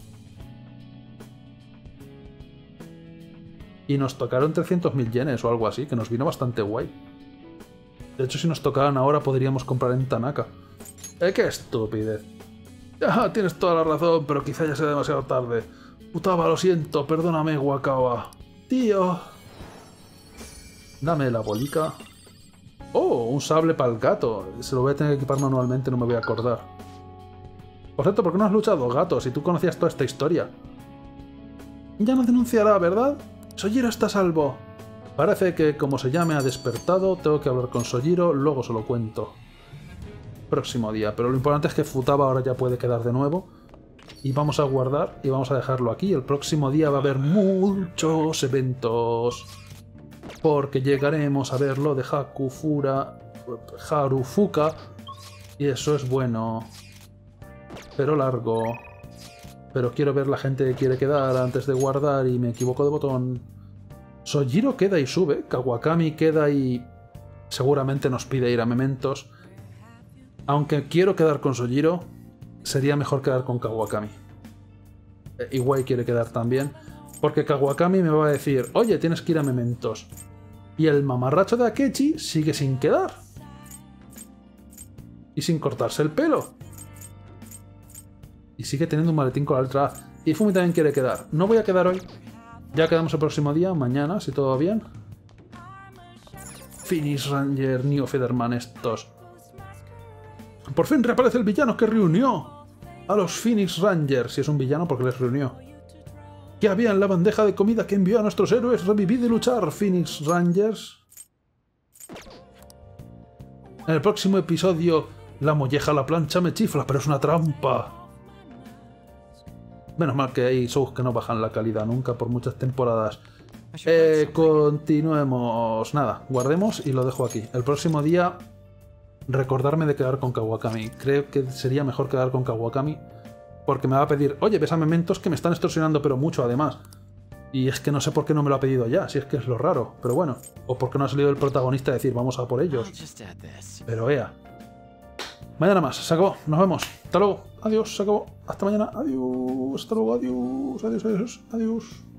Y nos tocaron trescientos mil yenes o algo así, que nos vino bastante guay. De hecho, si nos tocaran ahora podríamos comprar en Tanaka. ¡Eh, qué estupidez! Ah, tienes toda la razón, pero quizá ya sea demasiado tarde. Futaba, lo siento, perdóname, Wakaba. Tío. Dame la bolica. Oh, un sable para el gato. Se lo voy a tener que equipar manualmente, no me voy a acordar. Por cierto, ¿por qué no has luchado, gato? Si tú conocías toda esta historia. Ya no denunciará, ¿verdad? Sojiro está a salvo. Parece que, como se llame, ha despertado. Tengo que hablar con Sojiro, luego se lo cuento. Próximo día. Pero lo importante es que Futaba ahora ya puede quedar de nuevo. Y vamos a guardar y vamos a dejarlo aquí. El próximo día va a haber muchos eventos. Porque llegaremos a ver lo de Hakufura, Harufuka. Y eso es bueno. Pero largo. Pero quiero ver la gente que quiere quedar antes de guardar y me equivoco de botón. Sojiro queda y sube. Kawakami queda y seguramente nos pide ir a Mementos. Aunque quiero quedar con Sojiro, sería mejor quedar con Kawakami. Iwai quiere quedar también. Porque Kawakami me va a decir, oye, tienes que ir a Mementos. Y el mamarracho de Akechi sigue sin quedar. Y sin cortarse el pelo. Y sigue teniendo un maletín con la letra A. Y Fumi también quiere quedar. No voy a quedar hoy. Ya quedamos el próximo día, mañana, si todo va bien. Phoenix Ranger, Neo Federman estos. Por fin reaparece el villano que reunió a los Phoenix Rangers. Si es un villano, porque les reunió. ¿Qué había en la bandeja de comida que envió a nuestros héroes? Revivid y luchar, Phoenix Rangers. En el próximo episodio, la molleja a la plancha me chifla, pero es una trampa. Menos mal que hay shows que no bajan la calidad nunca por muchas temporadas. Eh, continuemos. Nada, guardemos y lo dejo aquí. El próximo día, recordarme de quedar con Kawakami. Creo que sería mejor quedar con Kawakami porque me va a pedir, oye, ves a Mementos que me están extorsionando, pero mucho además. Y es que no sé por qué no me lo ha pedido ya, si es que es lo raro. Pero bueno, o porque no ha salido el protagonista a decir, vamos a por ellos. Pero ea. Mañana más, se acabó, nos vemos. Hasta luego, adiós, se acabó. Hasta mañana, adiós, hasta luego, adiós, adiós, adiós, adiós.